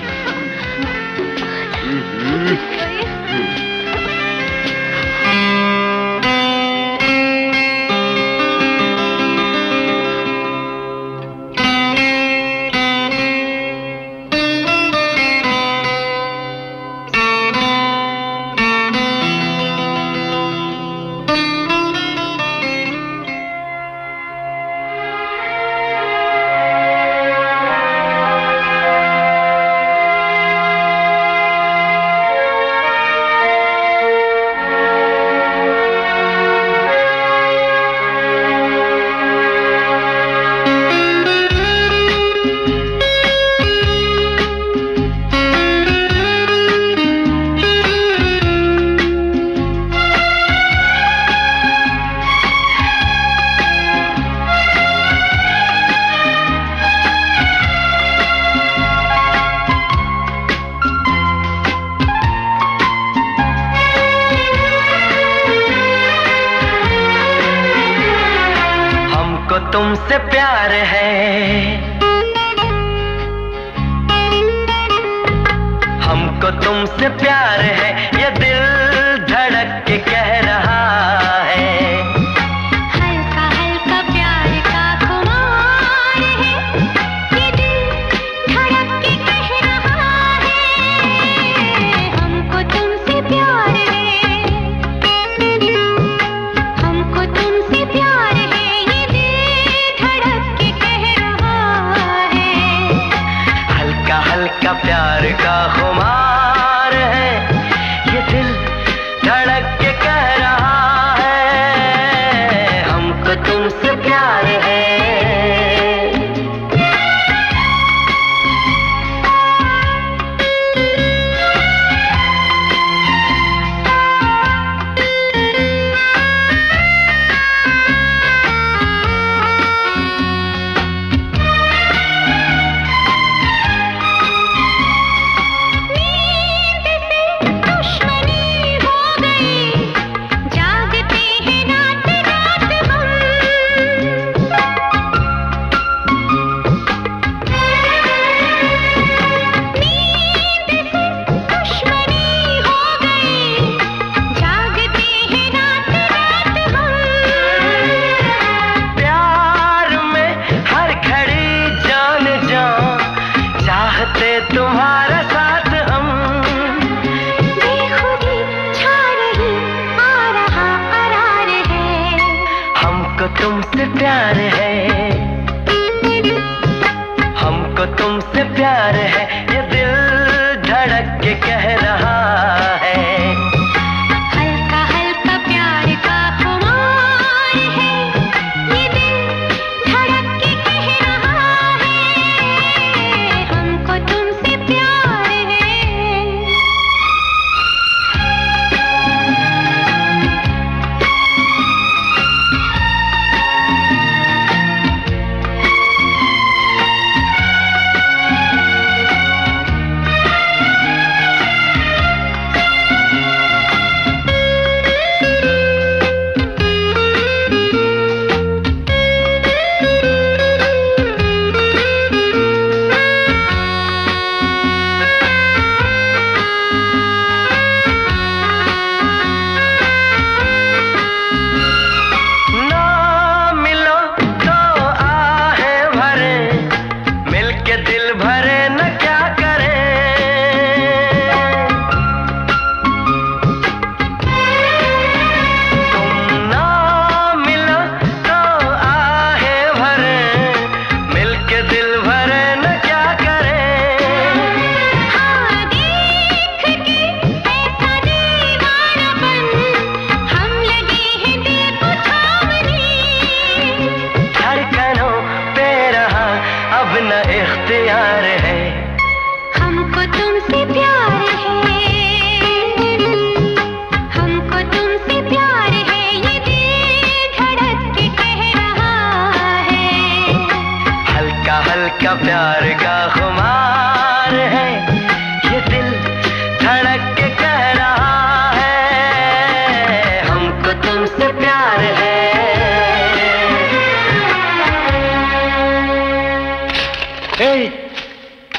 S10: तुमसे प्यार है, हमको तुमसे प्यार है, ये दिल धड़क के कह रहा है।
S18: हल्का हल्का प्यार का खुमार है, ये दिल धड़क के कह रहा है। हमको तुमसे प्यार है, हमको तुमसे प्यार है,
S10: हल्का प्यार का खुमार है,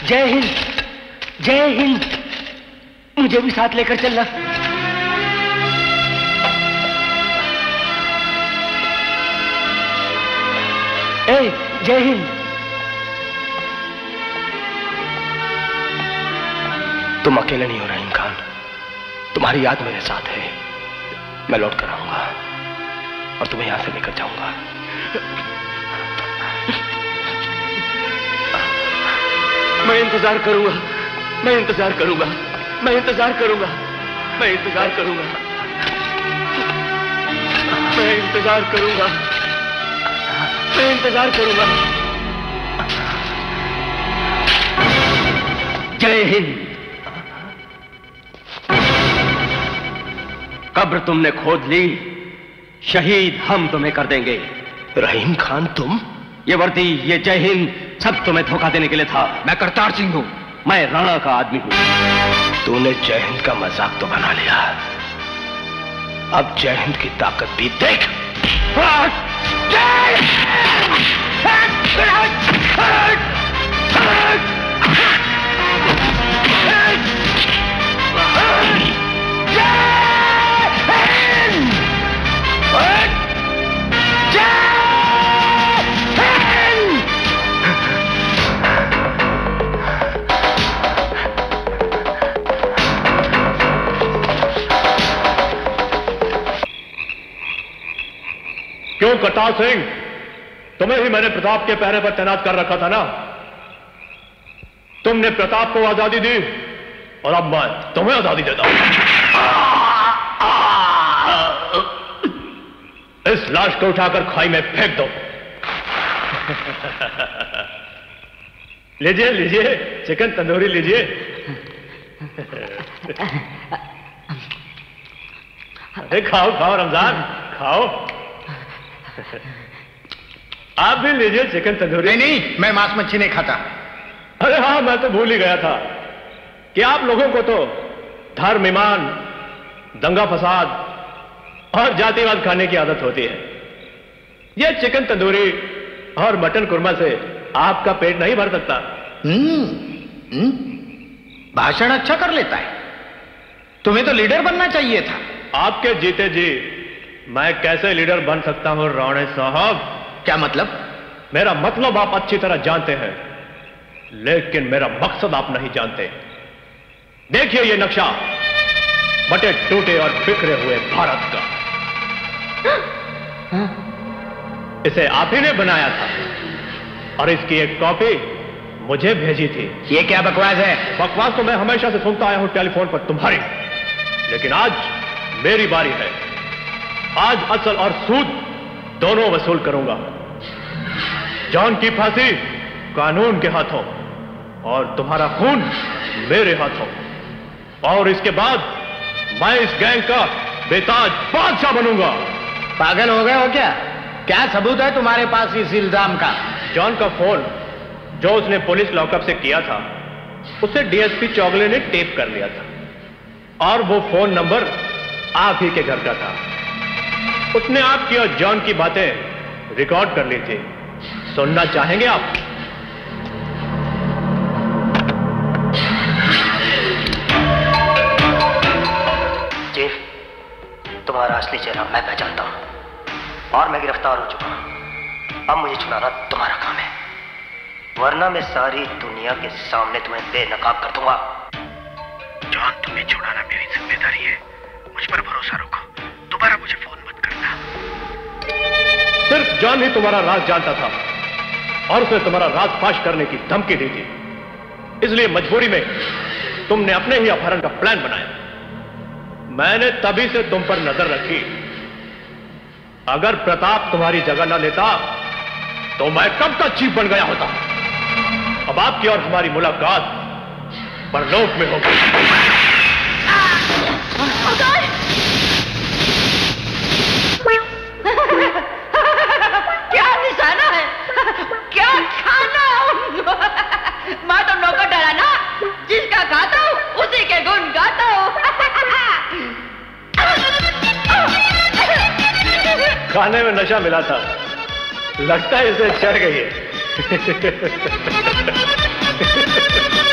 S8: जय हिंद, जय हिंद। मुझे भी साथ लेकर चलना। ए, जय हिंद। तुम अकेले नहीं हो रहीम खान, तुम्हारी याद मेरे साथ है। मैं लौट कर आऊंगा और तुम्हें यहां से लेकर जाऊंगा। मैं इंतजार करूंगा, मैं इंतजार करूंगा, मैं इंतजार करूंगा, मैं इंतजार करूंगा, मैं इंतजार करूंगा, मैं इंतजार करूंगा। जय हिंद। कब्र तुमने खोद ली, शहीद हम तुम्हें कर देंगे। रहीम खान तुम? ये वर्दी, ये जय हिंद सब तुम्हें धोखा देने के लिए था। मैं करतार सिंह हूं, मैं राणा का आदमी हूं। तूने जय हिंद का मजाक तो बना लिया, अब जय हिंद की ताकत भी देख।
S2: क्यों करतार सिंह, तुम्हें ही मैंने प्रताप के पहरे पर तैनात कर रखा था ना। तुमने प्रताप को आजादी दी और अब मैं तुम्हें आजादी देता हूं। इस लाश को उठाकर खाई में फेंक दो। लीजिए लीजिए, चिकन तंदूरी लीजिए। अरे खाओ खाओ रमजान, खाओ। आप भी लीजिए चिकन तंदूरी।
S16: नहीं नहीं, मैं मांस मच्छी नहीं खाता।
S2: अरे हाँ, मैं तो भूल ही गया था कि आप लोगों को तो धर्म, ईमान, दंगा फसाद और जातिवाद खाने की आदत होती है। ये चिकन तंदूरी और मटन कुरमा से आपका पेट नहीं भर सकता।
S16: हम्म, हम्म, भाषण अच्छा कर लेता है। तुम्हें तो लीडर बनना चाहिए था।
S2: आपके जीते जी मैं कैसे लीडर बन सकता हूं राणे साहब?
S16: क्या मतलब?
S2: मेरा मतलब आप अच्छी तरह जानते हैं, लेकिन मेरा मकसद आप नहीं जानते। देखिए ये नक्शा, बटे टूटे और बिखरे हुए भारत का। इसे आप ही ने बनाया था और इसकी एक कॉपी मुझे भेजी थी।
S16: ये क्या बकवास है?
S2: बकवास तो मैं हमेशा से सुनता आया हूं टेलीफोन पर तुम्हारी, लेकिन आज मेरी बारी है। आज असल और सूद दोनों वसूल करूंगा। जॉन की फांसी कानून के हाथों और तुम्हारा खून मेरे हाथों, और इसके बाद मैं इस गैंग का बेताज बादशाह बनूंगा।
S16: पागल हो गए हो क्या? क्या सबूत है तुम्हारे पास इस इल्जाम का?
S2: जॉन का फोन जो उसने पुलिस लॉकअप से किया था, उसे डीएसपी चौगले ने टेप कर लिया था और वो फोन नंबर आप ही के घर का था। उसने आपकी और जॉन की बातें रिकॉर्ड कर ली थी। सुनना चाहेंगे आप?
S3: चीफ, तुम्हारा असली चेहरा मैं पहचानता हूं और मैं गिरफ्तार हो चुका हूं। अब मुझे छुड़ाना तुम्हारा काम है, वरना मैं सारी दुनिया के सामने तुम्हें बेनकाब कर दूंगा।
S19: जॉन, तुम्हें छुड़ाना मेरी जिम्मेदारी है। मुझ पर भरोसा रखो, दोबारा मुझे फोन मत करना।
S2: सिर्फ जॉन ही तुम्हारा राज जानता था और उसने तुम्हारा राज फाश करने की धमकी दी थी। इसलिए मजबूरी में तुमने अपने ही अपहरण का प्लान बनाया। मैंने तभी से तुम पर नजर रखी। अगर प्रताप तुम्हारी जगह न लेता तो मैं कब तक चीफ बन गया होता। अब आपकी और हमारी मुलाकात परलोक में होगी।
S12: क्या निशाना है, क्या खाना? मैं तो नौकर डरा ना, जिसका खाता हूँ उसी के गुण गाता हूँ।
S2: खाने में नशा मिला था, लगता है इसे चढ़ गई है।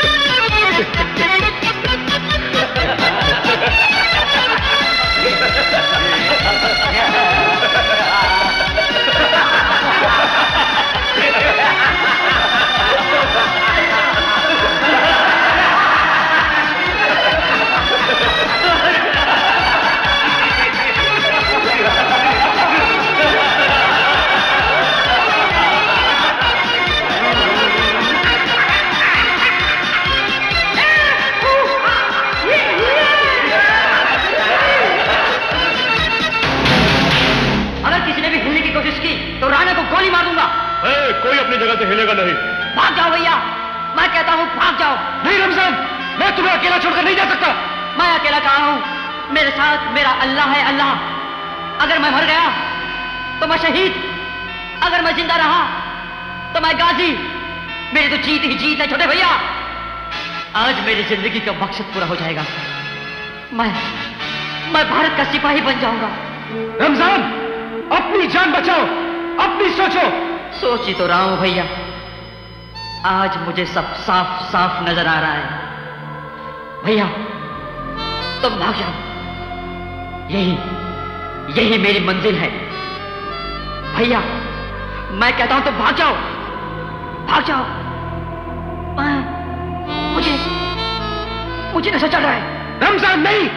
S8: नहीं रमजान, मैं तुम्हें अकेला छोड़कर नहीं जा सकता।
S12: मैं अकेला कहाँ हूँ? मेरे साथ मेरा अल्लाह है। अल्लाह, अगर मैं मर गया तो मैं शहीद, अगर मैं जिंदा रहा तो मैं गाजी। मेरी तो जीत ही जीत है छोटे भैया। आज मेरी जिंदगी का मकसद पूरा हो जाएगा। मैं मैं भारत का सिपाही बन जाऊंगा।
S8: रमजान, अपनी जान बचाओ, अपनी सोचो।
S12: सोच ही तो रहा हूं भैया। आज मुझे सब साफ साफ नजर आ रहा है। भैया तुम भाग जाओ, यही यही मेरी मंजिल है। भैया मैं कहता हूं तुम भाग जाओ, भाग जाओ। मैं मुझे मुझे नशा चढ़ रहा है।
S8: रमजान नहीं,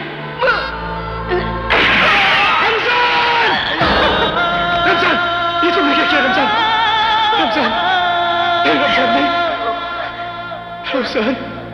S8: रमजान, रमजान, ये तुमने क्या किया? रमजान, रमजान, रमजान नहीं, रमजान,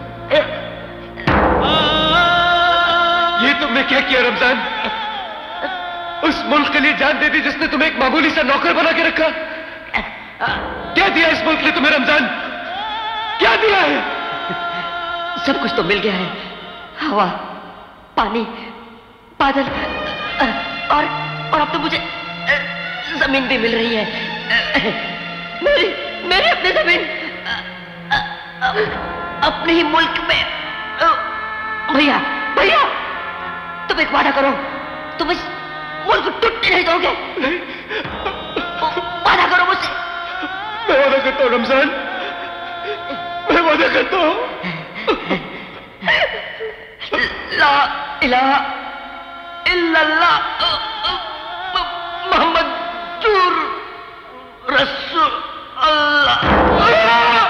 S8: ये तुमने क्या किया? रमजान, उस मुल्क के लिए जान दे दी जिसने तुम्हें एक मामूली सा नौकर बना के रखा। क्या दिया इस मुल्क ने तुम्हें? रमजान, क्या दिया है?
S12: सब कुछ तो मिल गया है। हवा, पानी, बादल और और अब तो मुझे जमीन भी मिल रही है। मेरी मेरी अपनी जमीन अपने ही मुल्क में। भैया भैया तुम एक वादा करो, तुम इस मुल्क को टूटने नहीं दोगे। वादा करो मुझसे।
S8: मैं वादा करता हूँ रमजान, मैं वादा करता हूँ।
S12: ला इलाहा इल्लल्लाह मोहम्मद रसूल अल्लाह।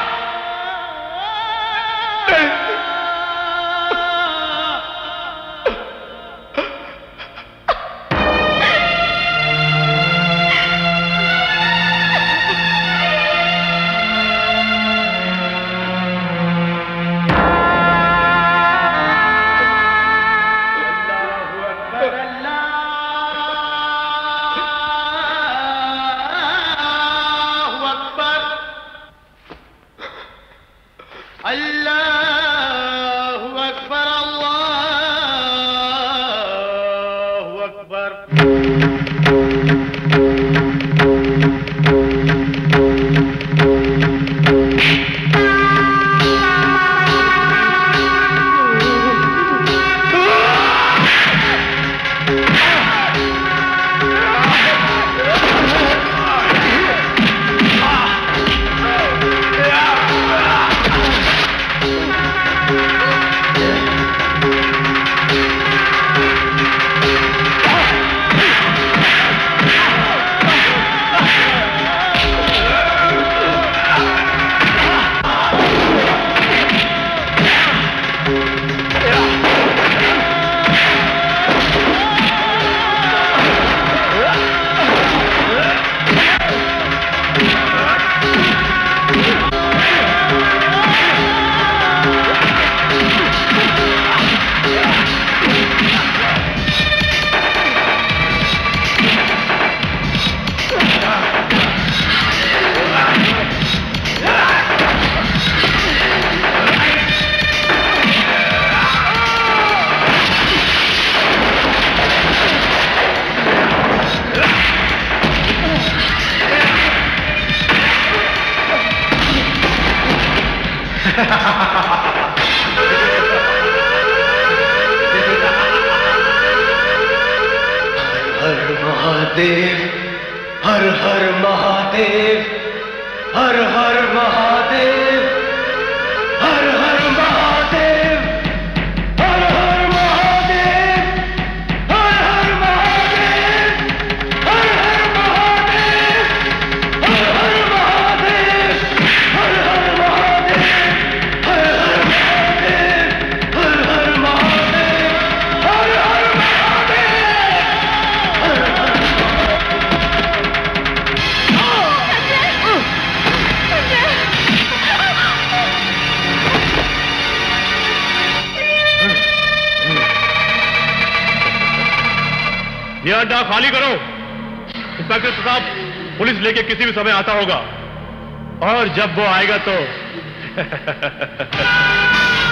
S2: खाली करो। इंस्पेक्टर साहब पुलिस लेके किसी भी समय आता होगा, और जब वो आएगा तो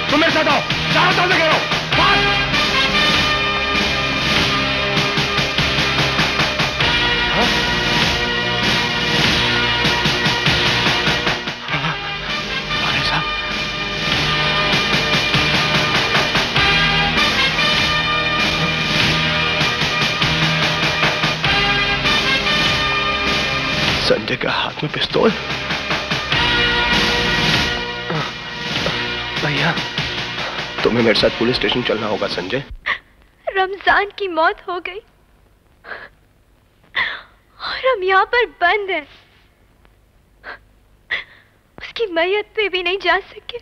S8: तुम मेरे साथ आओ, चारों तरफ से घेरो। भाई साहब, संजय के हाथ में पिस्तौल। भैया, तुम्हें मेरे साथ पुलिस स्टेशन चलना होगा संजय।
S6: रमजान की मौत हो गई और हम यहाँ पर बंद हैं। उसकी मैयत पे भी नहीं जा सके।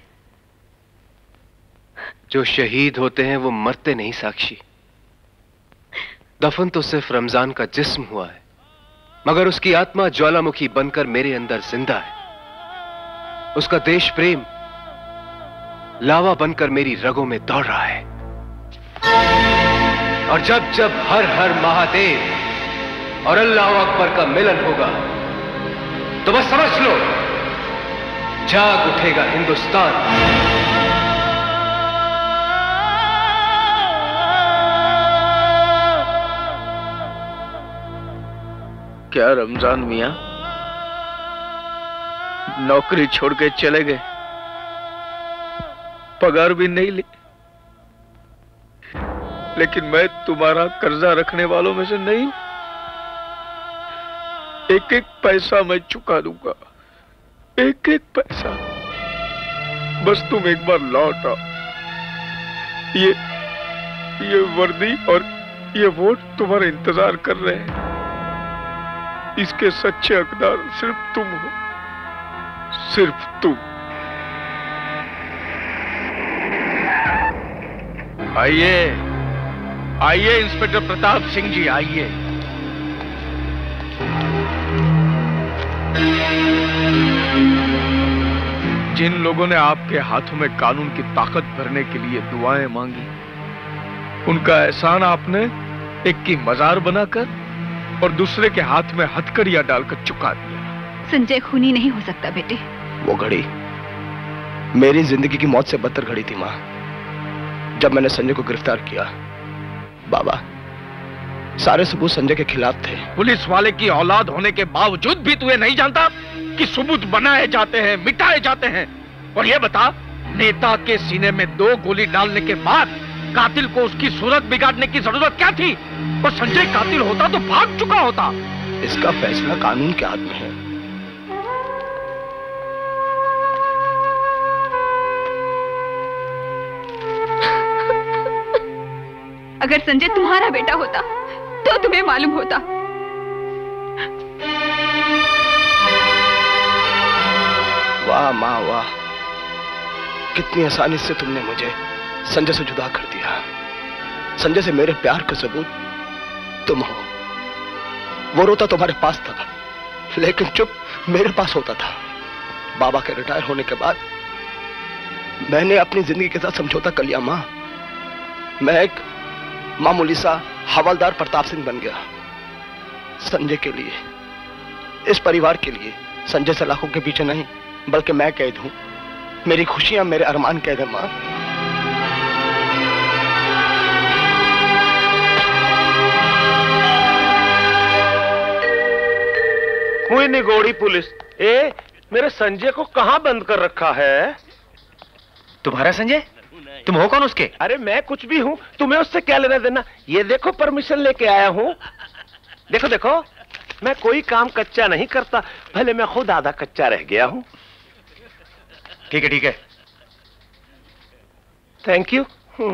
S1: जो शहीद होते हैं वो मरते नहीं साक्षी। दफन तो सिर्फ रमजान का जिस्म हुआ है, मगर उसकी आत्मा ज्वालामुखी बनकर मेरे अंदर जिंदा है। उसका देश प्रेम लावा बनकर मेरी रगों में दौड़ रहा है। और जब जब हर हर महादेव और अल्लाह अकबर का मिलन होगा तो बस समझ लो, जाग उठेगा हिंदुस्तान।
S7: क्या रमजान मियां नौकरी छोड़ के चले गए? पगार भी नहीं ली, लेकिन मैं तुम्हारा कर्जा रखने वालों में से नहीं। एक एक पैसा मैं चुका दूंगा, एक एक पैसा। बस तुम एक बार लौट आओ। ये ये वर्दी और ये वोट तुम्हारा इंतजार कर रहे हैं। इसके सच्चे हकदार सिर्फ तुम हो, सिर्फ तुम। आइए आइए इंस्पेक्टर प्रताप सिंह जी, आइए। जिन लोगों ने आपके हाथों में कानून की ताकत भरने के लिए दुआएं मांगी, उनका एहसान आपने एक की मजार बनाकर और दूसरे के हाथ में हथकड़ियां डालकर चुका दिया।
S9: संजय खूनी नहीं हो सकता बेटे।
S8: वो घड़ी मेरी जिंदगी की मौत से बदतर घड़ी थी माँ, जब मैंने संजय को गिरफ्तार किया। बाबा, सारे सबूत संजय के खिलाफ थे।
S7: पुलिस वाले की औलाद होने के बावजूद भी तू ये नहीं जानता कि सबूत बनाए जाते हैं, मिटाए जाते हैं। और ये बता, नेता के सीने में दो गोली डालने के बाद कातिल को उसकी सूरत बिगाड़ने की जरूरत क्या थी? और संजय कातिल होता तो भाग चुका होता।
S8: इसका फैसला कानून के हाथ में है।
S9: अगर संजय तुम्हारा बेटा होता तो तुम्हें मालूम होता।
S8: वाह माँ वाह, कितनी आसानी से तुमने मुझे संजय से जुदा कर दिया। संजय से मेरे प्यार का सबूत तुम हो। वो रोता तुम्हारे पास था, लेकिन चुप मेरे पास होता था। बाबा के रिटायर होने के बाद मैंने अपनी जिंदगी के साथ समझौता कर लिया माँ। मैं एक मामूली सा हवलदार प्रताप सिंह बन गया। संजय के लिए, इस परिवार के लिए। संजय सलाखों के पीछे नहीं, बल्कि मैं कैद हूं। मेरी खुशियां, मेरे अरमान कैद है मां।
S5: हुई निगोड़ी पुलिस। ए, मेरे संजय को कहां बंद कर रखा है?
S4: तुम्हारा संजय? तुम हो कौन उसके?
S5: अरे मैं कुछ भी हूं, तुम्हें उससे क्या लेना देना? ये देखो, परमिशन लेके आया हूं। देखो देखो, मैं कोई काम कच्चा नहीं करता, भले मैं खुद आधा कच्चा रह गया हूं।
S4: ठीक है ठीक है,
S5: थैंक यू।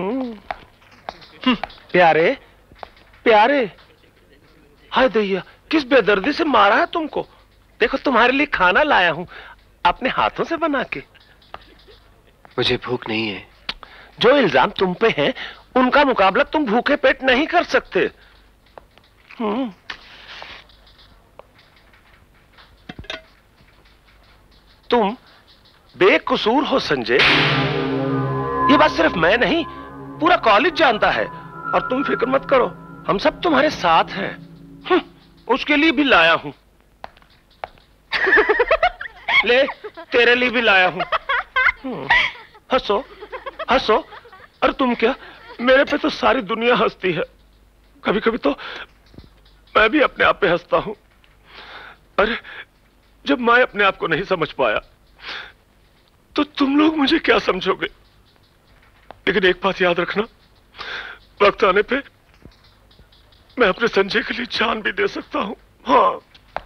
S5: प्यारे प्यारे, हाय दैया, किस बेदर्दी से मारा है तुमको। देखो, तुम्हारे लिए खाना लाया हूं, अपने हाथों से बना के।
S1: मुझे भूख नहीं है।
S5: जो इल्जाम तुम पे हैं, उनका मुकाबला तुम भूखे पेट नहीं कर सकते। हम्म। तुम बेकसूर हो संजय, ये बात सिर्फ मैं नहीं, पूरा कॉलेज जानता है। और तुम फिक्र मत करो, हम सब तुम्हारे साथ हैं। उसके लिए भी लाया हूं। ले, तेरे लिए भी लाया हूं। हंसो हंसो। अरे तुम क्या, मेरे पे तो सारी दुनिया हंसती है। कभी कभी तो मैं भी अपने आप पे हंसता हूं। अरे जब मैं अपने आप को नहीं समझ पाया तो तुम लोग मुझे क्या समझोगे। लेकिन एक बात याद रखना, वक्त आने पे मैं अपने संजय के लिए जान भी दे सकता हूं। हाँ।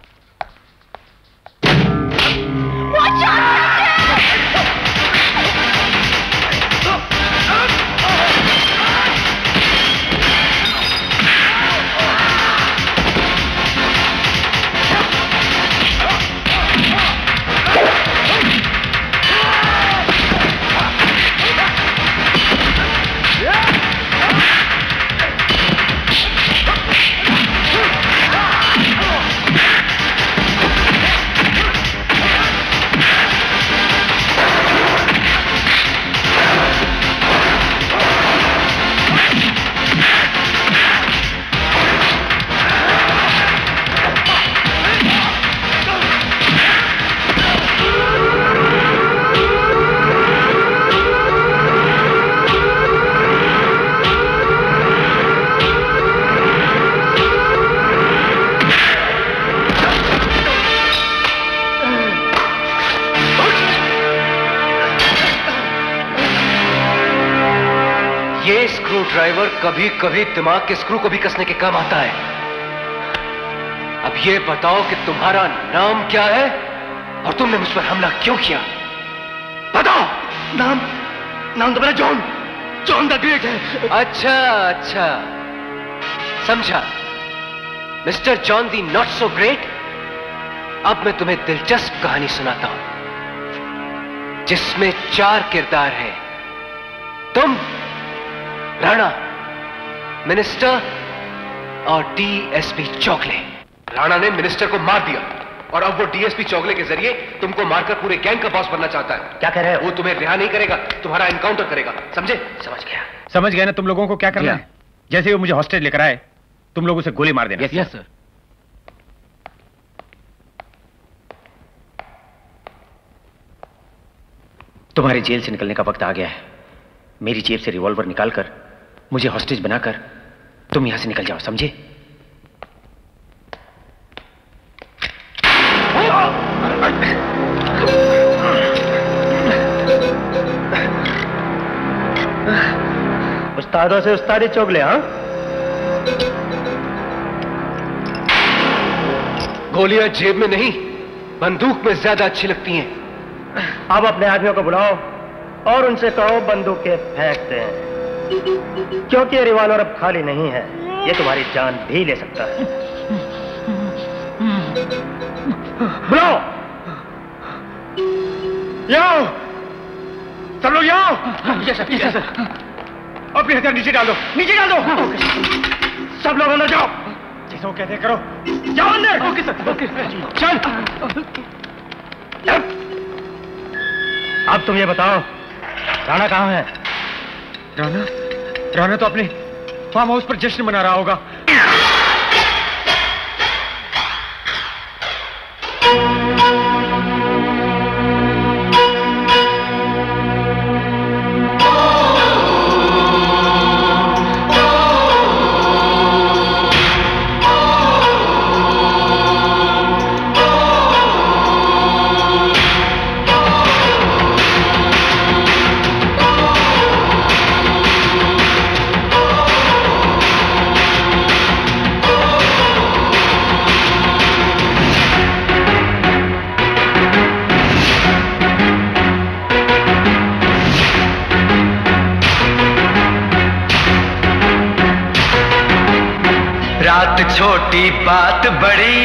S1: ड्राइवर कभी कभी दिमाग के स्क्रू को भी कसने के काम आता है। अब ये बताओ कि तुम्हारा नाम क्या है और तुमने मुझ पर हमला क्यों किया? बताओ।
S8: नाम नाम तो मेरा जॉन जॉन द ग्रेट है।
S1: अच्छा अच्छा, समझा। Mister John the not so great. अब मैं तुम्हें दिलचस्प कहानी सुनाता हूं जिसमें चार किरदार हैं। तुम, राणा, मिनिस्टर और डीएसपी चौगले। राणा ने मिनिस्टर को मार दिया और अब वो डीएसपी चौगले के जरिए तुमको मारकर पूरे गैंग का बॉस बनना चाहता है।
S4: क्या कह रहे हो?
S1: वो तुम्हें रिहा नहीं करेगा, तुम्हारा एनकाउंटर करेगा। समझे?
S4: समझ गया।
S3: समझ गए ना तुम लोगों को क्या करना है? जैसे वो मुझे हॉस्टेज लेकर आए, तुम लोग उसे गोली मार देना।
S4: Yes yes sir. तुम्हारे जेल से निकलने का वक्त आ गया है। मेरी जेब से रिवॉल्वर निकालकर मुझे हॉस्टेज बनाकर तुम यहां से निकल जाओ, समझे?
S3: उस्तादों से उस्तादी चौगले। हाँ,
S1: गोलियां जेब में नहीं, बंदूक में ज्यादा अच्छी लगती हैं।
S3: अब अपने आदमियों को बुलाओ और उनसे कहो बंदूकें फेंक दें, क्योंकि ये रिवॉल्वर अब खाली नहीं है। ये तुम्हारी जान भी ले सकता है। बुलाओ। यहाँ सब लोग यहाँ।
S8: Yes sir, yes sir.
S3: अपने हथियार नीचे डाल दो, नीचे डाल दो। सब लोग अंदर जाओ। जैसे वो कहते करो, जाओ अंदर। Okay sir, okay. चल। अब तुम ये बताओ, राणा कहाँ है?
S16: राणा राणा तो अपने फार्म हाउस पर जश्न मना रहा होगा।
S10: छोटी बात बड़ी,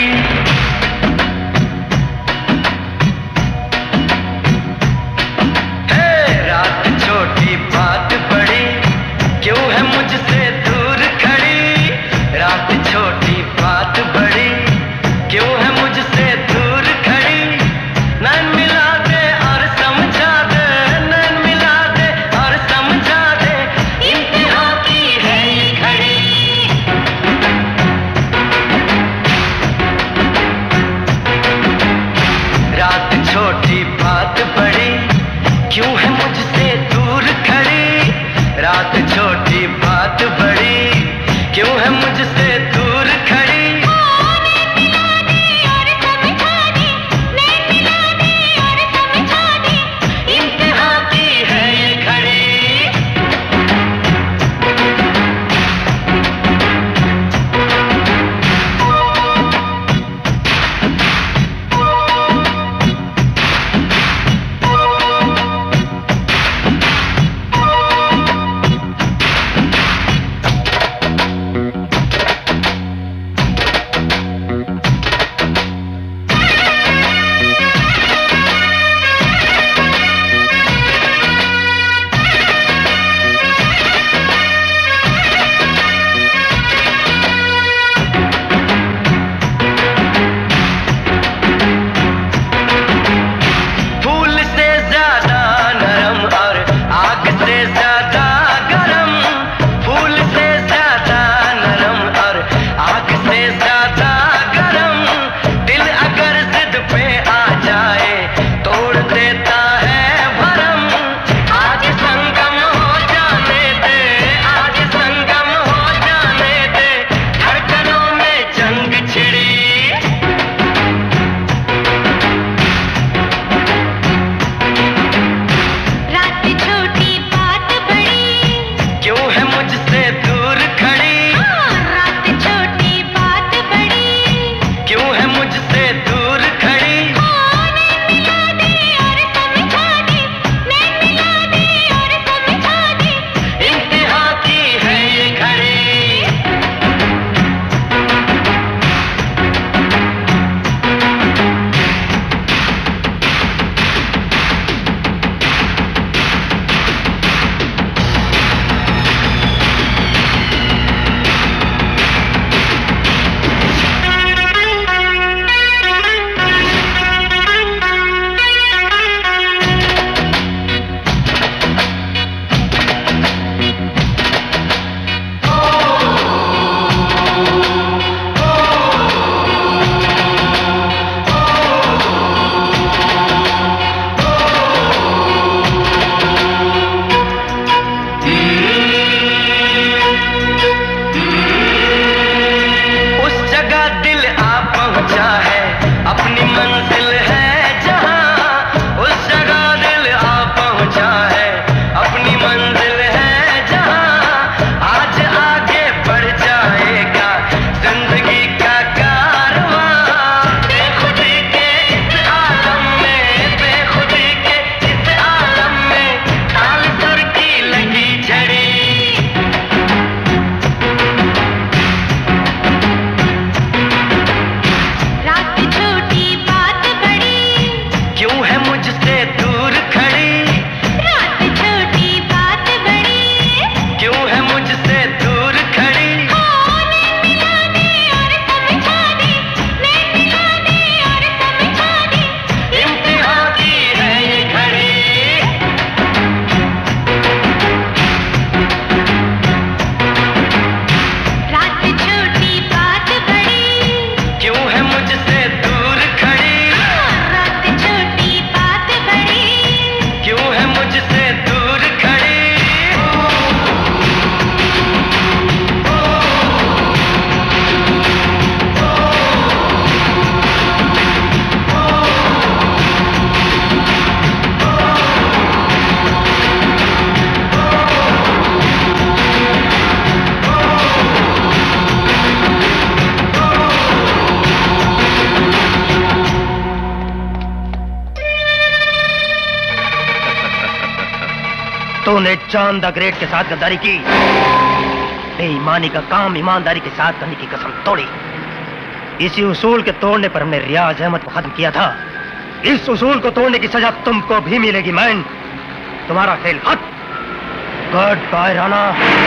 S10: है रात छोटी बात बड़ी, क्यों है मुझसे दूर खड़ी। रात छोटी बात बड़ी, क्यों है मुझसे दूर खड़ी। नैन मिला दे और समझा दे, नैन मिला दे और समझा दे, इंतहा की है ये घड़ी।
S3: तूने जॉन द ग्रेट के साथ गद्दारी की, बेईमानी का काम ईमानदारी के साथ करने की कसम तोड़ी। इसी उसूल के तोड़ने पर हमने रियाज अहमद को खत्म किया था। इस उसूल को तोड़ने की सजा तुमको भी मिलेगी। मैन, तुम्हारा खेल खत्म। Goodbye Rana.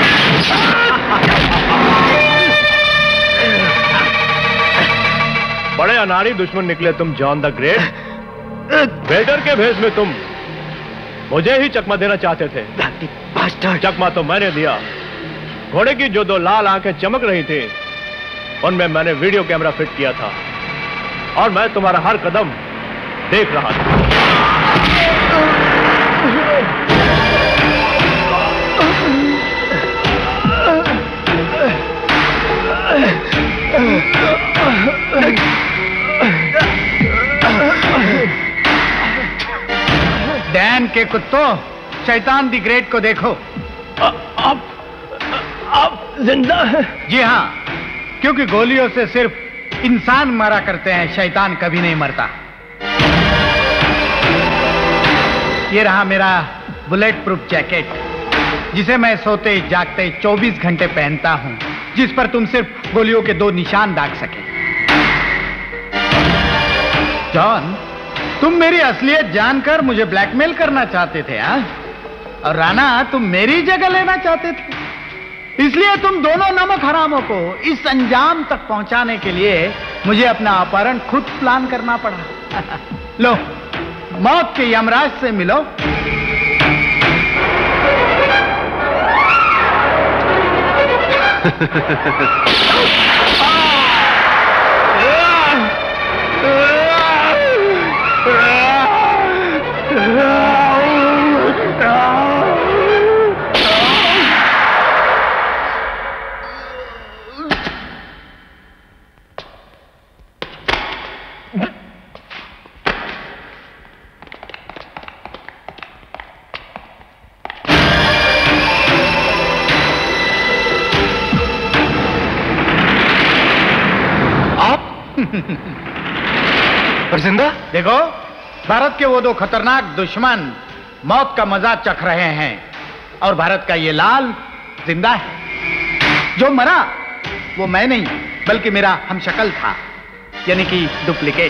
S2: बड़े अनाड़ी दुश्मन निकले तुम जॉन द ग्रेट। वेटर के भेष में तुम मुझे ही चकमा देना चाहते थे। चकमा तो मैंने दिया। घोड़े की जो दो लाल आंखें चमक रही थी उनमें मैंने वीडियो कैमरा फिट किया था और मैं तुम्हारा हर कदम देख रहा था।
S16: डैन के कुत्तों, शैतान दी ग्रेट को देखो।
S5: आप आप जिंदा हैं?
S16: जी हाँ, क्योंकि गोलियों से सिर्फ इंसान मरा करते हैं, शैतान कभी नहीं मरता। ये रहा मेरा बुलेट प्रूफ जैकेट, जिसे मैं सोते जागते चौबीस घंटे पहनता हूं, जिस पर तुम सिर्फ गोलियों के दो निशान दाग सके। जॉन, तुम मेरी असलियत जानकर मुझे ब्लैकमेल करना चाहते थे, हाँ? और राणा, तुम मेरी जगह लेना चाहते थे। इसलिए तुम दोनों नमक हरामों को इस अंजाम तक पहुंचाने के लिए मुझे अपना अपहरण खुद प्लान करना पड़ा। लो, मौत के यमराज से मिलो।
S1: पर जिंदा?
S16: देखो, भारत के वो दो खतरनाक दुश्मन मौत का मजा चख रहे हैं और भारत का ये लाल जिंदा है। जो मरा वो मैं नहीं, बल्कि मेरा हमशक्ल था, यानी कि डुप्लीकेट।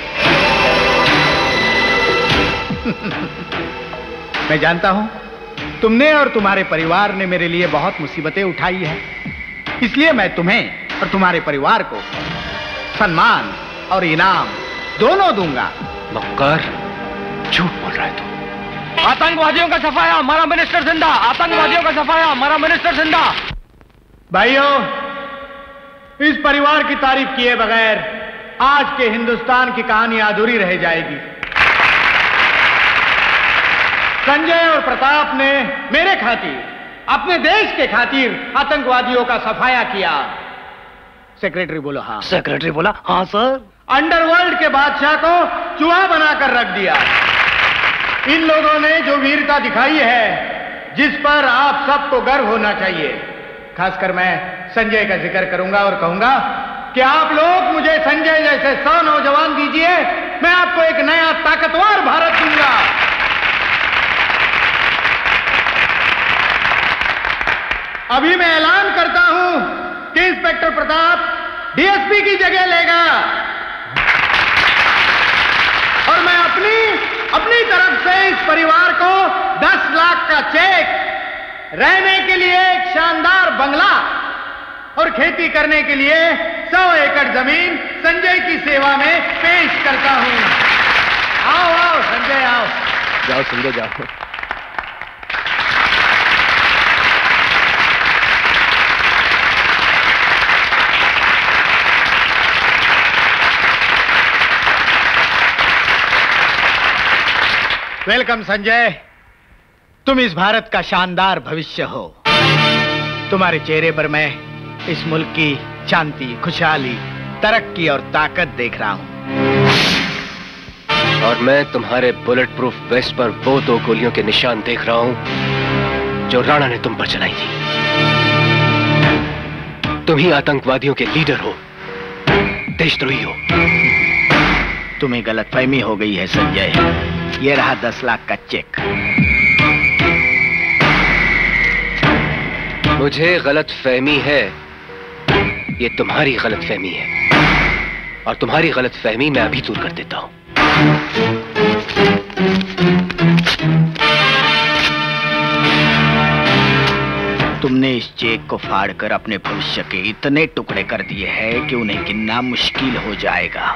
S16: मैं जानता हूं तुमने और तुम्हारे परिवार ने मेरे लिए बहुत मुसीबतें उठाई है, इसलिए मैं तुम्हें और तुम्हारे परिवार को सम्मान और इनाम दोनों दूंगा।
S1: मक्कार, झूठ बोल रहा है तू।
S3: आतंकवादियों का सफाया, हमारा मिनिस्टर जिंदा। आतंकवादियों का सफाया, हमारा मिनिस्टर जिंदा।
S16: भाइयों, इस परिवार की तारीफ किए बगैर आज के हिंदुस्तान की कहानी अधूरी रह जाएगी। संजय और प्रताप ने मेरे खातिर, अपने देश के खातिर आतंकवादियों का सफाया किया। सेक्रेटरी बोलो हाँ।
S3: सेक्रेटरी बोला हाँ सर।
S16: अंडरवर्ल्ड के बादशाह को चूहा बनाकर रख दिया। इन लोगों ने जो वीरता दिखाई है, जिस पर आप सबको गर्व होना चाहिए, खासकर मैं संजय का जिक्र करूंगा और कहूंगा कि आप लोग मुझे संजय जैसे सौ नौजवान दीजिए, मैं आपको एक नया ताकतवर भारत दूंगा। अभी मैं ऐलान करता हूं कि इंस्पेक्टर प्रताप डीएसपी की जगह लेगा और मैं अपनी अपनी तरफ से इस परिवार को दस लाख का चेक, रहने के लिए एक शानदार बंगला और खेती करने के लिए सौ एकड़ जमीन संजय की सेवा में पेश करता हूं। आओ आओ संजय आओ।
S2: जाओ संजय जाओ।
S16: वेलकम संजय, तुम इस भारत का शानदार भविष्य हो। तुम्हारे चेहरे पर मैं इस मुल्क की शांति, खुशहाली, तरक्की और ताकत देख रहा हूं।
S1: और मैं तुम्हारे बुलेट प्रूफ वेस्ट पर वो दो गोलियों के निशान देख रहा हूं जो राणा ने तुम पर चलाई थी। तुम ही आतंकवादियों के लीडर हो, देशद्रोही हो।
S16: तुम्हें गलतफहमी हो गई है संजय। ये रहा दस लाख का चेक।
S1: मुझे गलत फहमी है, ये तुम्हारी गलत फहमी है, और तुम्हारी गलत फहमी मैं अभी दूर कर देता हूं।
S16: तुमने इस चेक को फाड़कर अपने भविष्य के इतने टुकड़े कर दिए हैं कि उन्हें गिनना मुश्किल हो जाएगा।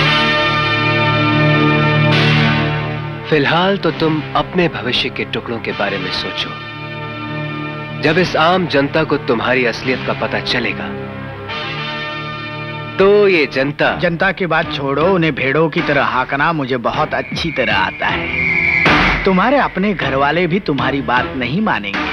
S1: फिलहाल तो तुम अपने भविष्य के टुकड़ों के बारे में सोचो। जब इस आम जनता को तुम्हारी असलियत का पता चलेगा तो ये जनता
S16: जनता की बात छोड़ो, उन्हें भेड़ों की तरह हाकना मुझे बहुत अच्छी तरह आता है। तुम्हारे अपने घर वाले भी तुम्हारी बात नहीं मानेंगे।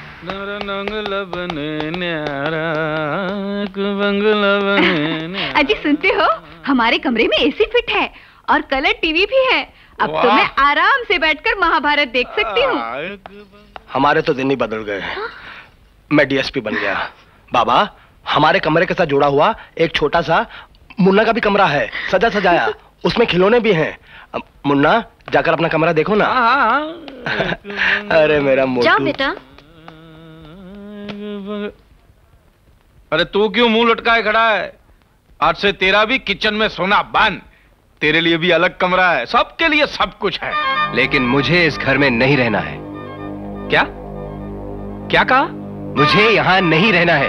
S9: अजी सुनते हो, हमारे कमरे में एसी फिट है और कलर टीवी भी है। अब तो मैं आराम से बैठकर महाभारत देख सकती हूँ।
S8: हमारे तो दिन ही बदल गए। मैं डीएसपी बन गया। बाबा, हमारे कमरे के साथ जुड़ा हुआ एक छोटा सा मुन्ना का भी कमरा है, सजा सजाया, उसमें खिलौने भी हैं। मुन्ना, जाकर अपना कमरा देखो ना। अरे मेरा मोटू।
S11: जाओ बेटा।
S7: अरे तू क्यों मुंह लटकाए खड़ा है? आज से तेरा भी किचन में सोना बंद। तेरे लिए भी अलग कमरा है, सबके लिए सब कुछ है।
S1: लेकिन मुझे इस घर में नहीं रहना है।
S7: क्या क्या कहा?
S1: मुझे यहाँ नहीं रहना है,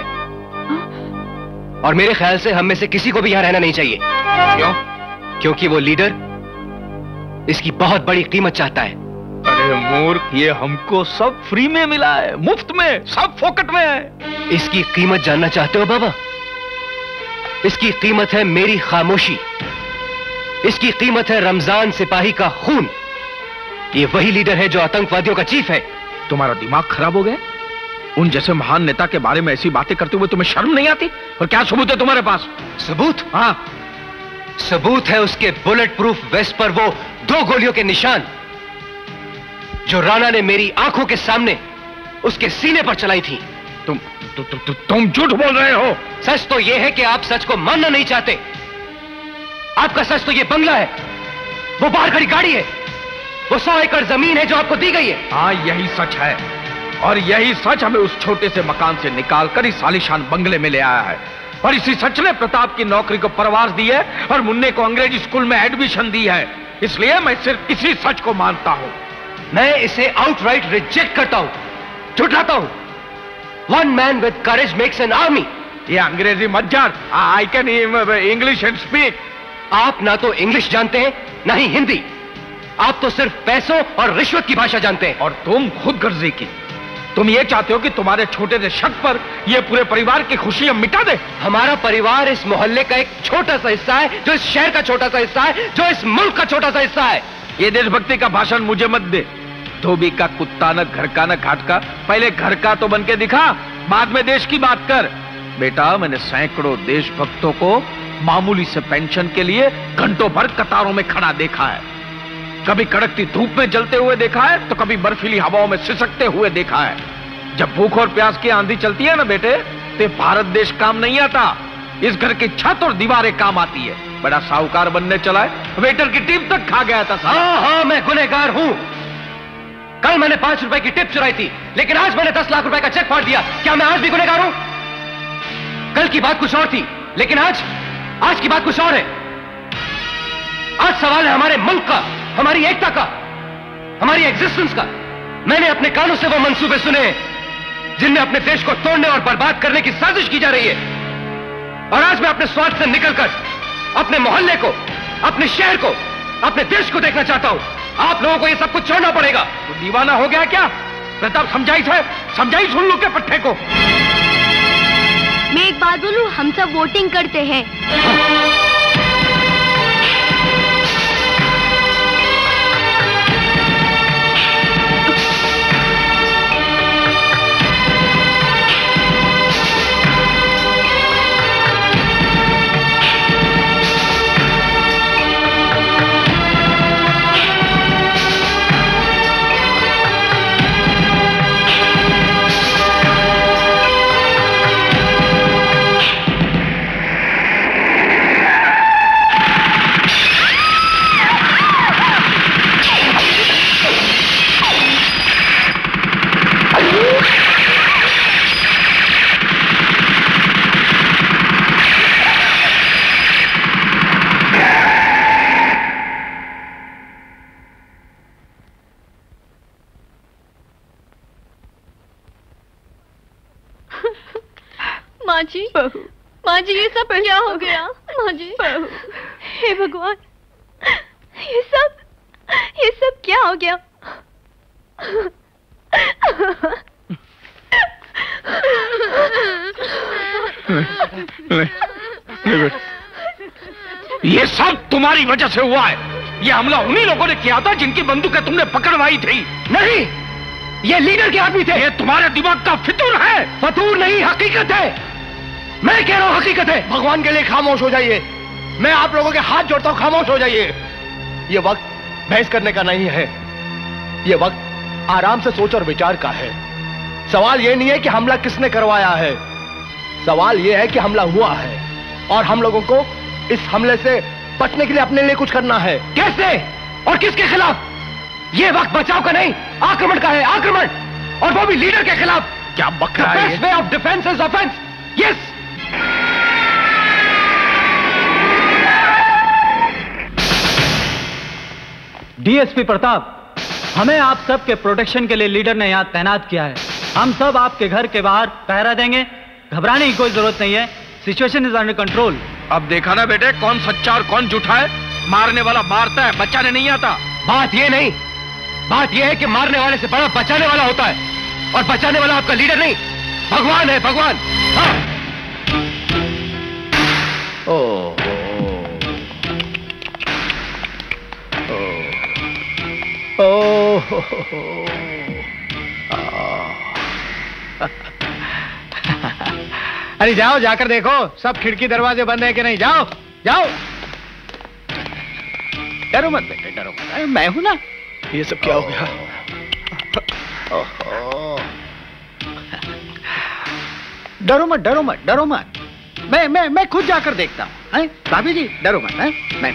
S1: और मेरे ख्याल से हम में से किसी को भी यहाँ रहना नहीं चाहिए।
S7: क्यों?
S1: क्योंकि वो लीडर इसकी बहुत बड़ी कीमत चाहता है।
S7: अरे मूर्ख, ये हमको सब फ्री में मिला है, मुफ्त में, सब फोकट में है।
S1: इसकी कीमत जानना चाहते हो बाबा? इसकी कीमत है मेरी खामोशी, इसकी कीमत है रमजान सिपाही का खून। ये वही लीडर है जो आतंकवादियों का चीफ है।
S7: तुम्हारा दिमाग खराब हो गया? उन जैसे महान नेता के बारे में ऐसी बातें करते हुए तुम्हें शर्म नहीं आती? और क्या सबूत है तुम्हारे पास?
S1: सबूत?
S7: हाँ,
S1: सबूत है उसके बुलेट प्रूफ वेस्ट पर वो दो गोलियों के निशान जो राणा ने मेरी आंखों के सामने उसके सीने पर चलाई थी।
S7: तुम तु, तु, तु, तुम झूठ बोल रहे हो।
S1: सच तो यह है कि आप सच को मानना नहीं चाहते। आपका सच तो यह बंगला है, वो बाहर खड़ी गाड़ी है, वो सौ एकड़ जमीन है जो आपको दी गई है।
S7: हाँ, यही सच है, और यही सच हमें उस छोटे से मकान से निकालकर इस आलीशान बंगले में ले आया है। और इसी सच ने प्रताप की नौकरी को परवाज दी है और मुन्ने को अंग्रेजी स्कूल में एडमिशन दी है। इसलिए मैं सिर्फ इसी सच को मानता हूं।
S1: मैं इसे आउटराइट रिजेक्ट करता हूं, झुठलाता हूं। One man with courage makes an army.
S7: ये अंग्रेजी मत जान, I can English and speak.
S1: आप ना तो इंग्लिश जानते हैं ना ही हिंदी, आप तो सिर्फ पैसों और रिश्वत की भाषा जानते हैं।
S7: और तुम खुद गर्जी की। तुम ये चाहते हो कि तुम्हारे छोटे से शक पर ये पूरे परिवार की खुशियां मिटा दे।
S1: हमारा परिवार इस मोहल्ले का एक छोटा सा हिस्सा है, जो इस शहर का छोटा सा हिस्सा है, जो इस मुल्क का छोटा सा हिस्सा है।
S7: ये देशभक्ति का भाषण मुझे मत दे। धोबी का कुत्ता न घर का न घाट का। पहले घर का तो बन के दिखा, बाद में देश की बात कर। बेटा, मैंने सैकड़ों देशभक्तों को मामूली से पेंशन के लिए घंटों भर कतारों में खड़ा देखा है। कभी कड़कती धूप में जलते हुए देखा है, तो कभी बर्फीली हवाओं में सिसकते हुए देखा है। जब भूख और प्यास की आंधी चलती है ना बेटे, तो भारत देश काम नहीं आता, इस घर की छत और दीवारें काम आती है। बड़ा साहूकार बनने चला है, वेटर की टिप तक खा गया था।
S1: हाँ हाँ, मैं गुनहगार हूं। कल मैंने पांच रुपए की टिप चुराई थी, लेकिन आज मैंने दस लाख रुपए का चेक फाड़ दिया। क्या मैं आज भी गुनहगार हूं? कल की बात कुछ और थी, लेकिन आज आज की बात कुछ और है। आज सवाल है हमारे मुल्क का, हमारी एकता का, हमारी एग्जिस्टेंस का। मैंने अपने कानों से वो मंसूबे सुने जिनमें अपने देश को तोड़ने और बर्बाद करने की साजिश की जा रही है। और आज मैं अपने स्वार्थ से निकलकर अपने मोहल्ले को, अपने शहर को, अपने देश को देखना चाहता हूं। आप लोगों को ये सब कुछ छोड़ना पड़ेगा।
S7: तो दीवाना हो गया क्या? प्रताप समझाई है, समझाई सुन लो के पट्टे को।
S11: मैं एक बात बोलूं, हम सब वोटिंग करते हैं।
S9: माँ जी, माँ जी ये सब क्या हो गया? माँ जी, हे भगवान, ये सब ये सब क्या हो गया?
S7: ये सब तुम्हारी वजह से हुआ है। ये हमला उन्हीं लोगों ने किया था जिनकी बंदूकें तुमने पकड़वाई थी।
S8: नहीं, ये लीडर के आदमी थे।
S7: ये तुम्हारे दिमाग का फितूर है।
S8: फितूर नहीं, हकीकत है। मैं कह रहा हूं हकीकत है। भगवान के लिए खामोश हो जाइए। मैं आप लोगों के हाथ जोड़ता हूं, खामोश हो जाइए। ये वक्त बहस करने का नहीं है। ये वक्त आराम से सोच और विचार का है। सवाल ये नहीं है कि हमला किसने करवाया है, सवाल ये है कि हमला हुआ है और हम लोगों को इस हमले से बचने के लिए अपने लिए कुछ करना है। कैसे और किसके खिलाफ? ये वक्त बचाव का नहीं, आक्रमण का है। आक्रमण, और वो भी लीडर के खिलाफ।
S7: क्या बक रहा है?
S8: The best way of defense is offense. Yes.
S20: DSP Pratap, हमें आप सब के प्रोटेक्शन के लिए लीडर ने यहाँ तैनात किया है। हम सब आपके घर के बाहर पहरा देंगे। घबराने की कोई जरूरत नहीं है। Situation is under control.
S7: अब देखा ना बेटे, कौन सच्चा और कौन झूठा है। मारने वाला मारता है, बचाने नहीं आता।
S8: बात ये नहीं, बात ये है कि मारने वाले से बड़ा बचाने वाला होता है, और बचाने वाला आपका लीडर नहीं, भगवान है, भगवान। हाँ। ओ, ओ, ओ, ओ, अरे जाओ, जाकर देखो सब खिड़की दरवाजे बंद है कि नहीं। जाओ जाओ।
S7: डरो मत बेटे, डरो मत। मैं हूं ना।
S8: ये सब क्या हो गया?
S16: डरो मत, डरो मत, डरो मत। मैं मैं मैं खुद जाकर देखता हूं। भाभी जी डरो मत। है मैं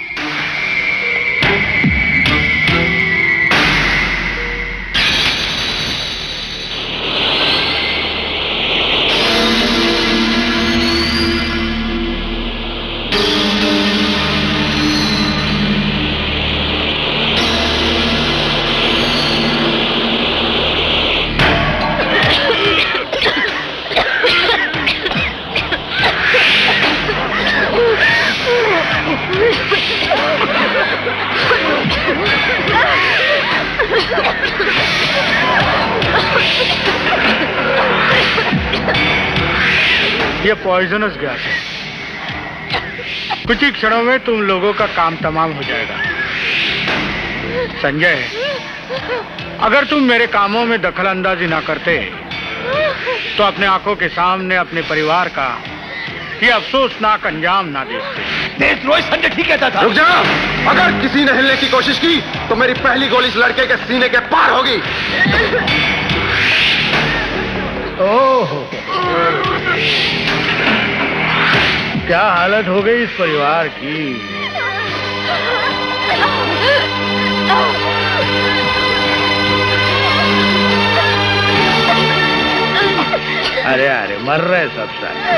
S16: ये पॉइजनस गैस है। कुछ ही क्षणों में तुम लोगों का काम तमाम हो जाएगा। संजय, अगर तुम मेरे कामों में दखल अंदाजी ना करते तो अपने आंखों के सामने अपने परिवार का ये अफसोसनाक अंजाम ना देखते।
S8: देशद्रोही संजय ठीक कहता था।
S1: रुक जा, अगर किसी ने हिलने की कोशिश की तो मेरी पहली गोली इस लड़के के सीने के पार होगी।
S16: ओह, क्या हालत हो गई इस परिवार की। अरे अरे मर रहे सब सारे।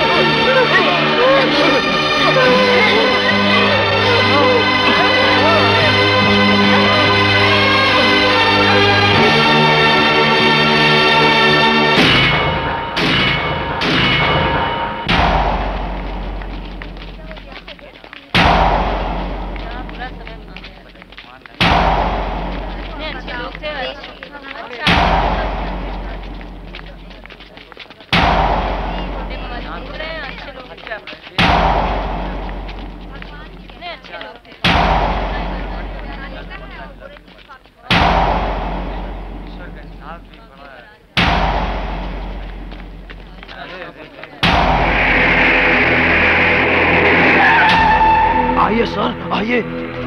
S16: आइए सर, आइए।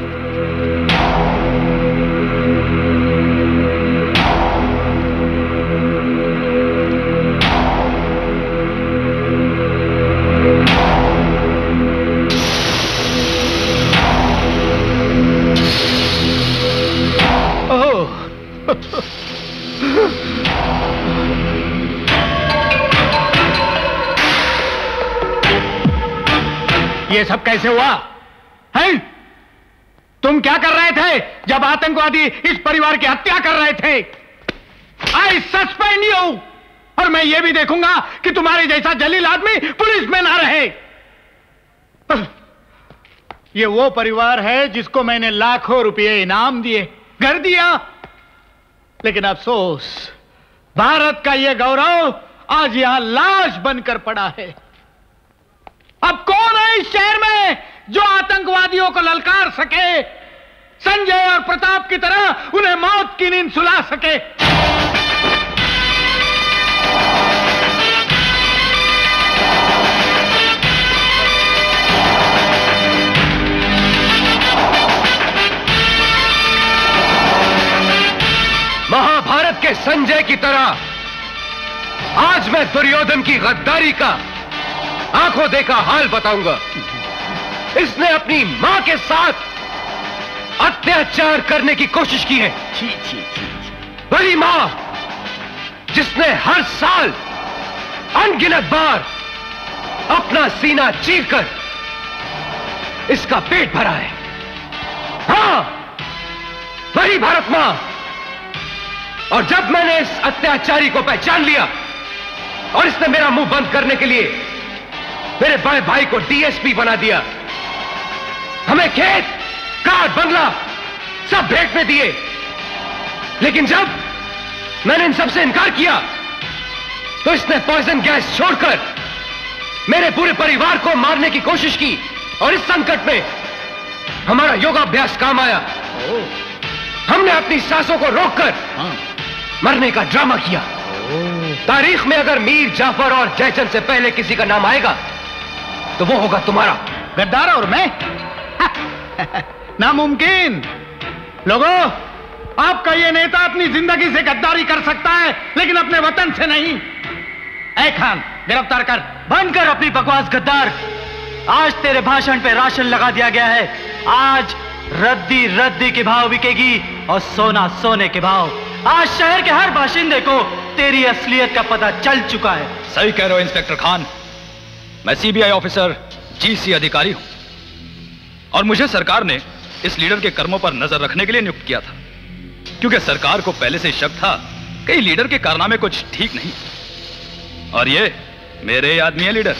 S16: ये सब कैसे हुआ है? तुम क्या कर रहे थे जब आतंकवादी इस परिवार की हत्या कर रहे थे? I suspend you. और मैं ये भी देखूंगा कि तुम्हारे जैसा जलील आदमी पुलिस में ना रहे। ये वो परिवार है जिसको मैंने लाखों रुपए इनाम दिए, घर दिया, लेकिन अफसोस भारत का ये गौरव आज यहां लाश बनकर पड़ा है। अब कौन है इस शहर में जो आतंकवादियों को ललकार सके, संजय और प्रताप की तरह उन्हें मौत की नींद सुला सके?
S1: महाभारत के संजय की तरह आज मैं दुर्योधन की गद्दारी का आंखों देखा हाल बताऊंगा। इसने अपनी मां के साथ अत्याचार करने की कोशिश की है। छी छी छी वही मां जिसने हर साल अनगिनत बार अपना सीना चीरकर इसका पेट भरा है। हां, वही भारत मां। और जब मैंने इस अत्याचारी को पहचान लिया और इसने मेरा मुंह बंद करने के लिए मेरे बड़े भाई को डीएसपी बना दिया, हमें खेत, कार, बंगला सब भेंट में दिए, लेकिन जब मैंने इन सबसे इनकार किया तो इसने पॉइजन गैस छोड़कर मेरे पूरे परिवार को मारने की कोशिश की। और इस संकट में हमारा योगाभ्यास काम आया। हमने अपनी सांसों को रोककर मरने का ड्रामा किया। तारीख में अगर मीर जाफर और जयचंद से पहले किसी का नाम आएगा तो वो होगा तुम्हारा।
S16: गद्दार और मैं? नामुमकिन। लोगों, आपका ये नेता अपनी जिंदगी से गद्दारी कर सकता है लेकिन अपने वतन से नहीं। ऐ खान, गिरफ्तार कर।
S20: बंद कर अपनी बकवास गद्दार। आज तेरे भाषण पे राशन लगा दिया गया है। आज रद्दी रद्दी के भाव बिकेगी और सोना सोने के भाव। आज शहर के हर बाशिंदे को तेरी असलियत का पता चल चुका है।
S7: सही कह रहे हो इंस्पेक्टर खान। मैं सीबीआई ऑफिसर, जीसी अधिकारी हूं और मुझे सरकार ने इस लीडर के कर्मों पर नजर रखने के लिए नियुक्त किया था, क्योंकि सरकार को पहले से शक था कि लीडर के कारनामे कुछ ठीक नहीं। और ये मेरे आदमी है लीडर।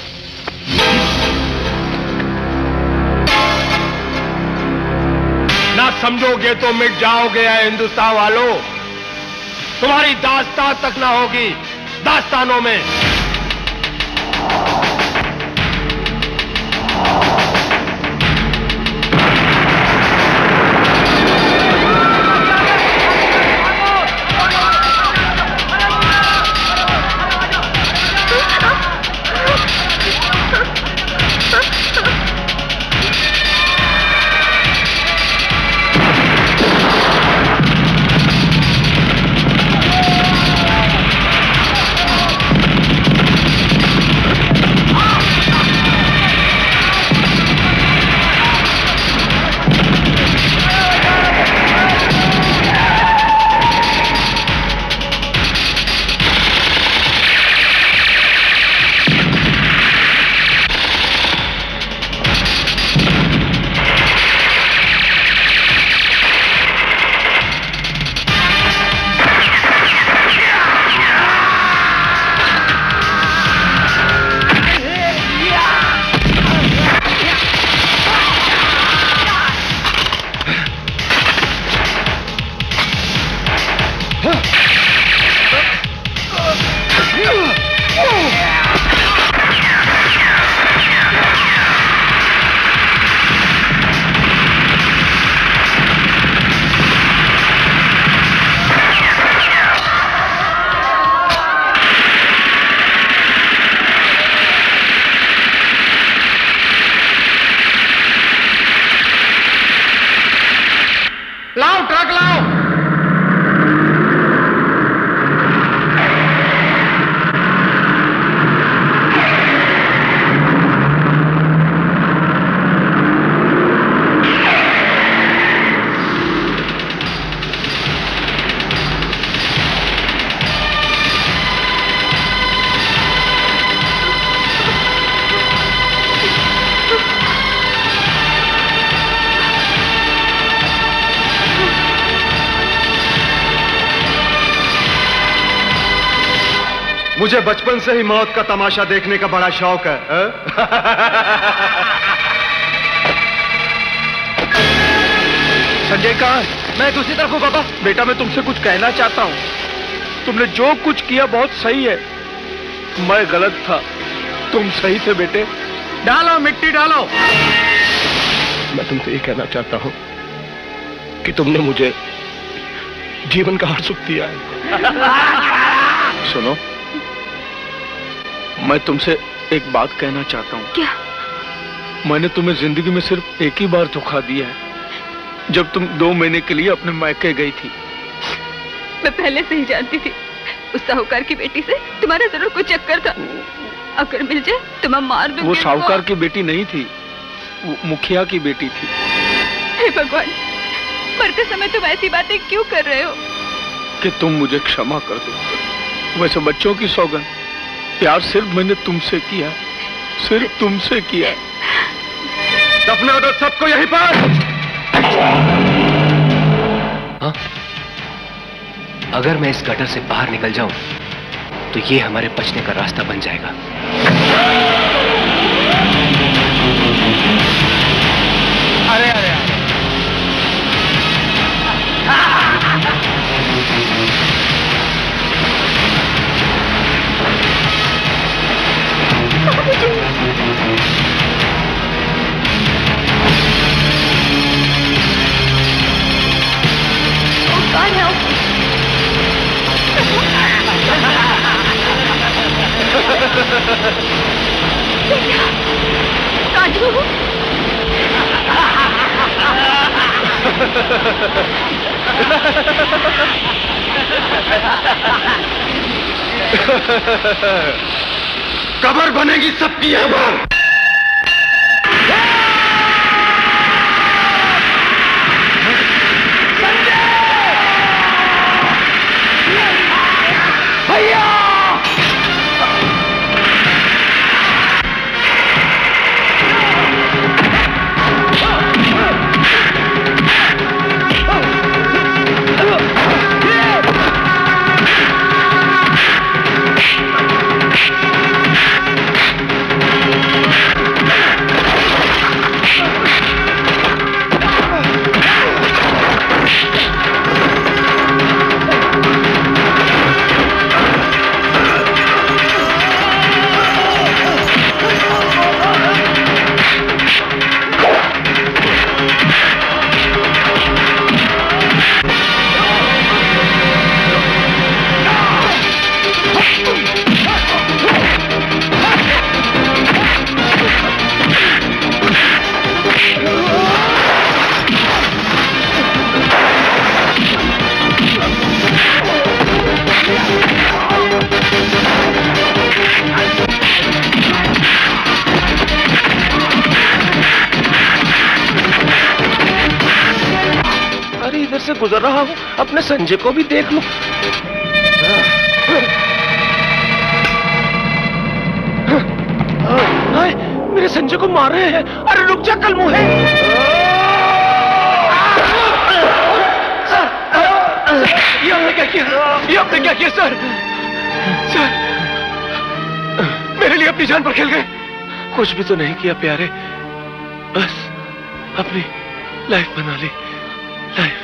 S5: ना समझोगे तो मिट जाओगे हिंदुस्तान वालों। तुम्हारी दास्तान तक ना होगी दास्तानों में।
S1: मुझे बचपन से ही मौत का तमाशा देखने का बड़ा शौक है, है?
S7: संजय कहाँ है?
S5: मैं दूसरी तरफ हूँ बाबा।
S7: बेटा मैं तुमसे कुछ कहना चाहता हूँ। तुमने जो कुछ किया बहुत सही है, मैं गलत था, तुम सही थे बेटे।
S16: डालो मिट्टी डालो।
S7: मैं तुमसे ये कहना चाहता हूँ कि तुमने मुझे जीवन का हर सुख दिया है। सुनो, मैं तुमसे एक बात कहना चाहता हूँ।
S9: क्या?
S7: मैंने तुम्हें जिंदगी में सिर्फ एक ही बार धोखा दिया है, जब तुम दो महीने के लिए अपने मायके गई थी।
S9: मैं पहले से ही जानती थी उस साहूकार की बेटी से तुम्हारा जरूर कुछ चक्कर था। अगर मिल जाए तो मैं मार दूंगी।
S7: वो साहूकार की बेटी नहीं थी, वो मुखिया की बेटी थी।
S9: हे भगवान, मरते समय तुम ऐसी बातें क्यों कर रहे हो?
S7: कि तुम मुझे क्षमा कर दो। वैसे बच्चों की सौगंध, प्यार सिर्फ मैंने तुमसे किया, सिर्फ तुमसे किया।
S1: दफना दो सबको यहीं पर। हाँ? अगर मैं इस गटर से बाहर निकल जाऊं तो ये हमारे बचने का रास्ता बन जाएगा।
S16: अरे अरे
S9: काटू।
S1: कब्र बनेगी सबकी यहाँ पर।
S10: भैया
S5: से गुजर रहा हूं, अपने संजय को भी देख लूं। हाय, मेरे संजय को मार रहे हैं। अरे रुक जा कल मुहे। सर, ये आपने क्या किया? ये आपने क्या किया सर? सर, मेरे लिए अपनी जान पर खेल गए। कुछ भी तो नहीं किया प्यारे, बस अपनी लाइफ बना ली। लाइफ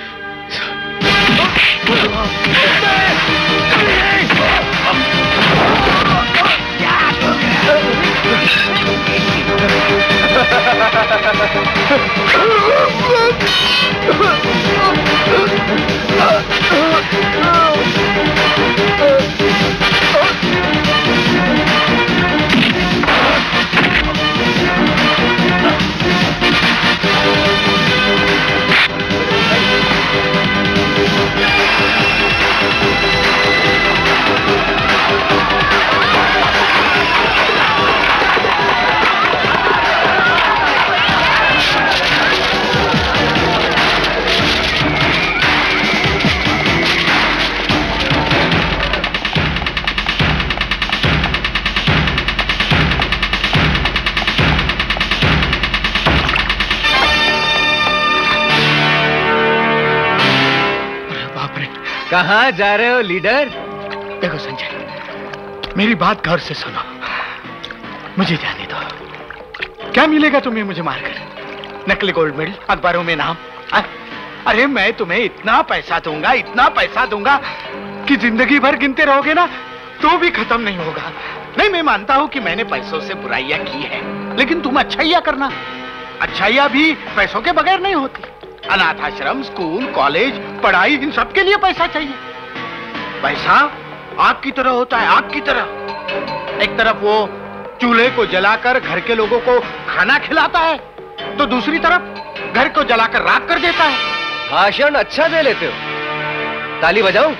S16: कहाँ जा रहे हो लीडर?
S8: देखो संजय,
S16: मेरी बात गौर से सुनो, मुझे जाने दो। क्या मिलेगा तुम्हें मुझे मारकर? नकली गोल्ड मेडल, अखबारों में नाम। अरे मैं तुम्हें इतना पैसा दूंगा, इतना पैसा दूंगा कि जिंदगी भर गिनते रहोगे ना तो भी खत्म नहीं होगा। नहीं, मैं मानता हूं कि मैंने पैसों से बुराइयां की है, लेकिन तुम अच्छाइयां करना। अच्छाइयां भी पैसों के बगैर नहीं होती। अनाथ आश्रम, स्कूल, कॉलेज, पढ़ाई, इन सब के लिए पैसा चाहिए। पैसा आग की तरह होता है, आग की तरह। एक तरफ वो चूल्हे को जलाकर घर के लोगों को खाना खिलाता है, तो दूसरी तरफ घर को जलाकर राख कर देता है।
S1: भाषण अच्छा दे लेते हो, ताली बजाऊं?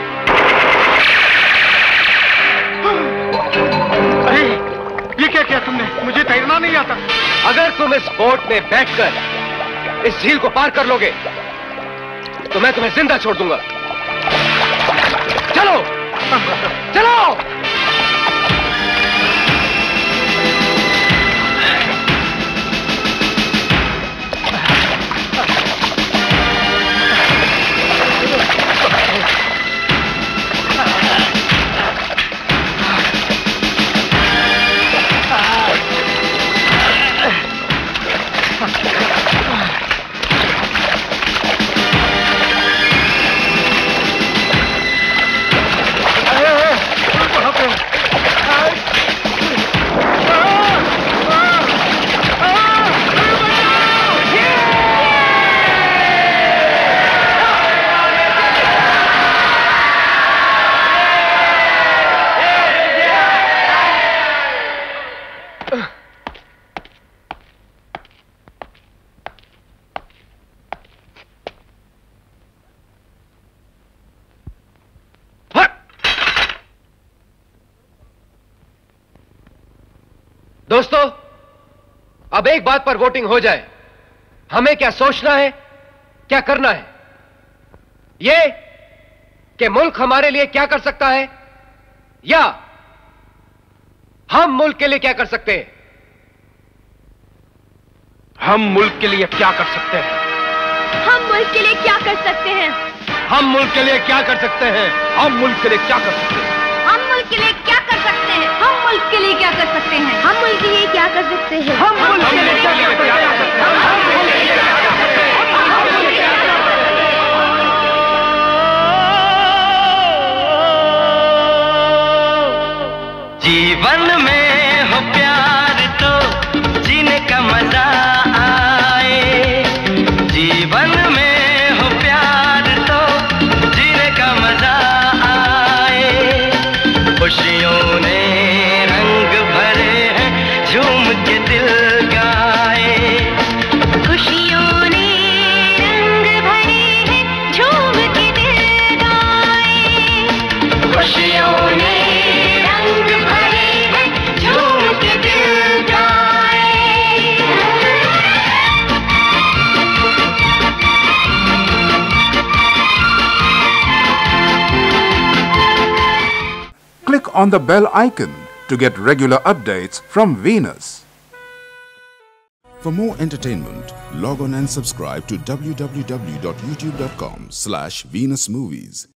S16: अरे ये क्या किया तुमने? मुझे तैरना नहीं आता।
S1: अगर तुम इस बोट में बैठकर इस झील को पार कर लोगे तो मैं तुम्हें जिंदा छोड़ दूंगा। चलो चलो। दोस्तों, अब एक बात पर वोटिंग हो जाए। हमें क्या सोचना है, क्या करना है? यह कि मुल्क हमारे लिए क्या कर सकता है, या हम मुल्क के लिए क्या कर सकते हैं?
S5: हम मुल्क के लिए क्या कर सकते हैं?
S11: हम मुल्क के लिए क्या कर सकते हैं?
S1: हम मुल्क के लिए क्या कर सकते हैं?
S5: हम मुल्क के लिए क्या कर सकते हैं?
S13: हम मुल्क के लिए क्या कर सकते हैं? हम मुल्क के लिए क्या कर सकते हैं?
S11: हम मुल्क के लिए क्या कर सकते हैं?
S13: हम मुल्क के लिए क्या कर सकते
S10: हैं? जीवन में हो प्यार तो जीने का मजा आए। जीवन में हो प्यार तो जीने का मजा आए। खुशियों ने रंग भरे हैं, झूम के दिल गाए।
S13: खुशियों ने रंग भरे हैं, झूम के दिल गाए।
S10: खुशियों ने रंग भरे हैं, झूम के दिल गाए।
S21: Click on the bell icon to get regular updates from Venus. For more entertainment, log on and subscribe to w w w dot youtube dot com slash Venus Movies.